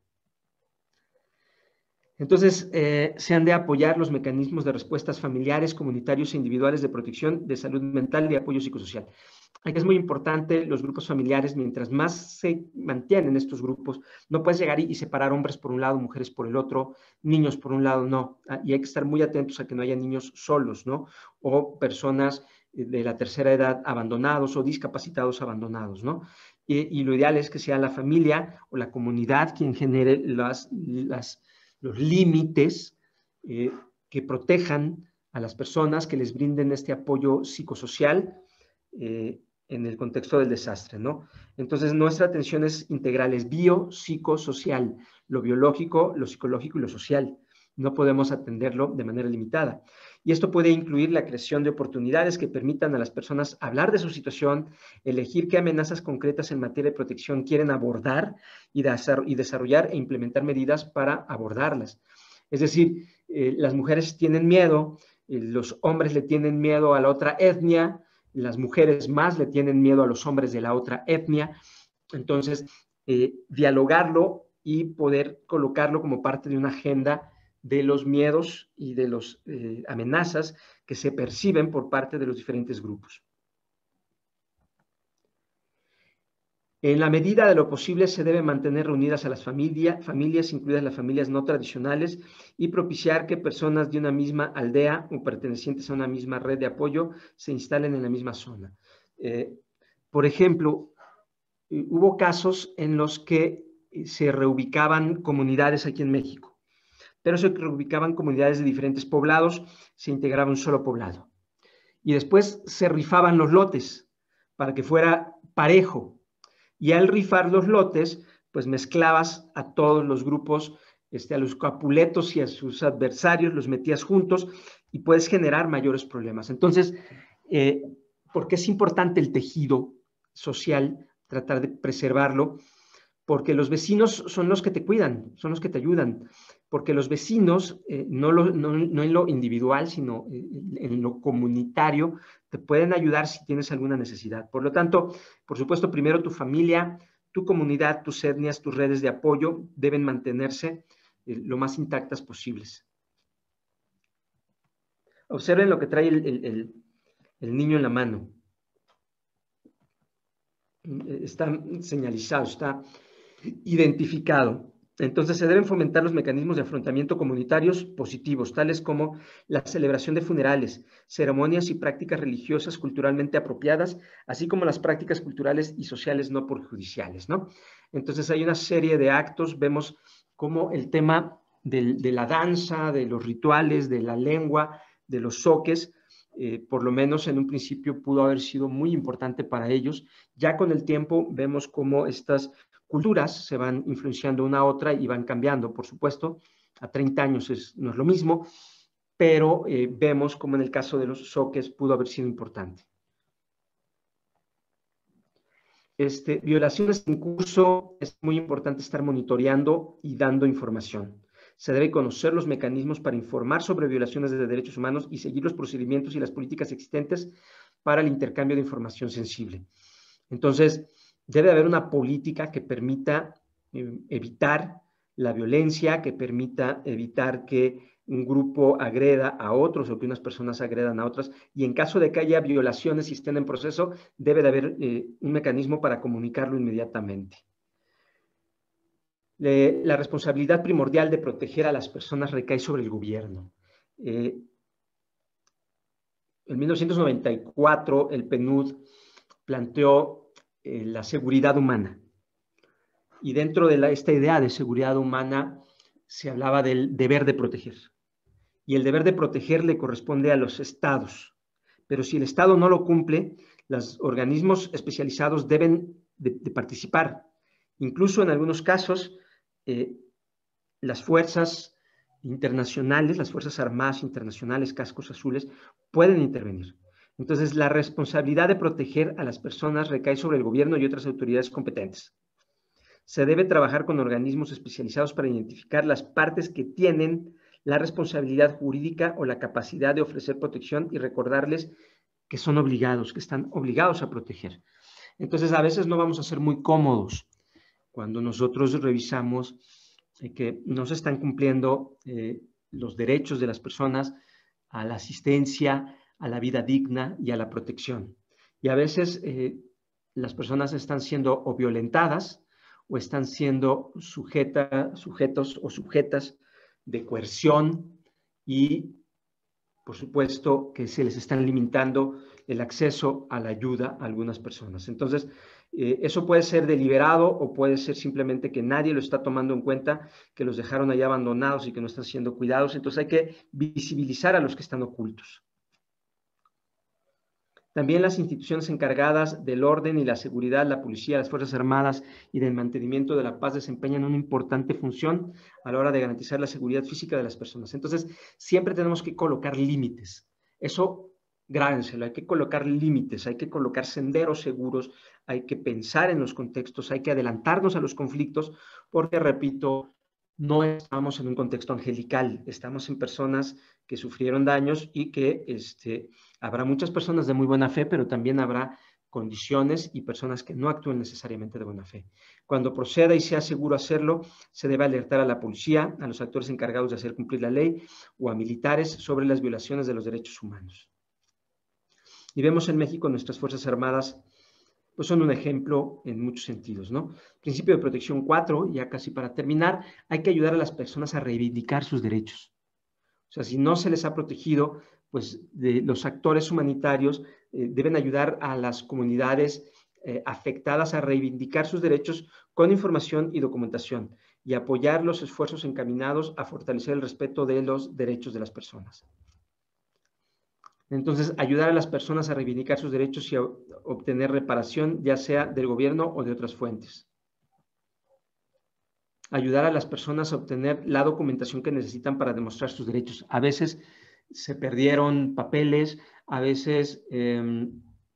Entonces, eh, se han de apoyar los mecanismos de respuestas familiares, comunitarios e individuales de protección de salud mental y apoyo psicosocial. Aquí es muy importante los grupos familiares, mientras más se mantienen estos grupos, no puedes llegar y, y separar hombres por un lado, mujeres por el otro, niños por un lado, no. Y hay que estar muy atentos a que no haya niños solos, ¿no? O personas de la tercera edad abandonados o discapacitados abandonados, ¿no? Y, y lo ideal es que sea la familia o la comunidad quien genere las, las, los límites eh, que protejan a las personas, que les brinden este apoyo psicosocial, Eh, en el contexto del desastre, ¿no? Entonces, nuestra atención es integral, es biopsicosocial, lo biológico, lo psicológico y lo social. No podemos atenderlo de manera limitada. Y esto puede incluir la creación de oportunidades que permitan a las personas hablar de su situación, elegir qué amenazas concretas en materia de protección quieren abordar y, y desarrollar e implementar medidas para abordarlas. Es decir, eh, las mujeres tienen miedo, eh, los hombres le tienen miedo a la otra etnia, las mujeres más le tienen miedo a los hombres de la otra etnia. Entonces, eh, dialogarlo y poder colocarlo como parte de una agenda de los miedos y de las eh, amenazas que se perciben por parte de los diferentes grupos. En la medida de lo posible se debe mantener reunidas a las familia, familias, incluidas las familias no tradicionales, y propiciar que personas de una misma aldea o pertenecientes a una misma red de apoyo se instalen en la misma zona. Eh, por ejemplo, hubo casos en los que se reubicaban comunidades aquí en México, pero se reubicaban comunidades de diferentes poblados, se integraba un solo poblado. Y después se rifaban los lotes para que fuera parejo. Y al rifar los lotes, pues mezclabas a todos los grupos, este, a los capuletos y a sus adversarios, los metías juntos y puedes generar mayores problemas. Entonces, eh, ¿por qué es importante el tejido social? Tratar de preservarlo, porque los vecinos son los que te cuidan, son los que te ayudan, porque los vecinos, eh, no, lo, no, no en lo individual, sino en lo comunitario, te pueden ayudar si tienes alguna necesidad. Por lo tanto, por supuesto, primero tu familia, tu comunidad, tus etnias, tus redes de apoyo deben mantenerse eh, lo más intactas posibles. Observen lo que trae el, el, el, el niño en la mano. Está señalizado, está identificado. Entonces se deben fomentar los mecanismos de afrontamiento comunitarios positivos, tales como la celebración de funerales, ceremonias y prácticas religiosas culturalmente apropiadas, así como las prácticas culturales y sociales no perjudiciales, ¿no? Entonces hay una serie de actos, vemos cómo el tema de, de la danza, de los rituales, de la lengua, de los zoques, eh, por lo menos en un principio pudo haber sido muy importante para ellos. Ya con el tiempo vemos cómo estas culturas se van influenciando una a otra y van cambiando, por supuesto. A treinta años es, no es lo mismo, pero eh, vemos como en el caso de los zoques pudo haber sido importante. Este, violaciones en curso, es muy importante estar monitoreando y dando información. Se debe conocer los mecanismos para informar sobre violaciones de derechos humanos y seguir los procedimientos y las políticas existentes para el intercambio de información sensible. Entonces, debe haber una política que permita eh, evitar la violencia, que permita evitar que un grupo agreda a otros o que unas personas agredan a otras. Y en caso de que haya violaciones y estén en proceso, debe de haber eh, un mecanismo para comunicarlo inmediatamente. Le, la responsabilidad primordial de proteger a las personas recae sobre el gobierno. Eh, en mil novecientos noventa y cuatro, el P N U D planteó la seguridad humana. Y dentro de la, esta idea de seguridad humana se hablaba del deber de proteger. Y el deber de proteger le corresponde a los estados. Pero si el estado no lo cumple, los organismos especializados deben de, de participar. Incluso en algunos casos, eh, las fuerzas internacionales, las fuerzas armadas internacionales, cascos azules, pueden intervenir. Entonces, la responsabilidad de proteger a las personas recae sobre el gobierno y otras autoridades competentes. Se debe trabajar con organismos especializados para identificar las partes que tienen la responsabilidad jurídica o la capacidad de ofrecer protección y recordarles que son obligados, que están obligados a proteger. Entonces, a veces no vamos a ser muy cómodos cuando nosotros revisamos eh, que no se están cumpliendo eh, los derechos de las personas a la asistencia, a la vida digna y a la protección. Y a veces eh, las personas están siendo o violentadas o están siendo sujeta, sujetos o sujetas de coerción y, por supuesto, que se les están limitando el acceso a la ayuda a algunas personas. Entonces, eh, eso puede ser deliberado o puede ser simplemente que nadie lo está tomando en cuenta, que los dejaron ahí abandonados y que no están siendo cuidados. Entonces, hay que visibilizar a los que están ocultos. También las instituciones encargadas del orden y la seguridad, la policía, las Fuerzas Armadas y del mantenimiento de la paz desempeñan una importante función a la hora de garantizar la seguridad física de las personas. Entonces, siempre tenemos que colocar límites. Eso, grábenselo, hay que colocar límites, hay que colocar senderos seguros, hay que pensar en los contextos, hay que adelantarnos a los conflictos, porque, repito, no estamos en un contexto angelical, estamos en personas que sufrieron daños y que este, habrá muchas personas de muy buena fe, pero también habrá condiciones y personas que no actúen necesariamente de buena fe. Cuando proceda y sea seguro hacerlo, se debe alertar a la policía, a los actores encargados de hacer cumplir la ley o a militares sobre las violaciones de los derechos humanos. Y vemos en México nuestras Fuerzas Armadas pues son un ejemplo en muchos sentidos, ¿no? Principio de protección cuatro, ya casi para terminar, hay que ayudar a las personas a reivindicar sus derechos. O sea, si no se les ha protegido, pues de, los actores humanitarios eh, deben ayudar a las comunidades eh, afectadas a reivindicar sus derechos con información y documentación y apoyar los esfuerzos encaminados a fortalecer el respeto de los derechos de las personas. Entonces, ayudar a las personas a reivindicar sus derechos y a obtener reparación, ya sea del gobierno o de otras fuentes. Ayudar a las personas a obtener la documentación que necesitan para demostrar sus derechos. A veces se perdieron papeles, a veces eh,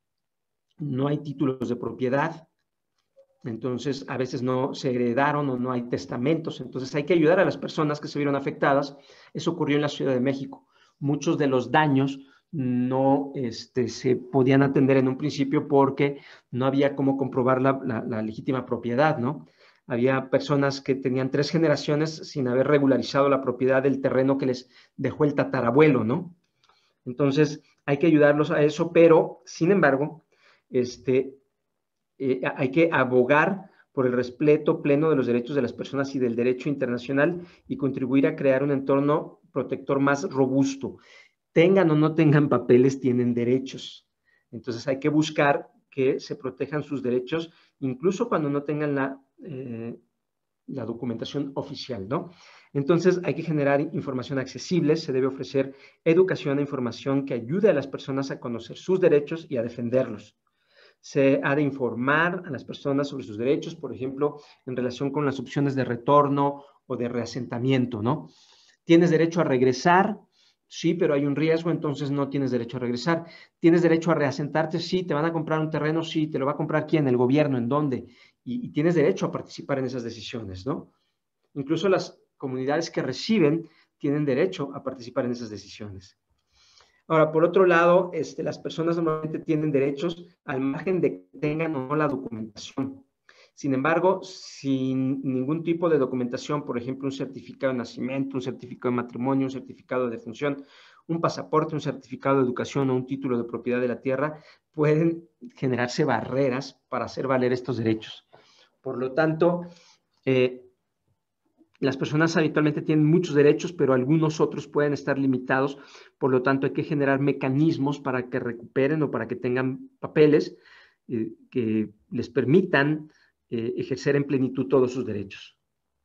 no hay títulos de propiedad, entonces a veces no se heredaron o no hay testamentos. Entonces hay que ayudar a las personas que se vieron afectadas. Eso ocurrió en la Ciudad de México. Muchos de los daños no este, se podían atender en un principio porque no había cómo comprobar la, la, la legítima propiedad, ¿no? Había personas que tenían tres generaciones sin haber regularizado la propiedad del terreno que les dejó el tatarabuelo, ¿no? Entonces, hay que ayudarlos a eso, pero, sin embargo, este, eh, hay que abogar por el respeto pleno de los derechos de las personas y del derecho internacional y contribuir a crear un entorno protector más robusto. Tengan o no tengan papeles, tienen derechos. Entonces hay que buscar que se protejan sus derechos, incluso cuando no tengan la, eh, la documentación oficial, ¿no? Entonces hay que generar información accesible, se debe ofrecer educación e información que ayude a las personas a conocer sus derechos y a defenderlos. Se ha de informar a las personas sobre sus derechos, por ejemplo, en relación con las opciones de retorno o de reasentamiento, ¿no? Tienes derecho a regresar. Sí, pero hay un riesgo, entonces no tienes derecho a regresar. ¿Tienes derecho a reasentarte? Sí. ¿Te van a comprar un terreno? Sí. ¿Te lo va a comprar quién? ¿El gobierno? ¿En dónde? Y, y tienes derecho a participar en esas decisiones, ¿no? Incluso las comunidades que reciben tienen derecho a participar en esas decisiones. Ahora, por otro lado, este, las personas normalmente tienen derechos al margen de que tengan o no la documentación. Sin embargo, sin ningún tipo de documentación, por ejemplo, un certificado de nacimiento, un certificado de matrimonio, un certificado de defunción, un pasaporte, un certificado de educación o un título de propiedad de la tierra, pueden generarse barreras para hacer valer estos derechos. Por lo tanto, eh, las personas habitualmente tienen muchos derechos, pero algunos otros pueden estar limitados. Por lo tanto, hay que generar mecanismos para que recuperen o para que tengan papeles eh, que les permitan Eh, ejercer en plenitud todos sus derechos.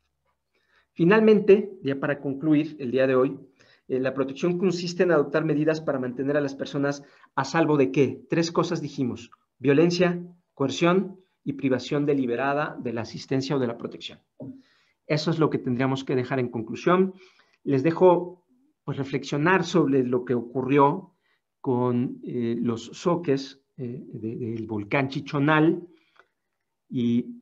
Finalmente, ya para concluir el día de hoy, eh, la protección consiste en adoptar medidas para mantener a las personas a salvo de ¿qué? Tres cosas dijimos: violencia, coerción y privación deliberada de la asistencia o de la protección. Eso es lo que tendríamos que dejar en conclusión. Les dejo pues, reflexionar sobre lo que ocurrió con eh, los zoques eh, de, del volcán Chichonal. Y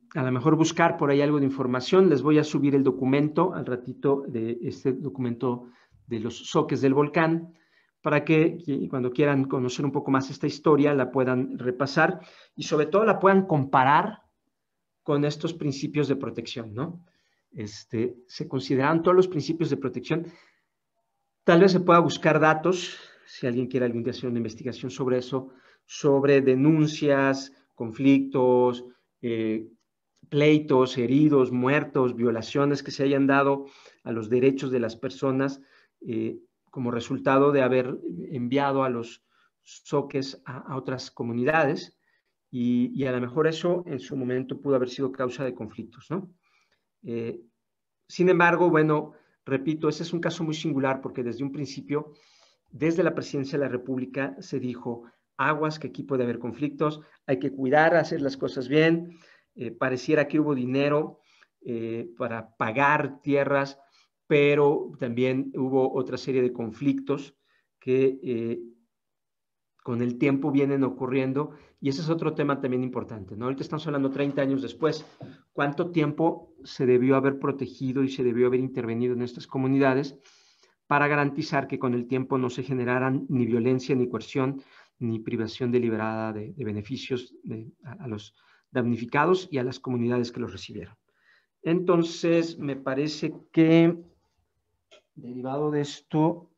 a lo mejor buscar por ahí algo de información. Les voy a subir el documento al ratito, de este documento de los zoques del volcán, para que cuando quieran conocer un poco más esta historia la puedan repasar y sobre todo la puedan comparar con estos principios de protección, ¿no? Este, se consideran todos los principios de protección. Tal vez se pueda buscar datos, si alguien quiere algún día hacer una investigación sobre eso, sobre denuncias, conflictos, eh, pleitos, heridos, muertos, violaciones que se hayan dado a los derechos de las personas eh, como resultado de haber enviado a los zoques a, a otras comunidades y, y a lo mejor eso en su momento pudo haber sido causa de conflictos, ¿no? Eh, sin embargo, bueno, repito, ese es un caso muy singular porque desde un principio, desde la presidencia de la República se dijo, aguas, que aquí puede haber conflictos, hay que cuidar, hacer las cosas bien. Eh, pareciera que hubo dinero eh, para pagar tierras, pero también hubo otra serie de conflictos que eh, con el tiempo vienen ocurriendo, y ese es otro tema también importante, ¿no? Ahorita estamos hablando treinta años después, ¿cuánto tiempo se debió haber protegido y se debió haber intervenido en estas comunidades para garantizar que con el tiempo no se generaran ni violencia, ni coerción, ni privación deliberada de, de beneficios de, a, a los damnificados y a las comunidades que los recibieron? Entonces, me parece que derivado de esto,